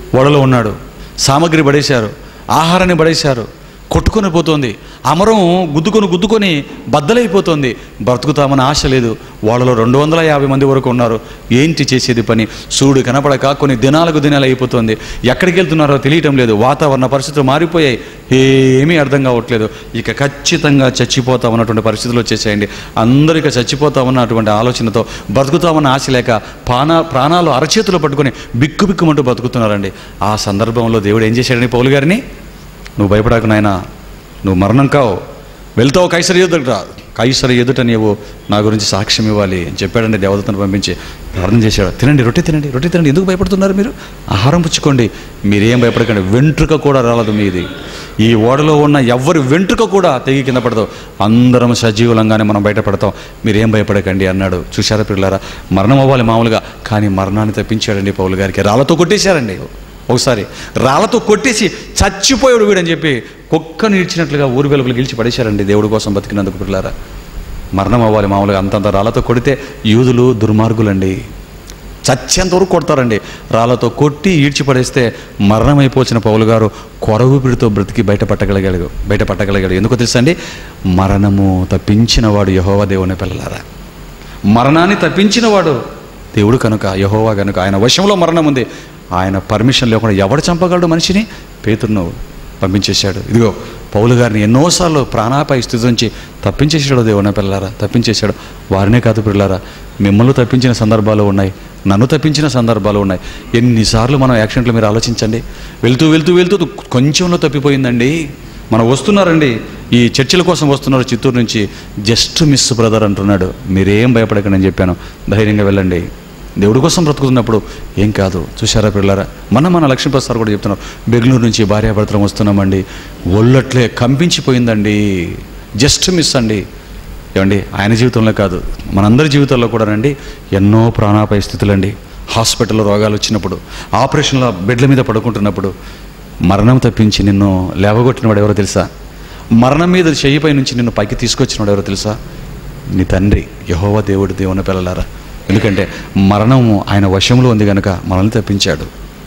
ఓడలో ఉన్నాడు, సామగ్రి పడేశారు, ఆహారాన్ని పడేశారు, కొట్టుకొని పోతుంది, అమరం గుద్దుకొని గుద్దుకొని బద్దలైపోతుంది. బ్రతుకుతామని ఆశ లేదు. వాళ్ళలో రెండు వందల యాభై మంది వరకు ఉన్నారు. ఏంటి చేసేది పని? సూర్యుడు కనపడక కొన్ని దినాలకు దినాలు అయిపోతుంది. ఎక్కడికి వెళ్తున్నారో తెలియటం లేదు. వాతావరణ పరిస్థితులు మారిపోయాయి. ఏమీ అర్థం కావట్లేదు. ఇక ఖచ్చితంగా చచ్చిపోతామన్నటువంటి పరిస్థితులు వచ్చేసేయండి. అందరూ ఇక చచ్చిపోతామన్నటువంటి ఆలోచనతో, బ్రతుకుతామన్న ఆశ లేక ప్రాణ ప్రాణాలు అరచేతులు పట్టుకొని బిక్కు బిక్కుమంటూ బతుకుతున్నారండి. ఆ సందర్భంలో దేవుడు ఏం చేశాడని పౌలు గారిని, నువ్వు భయపడకు నాయనా, నువ్వు మరణం కావు, వెళ్తావు కైసరు ఎదుట, కైసరు ఎదుట నీవు నా గురించి సాక్ష్యం ఇవ్వాలి అని చెప్పాడండి. దేవదూతను పంపించి ప్రార్థన చేశాడు. తినండి, రొట్టె తినండి, రొట్టె తినండి. ఎందుకు భయపడుతున్నారు మీరు? ఆహారం పుచ్చుకోండి, మీరేం భయపడకండి. వెంట్రుక కూడా రాలదు మీది. ఈ ఓడలో ఉన్న ఎవరి వెంట్రుక కూడా తెగి కింద పడదు. అందరం సజీవులంగానే మనం బయటపడతాం, మీరేం భయపడకండి అన్నాడు. చూశారా పిల్లారా? మరణం అవ్వాలి మామూలుగా, కానీ మరణాన్ని తప్పించాడండి పౌలు గారికి. రాళ్ళతో కొట్టేశారండి. ఒకసారి రాళ్ళతో కొట్టేసి చచ్చిపోయాడు వీడని చెప్పి కుక్కను ఈడ్చినట్లుగా ఊరి వెలుగులు గెలిచి పడేశారండి దేవుడి కోసం బతికినందుకు. పిల్లారా, మరణం అవ్వాలి మామూలుగా. అంతంత రాళ్ళతో కొడితే యూదులు దుర్మార్గులండి, చచ్చేంతవరకు కొడతారండి. రాళ్ళతో కొట్టి ఈడ్చి పడేస్తే మరణం అయిపోచిన పౌలు గారు కొరవుపిడితో బ్రతికి బయట పట్టగలిగాడు బయట పట్టగలిగాడు ఎందుకో తెలుసా అండి? మరణము తప్పించిన వాడు యెహోవా దేవుని పిల్లలారా. మరణాన్ని తప్పించిన వాడు దేవుడు కనుక, యెహోవా కనుక. ఆయన వశంలో మరణం ఉంది. ఆయన పర్మిషన్ లేకుండా ఎవడు చంపగలడు మనిషిని? పేతురును పంపించేశాడు. ఇదిగో పౌలు గారిని ఎన్నోసార్లు ప్రాణాపాయ స్థితి నుంచి తప్పించేసాడు దేవుని పిల్లారా, తప్పించేశాడు. వారినే కాదు పిల్లారా, మిమ్మల్ని తప్పించిన సందర్భాలు ఉన్నాయి, నన్ను తప్పించిన సందర్భాలు ఉన్నాయి. ఎన్నిసార్లు మనం యాక్సిడెంట్లు మీరు ఆలోచించండి. వెళ్తూ వెళ్తూ వెళ్తూ కొంచెంలో తప్పిపోయిందండి. మనం వస్తున్నారండి, ఈ చర్చిల కోసం వస్తున్నారు చిత్తూరు నుంచి, జస్ట్ మిస్ బ్రదర్ అంటున్నాడు. మీరేం భయపడకండి అని చెప్పాను, ధైర్యంగా వెళ్ళండి. దేవుడి కోసం బ్రతుకుతున్నప్పుడు ఏం కాదు. చూశారా పిల్లారా? మన మన లక్ష్మీప్రసాద్ సార్ కూడా చెప్తున్నారు, బెంగళూరు నుంచి భార్యాభర్తలు వస్తున్నామండి, ఒళ్ళట్లే కంపించిపోయిందండి, జస్ట్ మిస్ అండి. ఏమండి, ఆయన జీవితంలో కాదు, మనందరి జీవితాల్లో కూడా రండి ఎన్నో ప్రాణాపాయ స్థితులండి. హాస్పిటల్లో రోగాలు వచ్చినప్పుడు, ఆపరేషన్లో బెడ్ల మీద పడుకుంటున్నప్పుడు, మరణం తప్పించి నిన్ను లేవగొట్టినవాడు ఎవరో తెలుసా? మరణం మీద చెయ్యిపై నుంచి నిన్ను పైకి తీసుకొచ్చినవాడు ఎవరో తెలుసా? నీ తండ్రి యెహోవా దేవుడు. దేవుని పిల్లలారా, ఎందుకంటే మరణము ఆయన వశంలో ఉంది కనుక మనల్ని తప్పించాడు.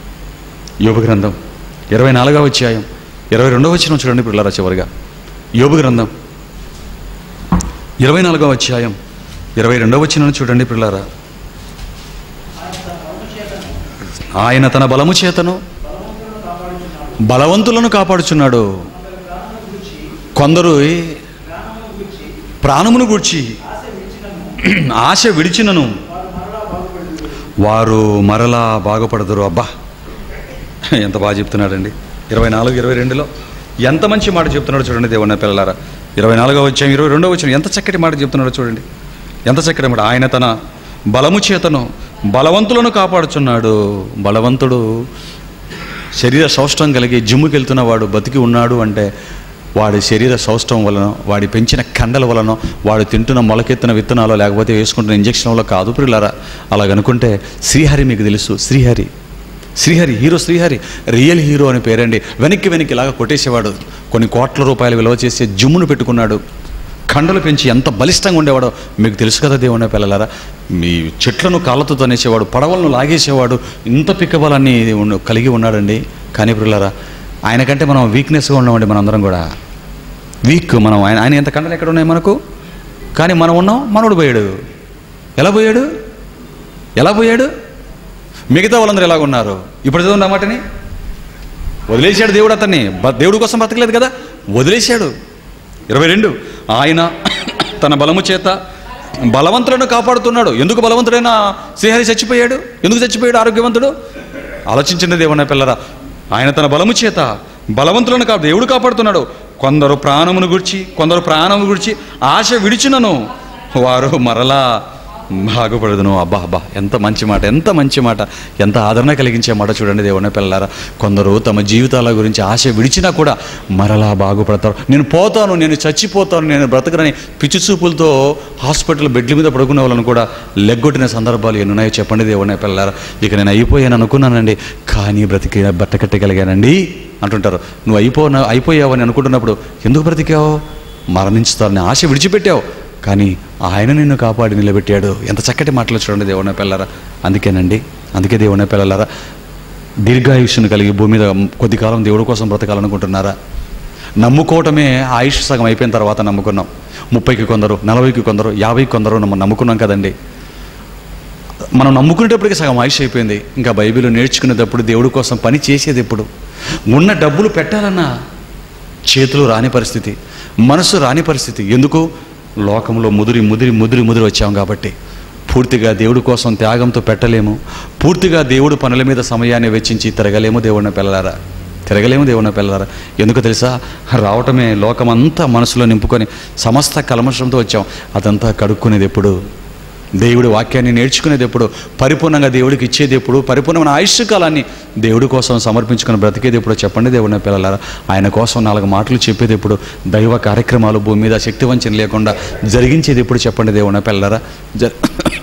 యోబు గ్రంథం ఇరవై నాలుగవ అధ్యాయం ఇరవై రెండవ వచనం చూడండి పిల్లలారా. చివరిగా యోబు గ్రంథం ఇరవై నాలుగవ అధ్యాయం ఇరవై రెండవ వచనం చూడండి పిల్లలారా. ఆయన తన బలము చేతను బలవంతులను కాపాడుచున్నాడు. కొందరు ప్రాణమును గూర్చి ఆశ విడిచినను వారు మరలా బాగుపడదురు. అబ్బా, ఎంత బాగా చెప్తున్నాడండి. ఇరవై నాలుగు ఇరవై రెండులో ఎంత మంచి మాట చెప్తున్నాడు చూడండి దేవుని పిల్లలారా. ఇరవై నాలుగో వచ్చాం ఇరవై రెండో వచ్చిన ఎంత చక్కటి మాట చెప్తున్నాడో చూడండి, ఎంత చక్కటి మాట. ఆయన తన బలము చేతను బలవంతులను కాపాడుచున్నాడు. బలవంతుడు శరీర సౌష్టం కలిగి జిమ్ముకి వెళ్తున్న వాడు బతికి ఉన్నాడు అంటే వాడి శరీర సౌష్టం వలన, వాడి పెంచిన కండల వలన, వాడు తింటున్న మొలకెత్తిన విత్తనాలు, లేకపోతే వేసుకుంటున్న ఇంజక్షన్ వల్ల కాదు పిల్లారా. అలాగనుకుంటే శ్రీహరి మీకు తెలుసు, Srihari Srihari hero, Srihari real hero అని పేరండి. వెనక్కి వెనక్కి ఇలాగా కొట్టేసేవాడు. కొన్ని కోట్ల రూపాయలు విలువ చేసే జిమ్మును పెట్టుకున్నాడు. కండలు పెంచి ఎంత బలిష్టంగా ఉండేవాడో మీకు తెలుసు కదా దేవుని పిల్లలారా. మీ చెట్లను కాళ్ళతో తనేసేవాడు, పడవలను లాగేసేవాడు. ఇంత పిక్కబలాన్ని కలిగి ఉన్నాడండి. కానీ పిల్లలారా, ఆయన కంటే మనం వీక్నెస్గా ఉన్నామండి. మనందరం కూడా వీక్. మనం ఆయన ఆయన ఎంత కండలు ఎక్కడ ఉన్నాయి మనకు, కానీ మనం ఉన్నాం. మనోడు పోయాడు. ఎలా పోయాడు? ఎలా పోయాడు? మిగతా వాళ్ళందరూ ఎలాగ ఉన్నారు? ఇప్పుడు చదువున్న మాటని వదిలేశాడు దేవుడు అతన్ని. దేవుడి కోసం బతకలేదు కదా, వదిలేశాడు. ఇరవై రెండు ఆయన తన బలము చేత బలవంతులను కాపాడుతున్నాడు. ఎందుకు బలవంతుడైన శ్రీహరి చచ్చిపోయాడు? ఎందుకు చచ్చిపోయాడు ఆరోగ్యవంతుడు? ఆలోచించండి దేవుని పిల్లరా. ఆయన తన బలము చేత బలవంతులను కా దేవుడు కాపాడుతున్నాడు. కొందరు ప్రాణమును గురించి కొందరు ప్రాణము గురించి ఆశ విడిచినను వారు మరలా బాగుపడదును. అబ్బా అబ్బా, ఎంత మంచి మాట, ఎంత మంచి మాట, ఎంత ఆదరణ కలిగించే మాట చూడండి దేవుని పిల్లలారా. కొందరు తమ జీవితాల గురించి ఆశ విడిచినా కూడా మరలా బాగుపడతారు. నేను పోతాను, నేను చచ్చిపోతాను, నేను బ్రతకనని పిచ్చి చూపులతో హాస్పిటల్ బెడ్ల మీద పడుకునే వాళ్ళని కూడా లెగ్గొట్టిన సందర్భాలు ఎన్నున్నాయో చెప్పండి దేవుని పిల్లలారా. ఇక నేను అయిపోయాను అనుకున్నానండి, కానీ బ్రతికి బట్టకట్టగలిగానండి అంటుంటారు. నువ్వు అయిపో అయిపోయావు అని అనుకుంటున్నప్పుడు ఎందుకు బ్రతికావు? మరణించుతారని ఆశ విడిచిపెట్టావు, కానీ ఆయన నిన్ను కాపాడి నిలబెట్టాడు. ఎంత చక్కటి మాటలు చూడండి దేవుని పిల్లలారా. అందుకేనండి, అందుకే దేవుని పిల్లలారా, దీర్ఘాయుష్ను కలిగి భూమి మీద కొద్ది కాలం దేవుడి కోసం బ్రతకాలనుకుంటున్నారా? నమ్ముకోవటమే ఆయుష్ సగం అయిపోయిన తర్వాత నమ్ముకున్నాం. ముప్పైకి కొందరు, నలభైకి కొందరు, యాభైకి కొందరు మనం నమ్ముకున్నాం కదండి. మనం నమ్ముకునేటప్పటికి సగం ఆయుష్ అయిపోయింది. ఇంకా బైబిల్ నేర్చుకునేటప్పుడు దేవుడి కోసం పని చేసేది ఎప్పుడు? ఉన్న డబ్బులు పెట్టాలన్నా చేతులు రాని పరిస్థితి, మనసు రాని పరిస్థితి. ఎందుకు? లోకంలో ముదిరి ముదిరి ముదిరి ముదిరి వచ్చాం కాబట్టి. పూర్తిగా దేవుడి కోసం త్యాగంతో పెట్టలేము. పూర్తిగా దేవుడు పనుల మీద సమయాన్ని వెచ్చించి తిరగలేము దేవుడిని పిల్లలారా, తిరగలేము దేవుడిని పిల్లలారా. ఎందుకు తెలుసా? రావటమే లోకమంతా మనసులో నింపుకొని సమస్త కల్మషంతో వచ్చాం. అదంతా కడుక్కునేది ఎప్పుడు? దేవుడి వాక్యాన్ని నేర్చుకునేది ఎప్పుడు? పరిపూర్ణంగా దేవుడికి ఇచ్చేది ఎప్పుడు? పరిపూర్ణమైన ఆయుష్ కాలాన్ని దేవుడి కోసం సమర్పించుకొని బ్రతికేది ఎప్పుడు? చెప్పండి దేవుడిని పిల్లలారా. ఆయన కోసం నాలుగు మాటలు చెప్పేది ఎప్పుడు? దైవ కార్యక్రమాలు భూమి మీద శక్తి వంచన లేకుండా జరిగించేది ఎప్పుడు? చెప్పండి దేవుడిని పిల్లలారా. జ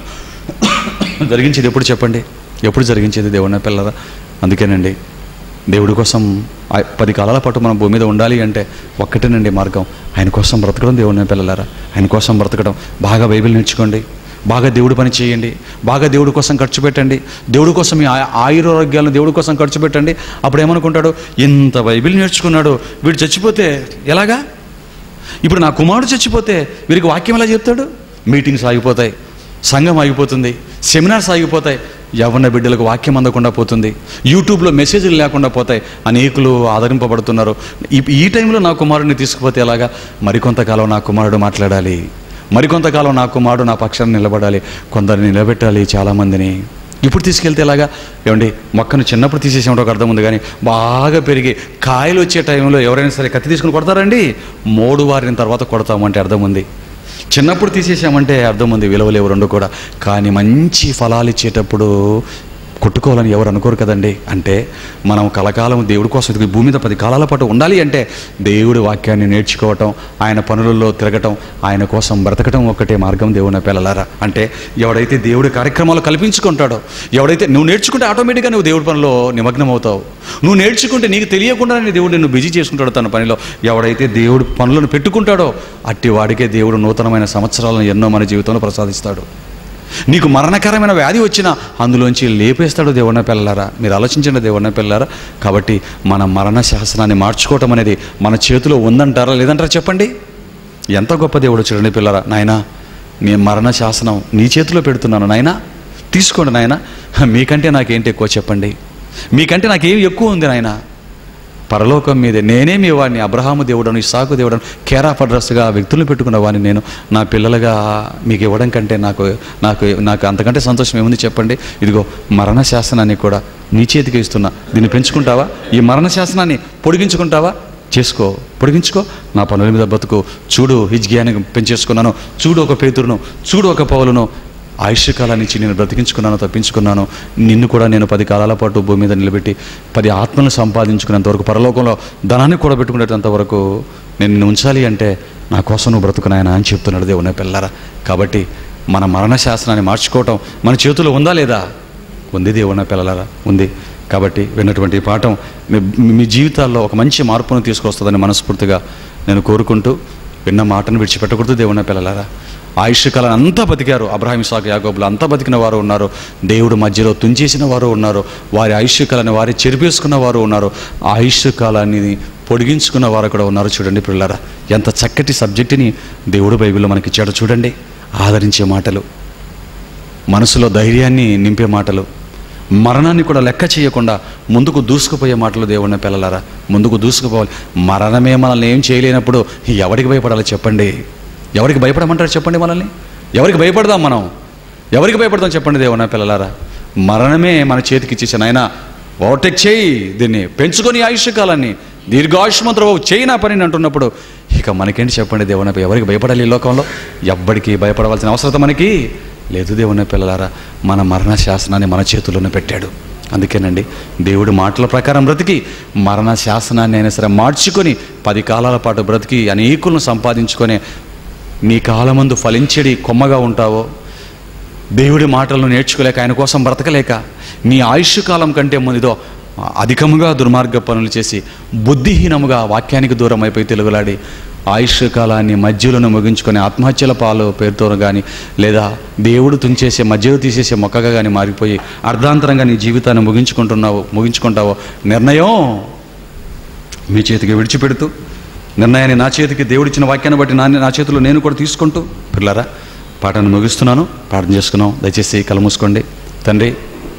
జరిగించేది ఎప్పుడు? చెప్పండి, ఎప్పుడు జరిగించేది దేవుడిని పిల్లలారా? అందుకేనండి దేవుడి కోసం పది కాలాల పాటు మనం భూమి మీద ఉండాలి అంటే ఒక్కటేనండి మార్గం, ఆయన కోసం బ్రతకడం. దేవుడిని పిల్లలారా, ఆయన కోసం బ్రతకడం. బాగా బైబిల్ నేర్చుకోండి, బాగా దేవుడి పని చేయండి, బాగా దేవుడి కోసం ఖర్చు పెట్టండి, దేవుడి కోసం మీ ఆయురారోగ్యాలను దేవుడి కోసం ఖర్చు పెట్టండి. అప్పుడు ఏమనుకుంటాడు? ఇంత బైబిల్ నేర్చుకున్నాడు, వీడు చచ్చిపోతే ఎలాగా? ఇప్పుడు నా కుమారుడు చచ్చిపోతే వీరికి వాక్యం ఎలా చెప్తాడు? మీటింగ్స్ ఆగిపోతాయి, సంఘం ఆగిపోతుంది, సెమినార్స్ ఆగిపోతాయి, యవ్వన బిడ్డలకు వాక్యం అందకుండా పోతుంది, యూట్యూబ్లో మెసేజ్లు లేకుండా పోతాయి, అనేకులు ఆదరింపబడుతున్నారు. ఈ ఈ టైంలో నా కుమారుడిని తీసుకుపోతే ఎలాగా? మరికొంతకాలం నా కుమారుడు మాట్లాడాలి, మరికొంతకాలం నా కుమారుడు నా పక్షాన్ని నిలబడాలి, కొందరిని నిలబెట్టాలి, చాలామందిని. ఇప్పుడు తీసుకెళ్తే ఎలాగా? ఏమండి, మొక్కను చిన్నప్పుడు తీసేసేమంటే ఒక అర్థం ఉంది, కానీ బాగా పెరిగి కాయలు వచ్చే టైంలో ఎవరైనా సరే కత్తి తీసుకుని కొడతారండి? మోడు వారిన తర్వాత కొడతామంటే అర్థం ఉంది. చిన్నప్పుడు తీసేసామంటే అర్థం ఉంది, విలువలేవు రెండు కూడా. కానీ మంచి ఫలాలు ఇచ్చేటప్పుడు కొట్టుకోవాలని ఎవరు అనుకోరు కదండి. అంటే మనం కలకాలం దేవుడి కోసం భూమి మీద పది కాలాల పాటు ఉండాలి అంటే దేవుడి వాక్యాన్ని నేర్చుకోవటం, ఆయన పనులలో తిరగటం, ఆయన కోసం బ్రతకటం ఒక్కటే మార్గం దేవుని పిల్లలారా. అంటే ఎవడైతే దేవుడి కార్యక్రమాలు కల్పించుకుంటాడో, ఎవడైతే నువ్వు నేర్చుకుంటే ఆటోమేటిక్గా నువ్వు దేవుడి పనిలో నిమగ్నం అవుతావు. నువ్వు నేర్చుకుంటే నీకు తెలియకుండానే దేవుడు నిన్ను బిజీ చేసుకుంటాడు తన పనిలో. ఎవడైతే దేవుడి పనులను పెట్టుకుంటాడో అట్టి వాడికే దేవుడు నూతనమైన సంవత్సరాలను ఎన్నో మన జీవితంలో ప్రసాదిస్తాడు. నీకు మరణకరమైన వ్యాధి వచ్చినా అందులోంచి లేపేస్తాడు దేవుని పిల్లలారా. మీరు ఆలోచించండి దేవుని పిల్లలారా. కాబట్టి మన మరణ శాసనాన్ని మార్చుకోవటం అనేది మన చేతిలో ఉందంటారా లేదంటారా? చెప్పండి. ఎంత గొప్ప దేవుడు చూడండి పిల్లరా. నాయనా, నీ మరణ శాసనం నీ చేతిలో పెడుతున్నాను నాయనా, తీసుకోండి నాయనా. మీకంటే నాకేంటి ఎక్కువ చెప్పండి? మీకంటే నాకేమి ఎక్కువ ఉంది నాయనా? పరలోకం మీదే నేనే మీ వాడిని, అబ్రహాము దేవుడను, ఇస్సాకు దేవుడను, కేరాఫ్ అడ్రస్గా వ్యక్తులను పెట్టుకున్న వాడిని నేను నా పిల్లలుగా మీకు ఇవ్వడం కంటే నాకు నాకు నాకు అంతకంటే సంతోషం ఏముంది చెప్పండి? ఇదిగో మరణ శాసనాన్ని కూడా నీ చేతికి ఇస్తున్నా. దీన్ని పెంచుకుంటావా? ఈ మరణ శాసనాన్ని పొడిగించుకుంటావా? చేసుకో, పొడిగించుకో. నా పనుల మీద బతుకు. చూడు హిజ్కియాని పెంచేసుకున్నాను, చూడు ఒక పేతురును, చూడు ఒక పౌలును. ఆయుష్ కాలాన్ని ఇచ్చి నేను బ్రతికించుకున్నాను, తప్పించుకున్నాను. నిన్ను కూడా నేను పది కాలాల పాటు భూమి మీద నిలబెట్టి పది ఆత్మలను సంపాదించుకునేంతవరకు, పరలోకంలో ధనాన్ని కూడా పెట్టుకునేటంత వరకు నేను నిన్ను ఉంచాలి అంటే నా కోసం నువ్వు బ్రతుకునాయనా అని చెప్తున్నాడు దేవుని పిల్లరా. కాబట్టి మన మరణ శాసనాన్ని మార్చుకోవటం మన చేతుల్లో ఉందా లేదా? ఉంది దేవుని పిల్లలారా, ఉంది. కాబట్టి విన్నటువంటి పాఠం మీ జీవితాల్లో ఒక మంచి మార్పును తీసుకొస్తుందని మనస్ఫూర్తిగా నేను కోరుకుంటూ, విన్న మాటను విడిచిపెట్టకూడదు దేవుని పిల్లలారా. ఆయుష్ కాలాన్ని అంతా బతికారు. అబ్రహాం, ఇస్సాకు, యాకోబులు అంతా బతికిన వారు ఉన్నారు. దేవుడు మధ్యలో తుంచేసిన వారు ఉన్నారు. వారి ఆయుష్ కాలాన్ని వారి చెరిపేసుకున్న వారు ఉన్నారు. ఆయుష్ కాలాన్ని పొడిగించుకున్న వారు కూడా ఉన్నారు. చూడండి పిల్లలారా, ఎంత చక్కటి సబ్జెక్టుని దేవుడు బైబిల్లో మనకి ఇచ్చాడు చూడండి. ఆదరించే మాటలు, మనసులో ధైర్యాన్ని నింపే మాటలు, మరణాన్ని కూడా లెక్క చేయకుండా ముందుకు దూసుకుపోయే మాటలు దేవుని పిల్లలారా. ముందుకు దూసుకుపోవాలి. మరణమే మనల్ని ఏం చేయలేనప్పుడు ఎవరికి భయపడాలి చెప్పండి? ఎవరికి భయపడమంటారు చెప్పండి? మనల్ని ఎవరికి భయపడదాం? మనం ఎవరికి భయపడదాం చెప్పండి దేవుని పిల్లలారా? మరణమే మన చేతికి ఇచ్చేసాను. ఆయన ఓవర్టేక్ చేయి, దీన్ని పెంచుకొని ఆయుష్ కాలాన్ని దీర్ఘాయుష్మంతుడు చేయి నా పని అంటున్నప్పుడు ఇక మనకేంటి చెప్పండి దేవుని? ఎవరికి భయపడాలి ఈ లోకంలో? ఎవ్వడికి భయపడవలసిన అవసరం మనకి లేదు దేవుని పిల్లలారా. మన మరణ శాసనాన్ని మన చేతుల్లోనే పెట్టాడు. అందుకేనండి దేవుడి మాటల ప్రకారం బ్రతికి మరణ శాసనాన్ని అయినా సరే మార్చుకొని పది కాలాల పాటు బ్రతికి అనేకులను సంపాదించుకొని నీ కాలమందు ఫలించేడి కొమ్మగా ఉంటావో, దేవుడి మాటలను నేర్చుకోలేక ఆయన కోసం బ్రతకలేక నీ ఆయుష్ కాలం కంటే ముందుదో అధికముగా దుర్మార్గ పనులు చేసి బుద్ధిహీనముగా వాక్యానికి దూరం అయిపోయి తెలుగులాడి ఆయుష్ కాలాన్ని మధ్యలోనే ముగించుకొని ఆత్మహత్యల పాలు పేరుతో కానీ, లేదా దేవుడు తుంచేసే మధ్యలో తీసేసే మొక్కగా కానీ మారిపోయి అర్ధాంతరంగా నీ జీవితాన్ని ముగించుకుంటున్నావు ముగించుకుంటావో నిర్ణయం మీ చేతికి విడిచిపెడుతూ, నిర్ణయాన్ని నా చేతికి దేవుడిచ్చిన వాక్యాన్ని బట్టి నా నా చేతిలో నేను కూడా తీసుకుంటూ, పిల్లరా పాఠాన్ని ముగిస్తున్నాను, ప్రార్థన చేసుకున్నాం. దయచేసి కళ్ళు మూసుకోండి. తండ్రి,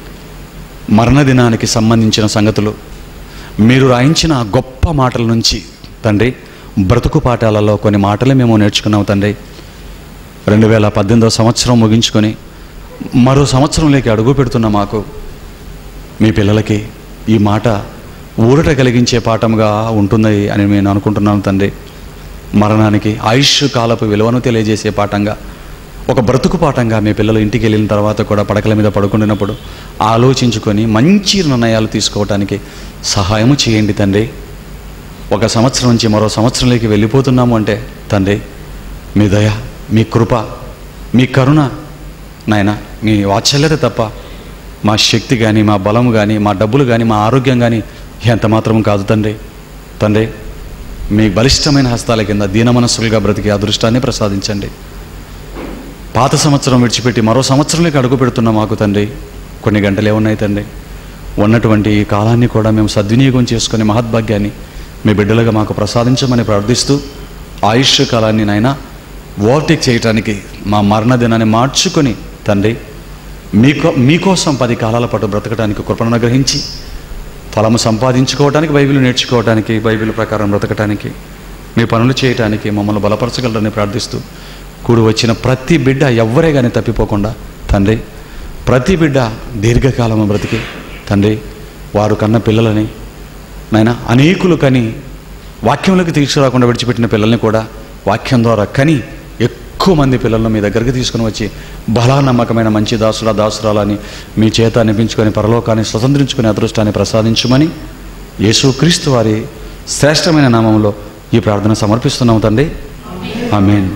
మరణ దినానికి సంబంధించిన సంగతులు మీరు రాయించిన గొప్ప మాటల నుంచి తండ్రి, బ్రతుకు పాఠాలలో కొన్ని మాటలే మేము నేర్చుకున్నాం తండ్రి. రెండు వేల పద్దెనిమిదవ సంవత్సరం ముగించుకొని మరో సంవత్సరంలోకి అడుగు పెడుతున్న మాకు, మీ పిల్లలకి ఈ మాట ఊరట కలిగించే పాఠంగా ఉంటుంది అని నేను అనుకుంటున్నాను తండ్రి. మరణానికి ఆయుష్ కాలపు విలువను తెలియజేసే పాఠంగా, ఒక బ్రతుకు పాఠంగా మీ పిల్లలు ఇంటికి వెళ్ళిన తర్వాత కూడా పడకల మీద పడుకుంటున్నప్పుడు ఆలోచించుకొని మంచి నిర్ణయాలు తీసుకోవటానికి సహాయము చేయండి తండ్రి. ఒక సంవత్సరం నుంచి మరో సంవత్సరంలోకి వెళ్ళిపోతున్నాము అంటే తండ్రి, మీ దయ, మీ కృప, మీ కరుణ నాయన, మీ వాత్సల్యత తప్ప మా శక్తి కానీ, మా బలం కానీ, మా డబ్బులు కానీ, మా ఆరోగ్యం కానీ ఎంత మాత్రం కాదు తండ్రి. తండ్రి, మీ బలిష్టమైన హస్తాల కింద దీన మనస్సులుగా బ్రతికి అదృష్టాన్ని ప్రసాదించండి. పాత సంవత్సరం విడిచిపెట్టి మరో సంవత్సరంలోకి అడుగు పెడుతున్న మాకు తండ్రి, కొన్ని గంటలే ఉన్నాయి తండ్రి. ఉన్నటువంటి ఈ కాలాన్ని కూడా మేము సద్వినియోగం చేసుకునే మహద్భాగ్యాన్ని మీ బిడ్డలుగా మాకు ప్రసాదించమని ప్రార్థిస్తూ, ఆయుష్ కాలాన్ని నాయన ఓవర్టేక్ చేయటానికి మా మరణ దినాన్ని మార్చుకొని తండ్రి, మీకో మీకోసం పది కాలాల పాటు బ్రతకడానికి కృపను అనుగ్రహించి, ఫలము సంపాదించుకోవడానికి, బైబిల్ నేర్చుకోవడానికి, బైబిల్ ప్రకారం బ్రతకటానికి, మీ పనులు చేయటానికి మమ్మల్ని బలపరచగలరని ప్రార్థిస్తూ, కూడి వచ్చిన ప్రతి బిడ్డ ఎవ్వరే కానీ తప్పిపోకుండా తండ్రి, ప్రతి బిడ్డ దీర్ఘకాలము బ్రతికి తండ్రి, వారు కన్న పిల్లలని నాయన అనేకులు కని వాక్యంలోకి తీసుకురాకుండా విడిచిపెట్టిన పిల్లల్ని కూడా వాక్యం ద్వారా కని ఎక్కువ మంది పిల్లలను మీ దగ్గరికి తీసుకుని వచ్చి బలా నమ్మకమైన మంచి దాసుల దాసురాలని మీ చేత అనిపించుకొని పరలోకాన్ని స్వతంత్రించుకునే అదృష్టాన్ని ప్రసాదించమని యేసుక్రీస్తు వారి శ్రేష్టమైన నామంలో ఈ ప్రార్థన సమర్పిస్తున్నాము తండ్రి. ఆమేన్.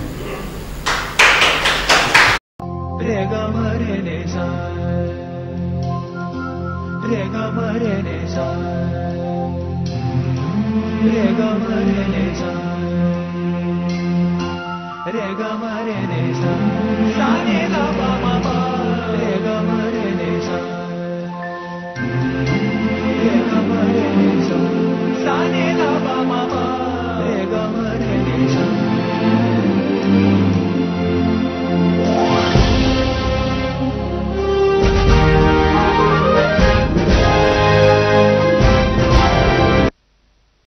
Rega mare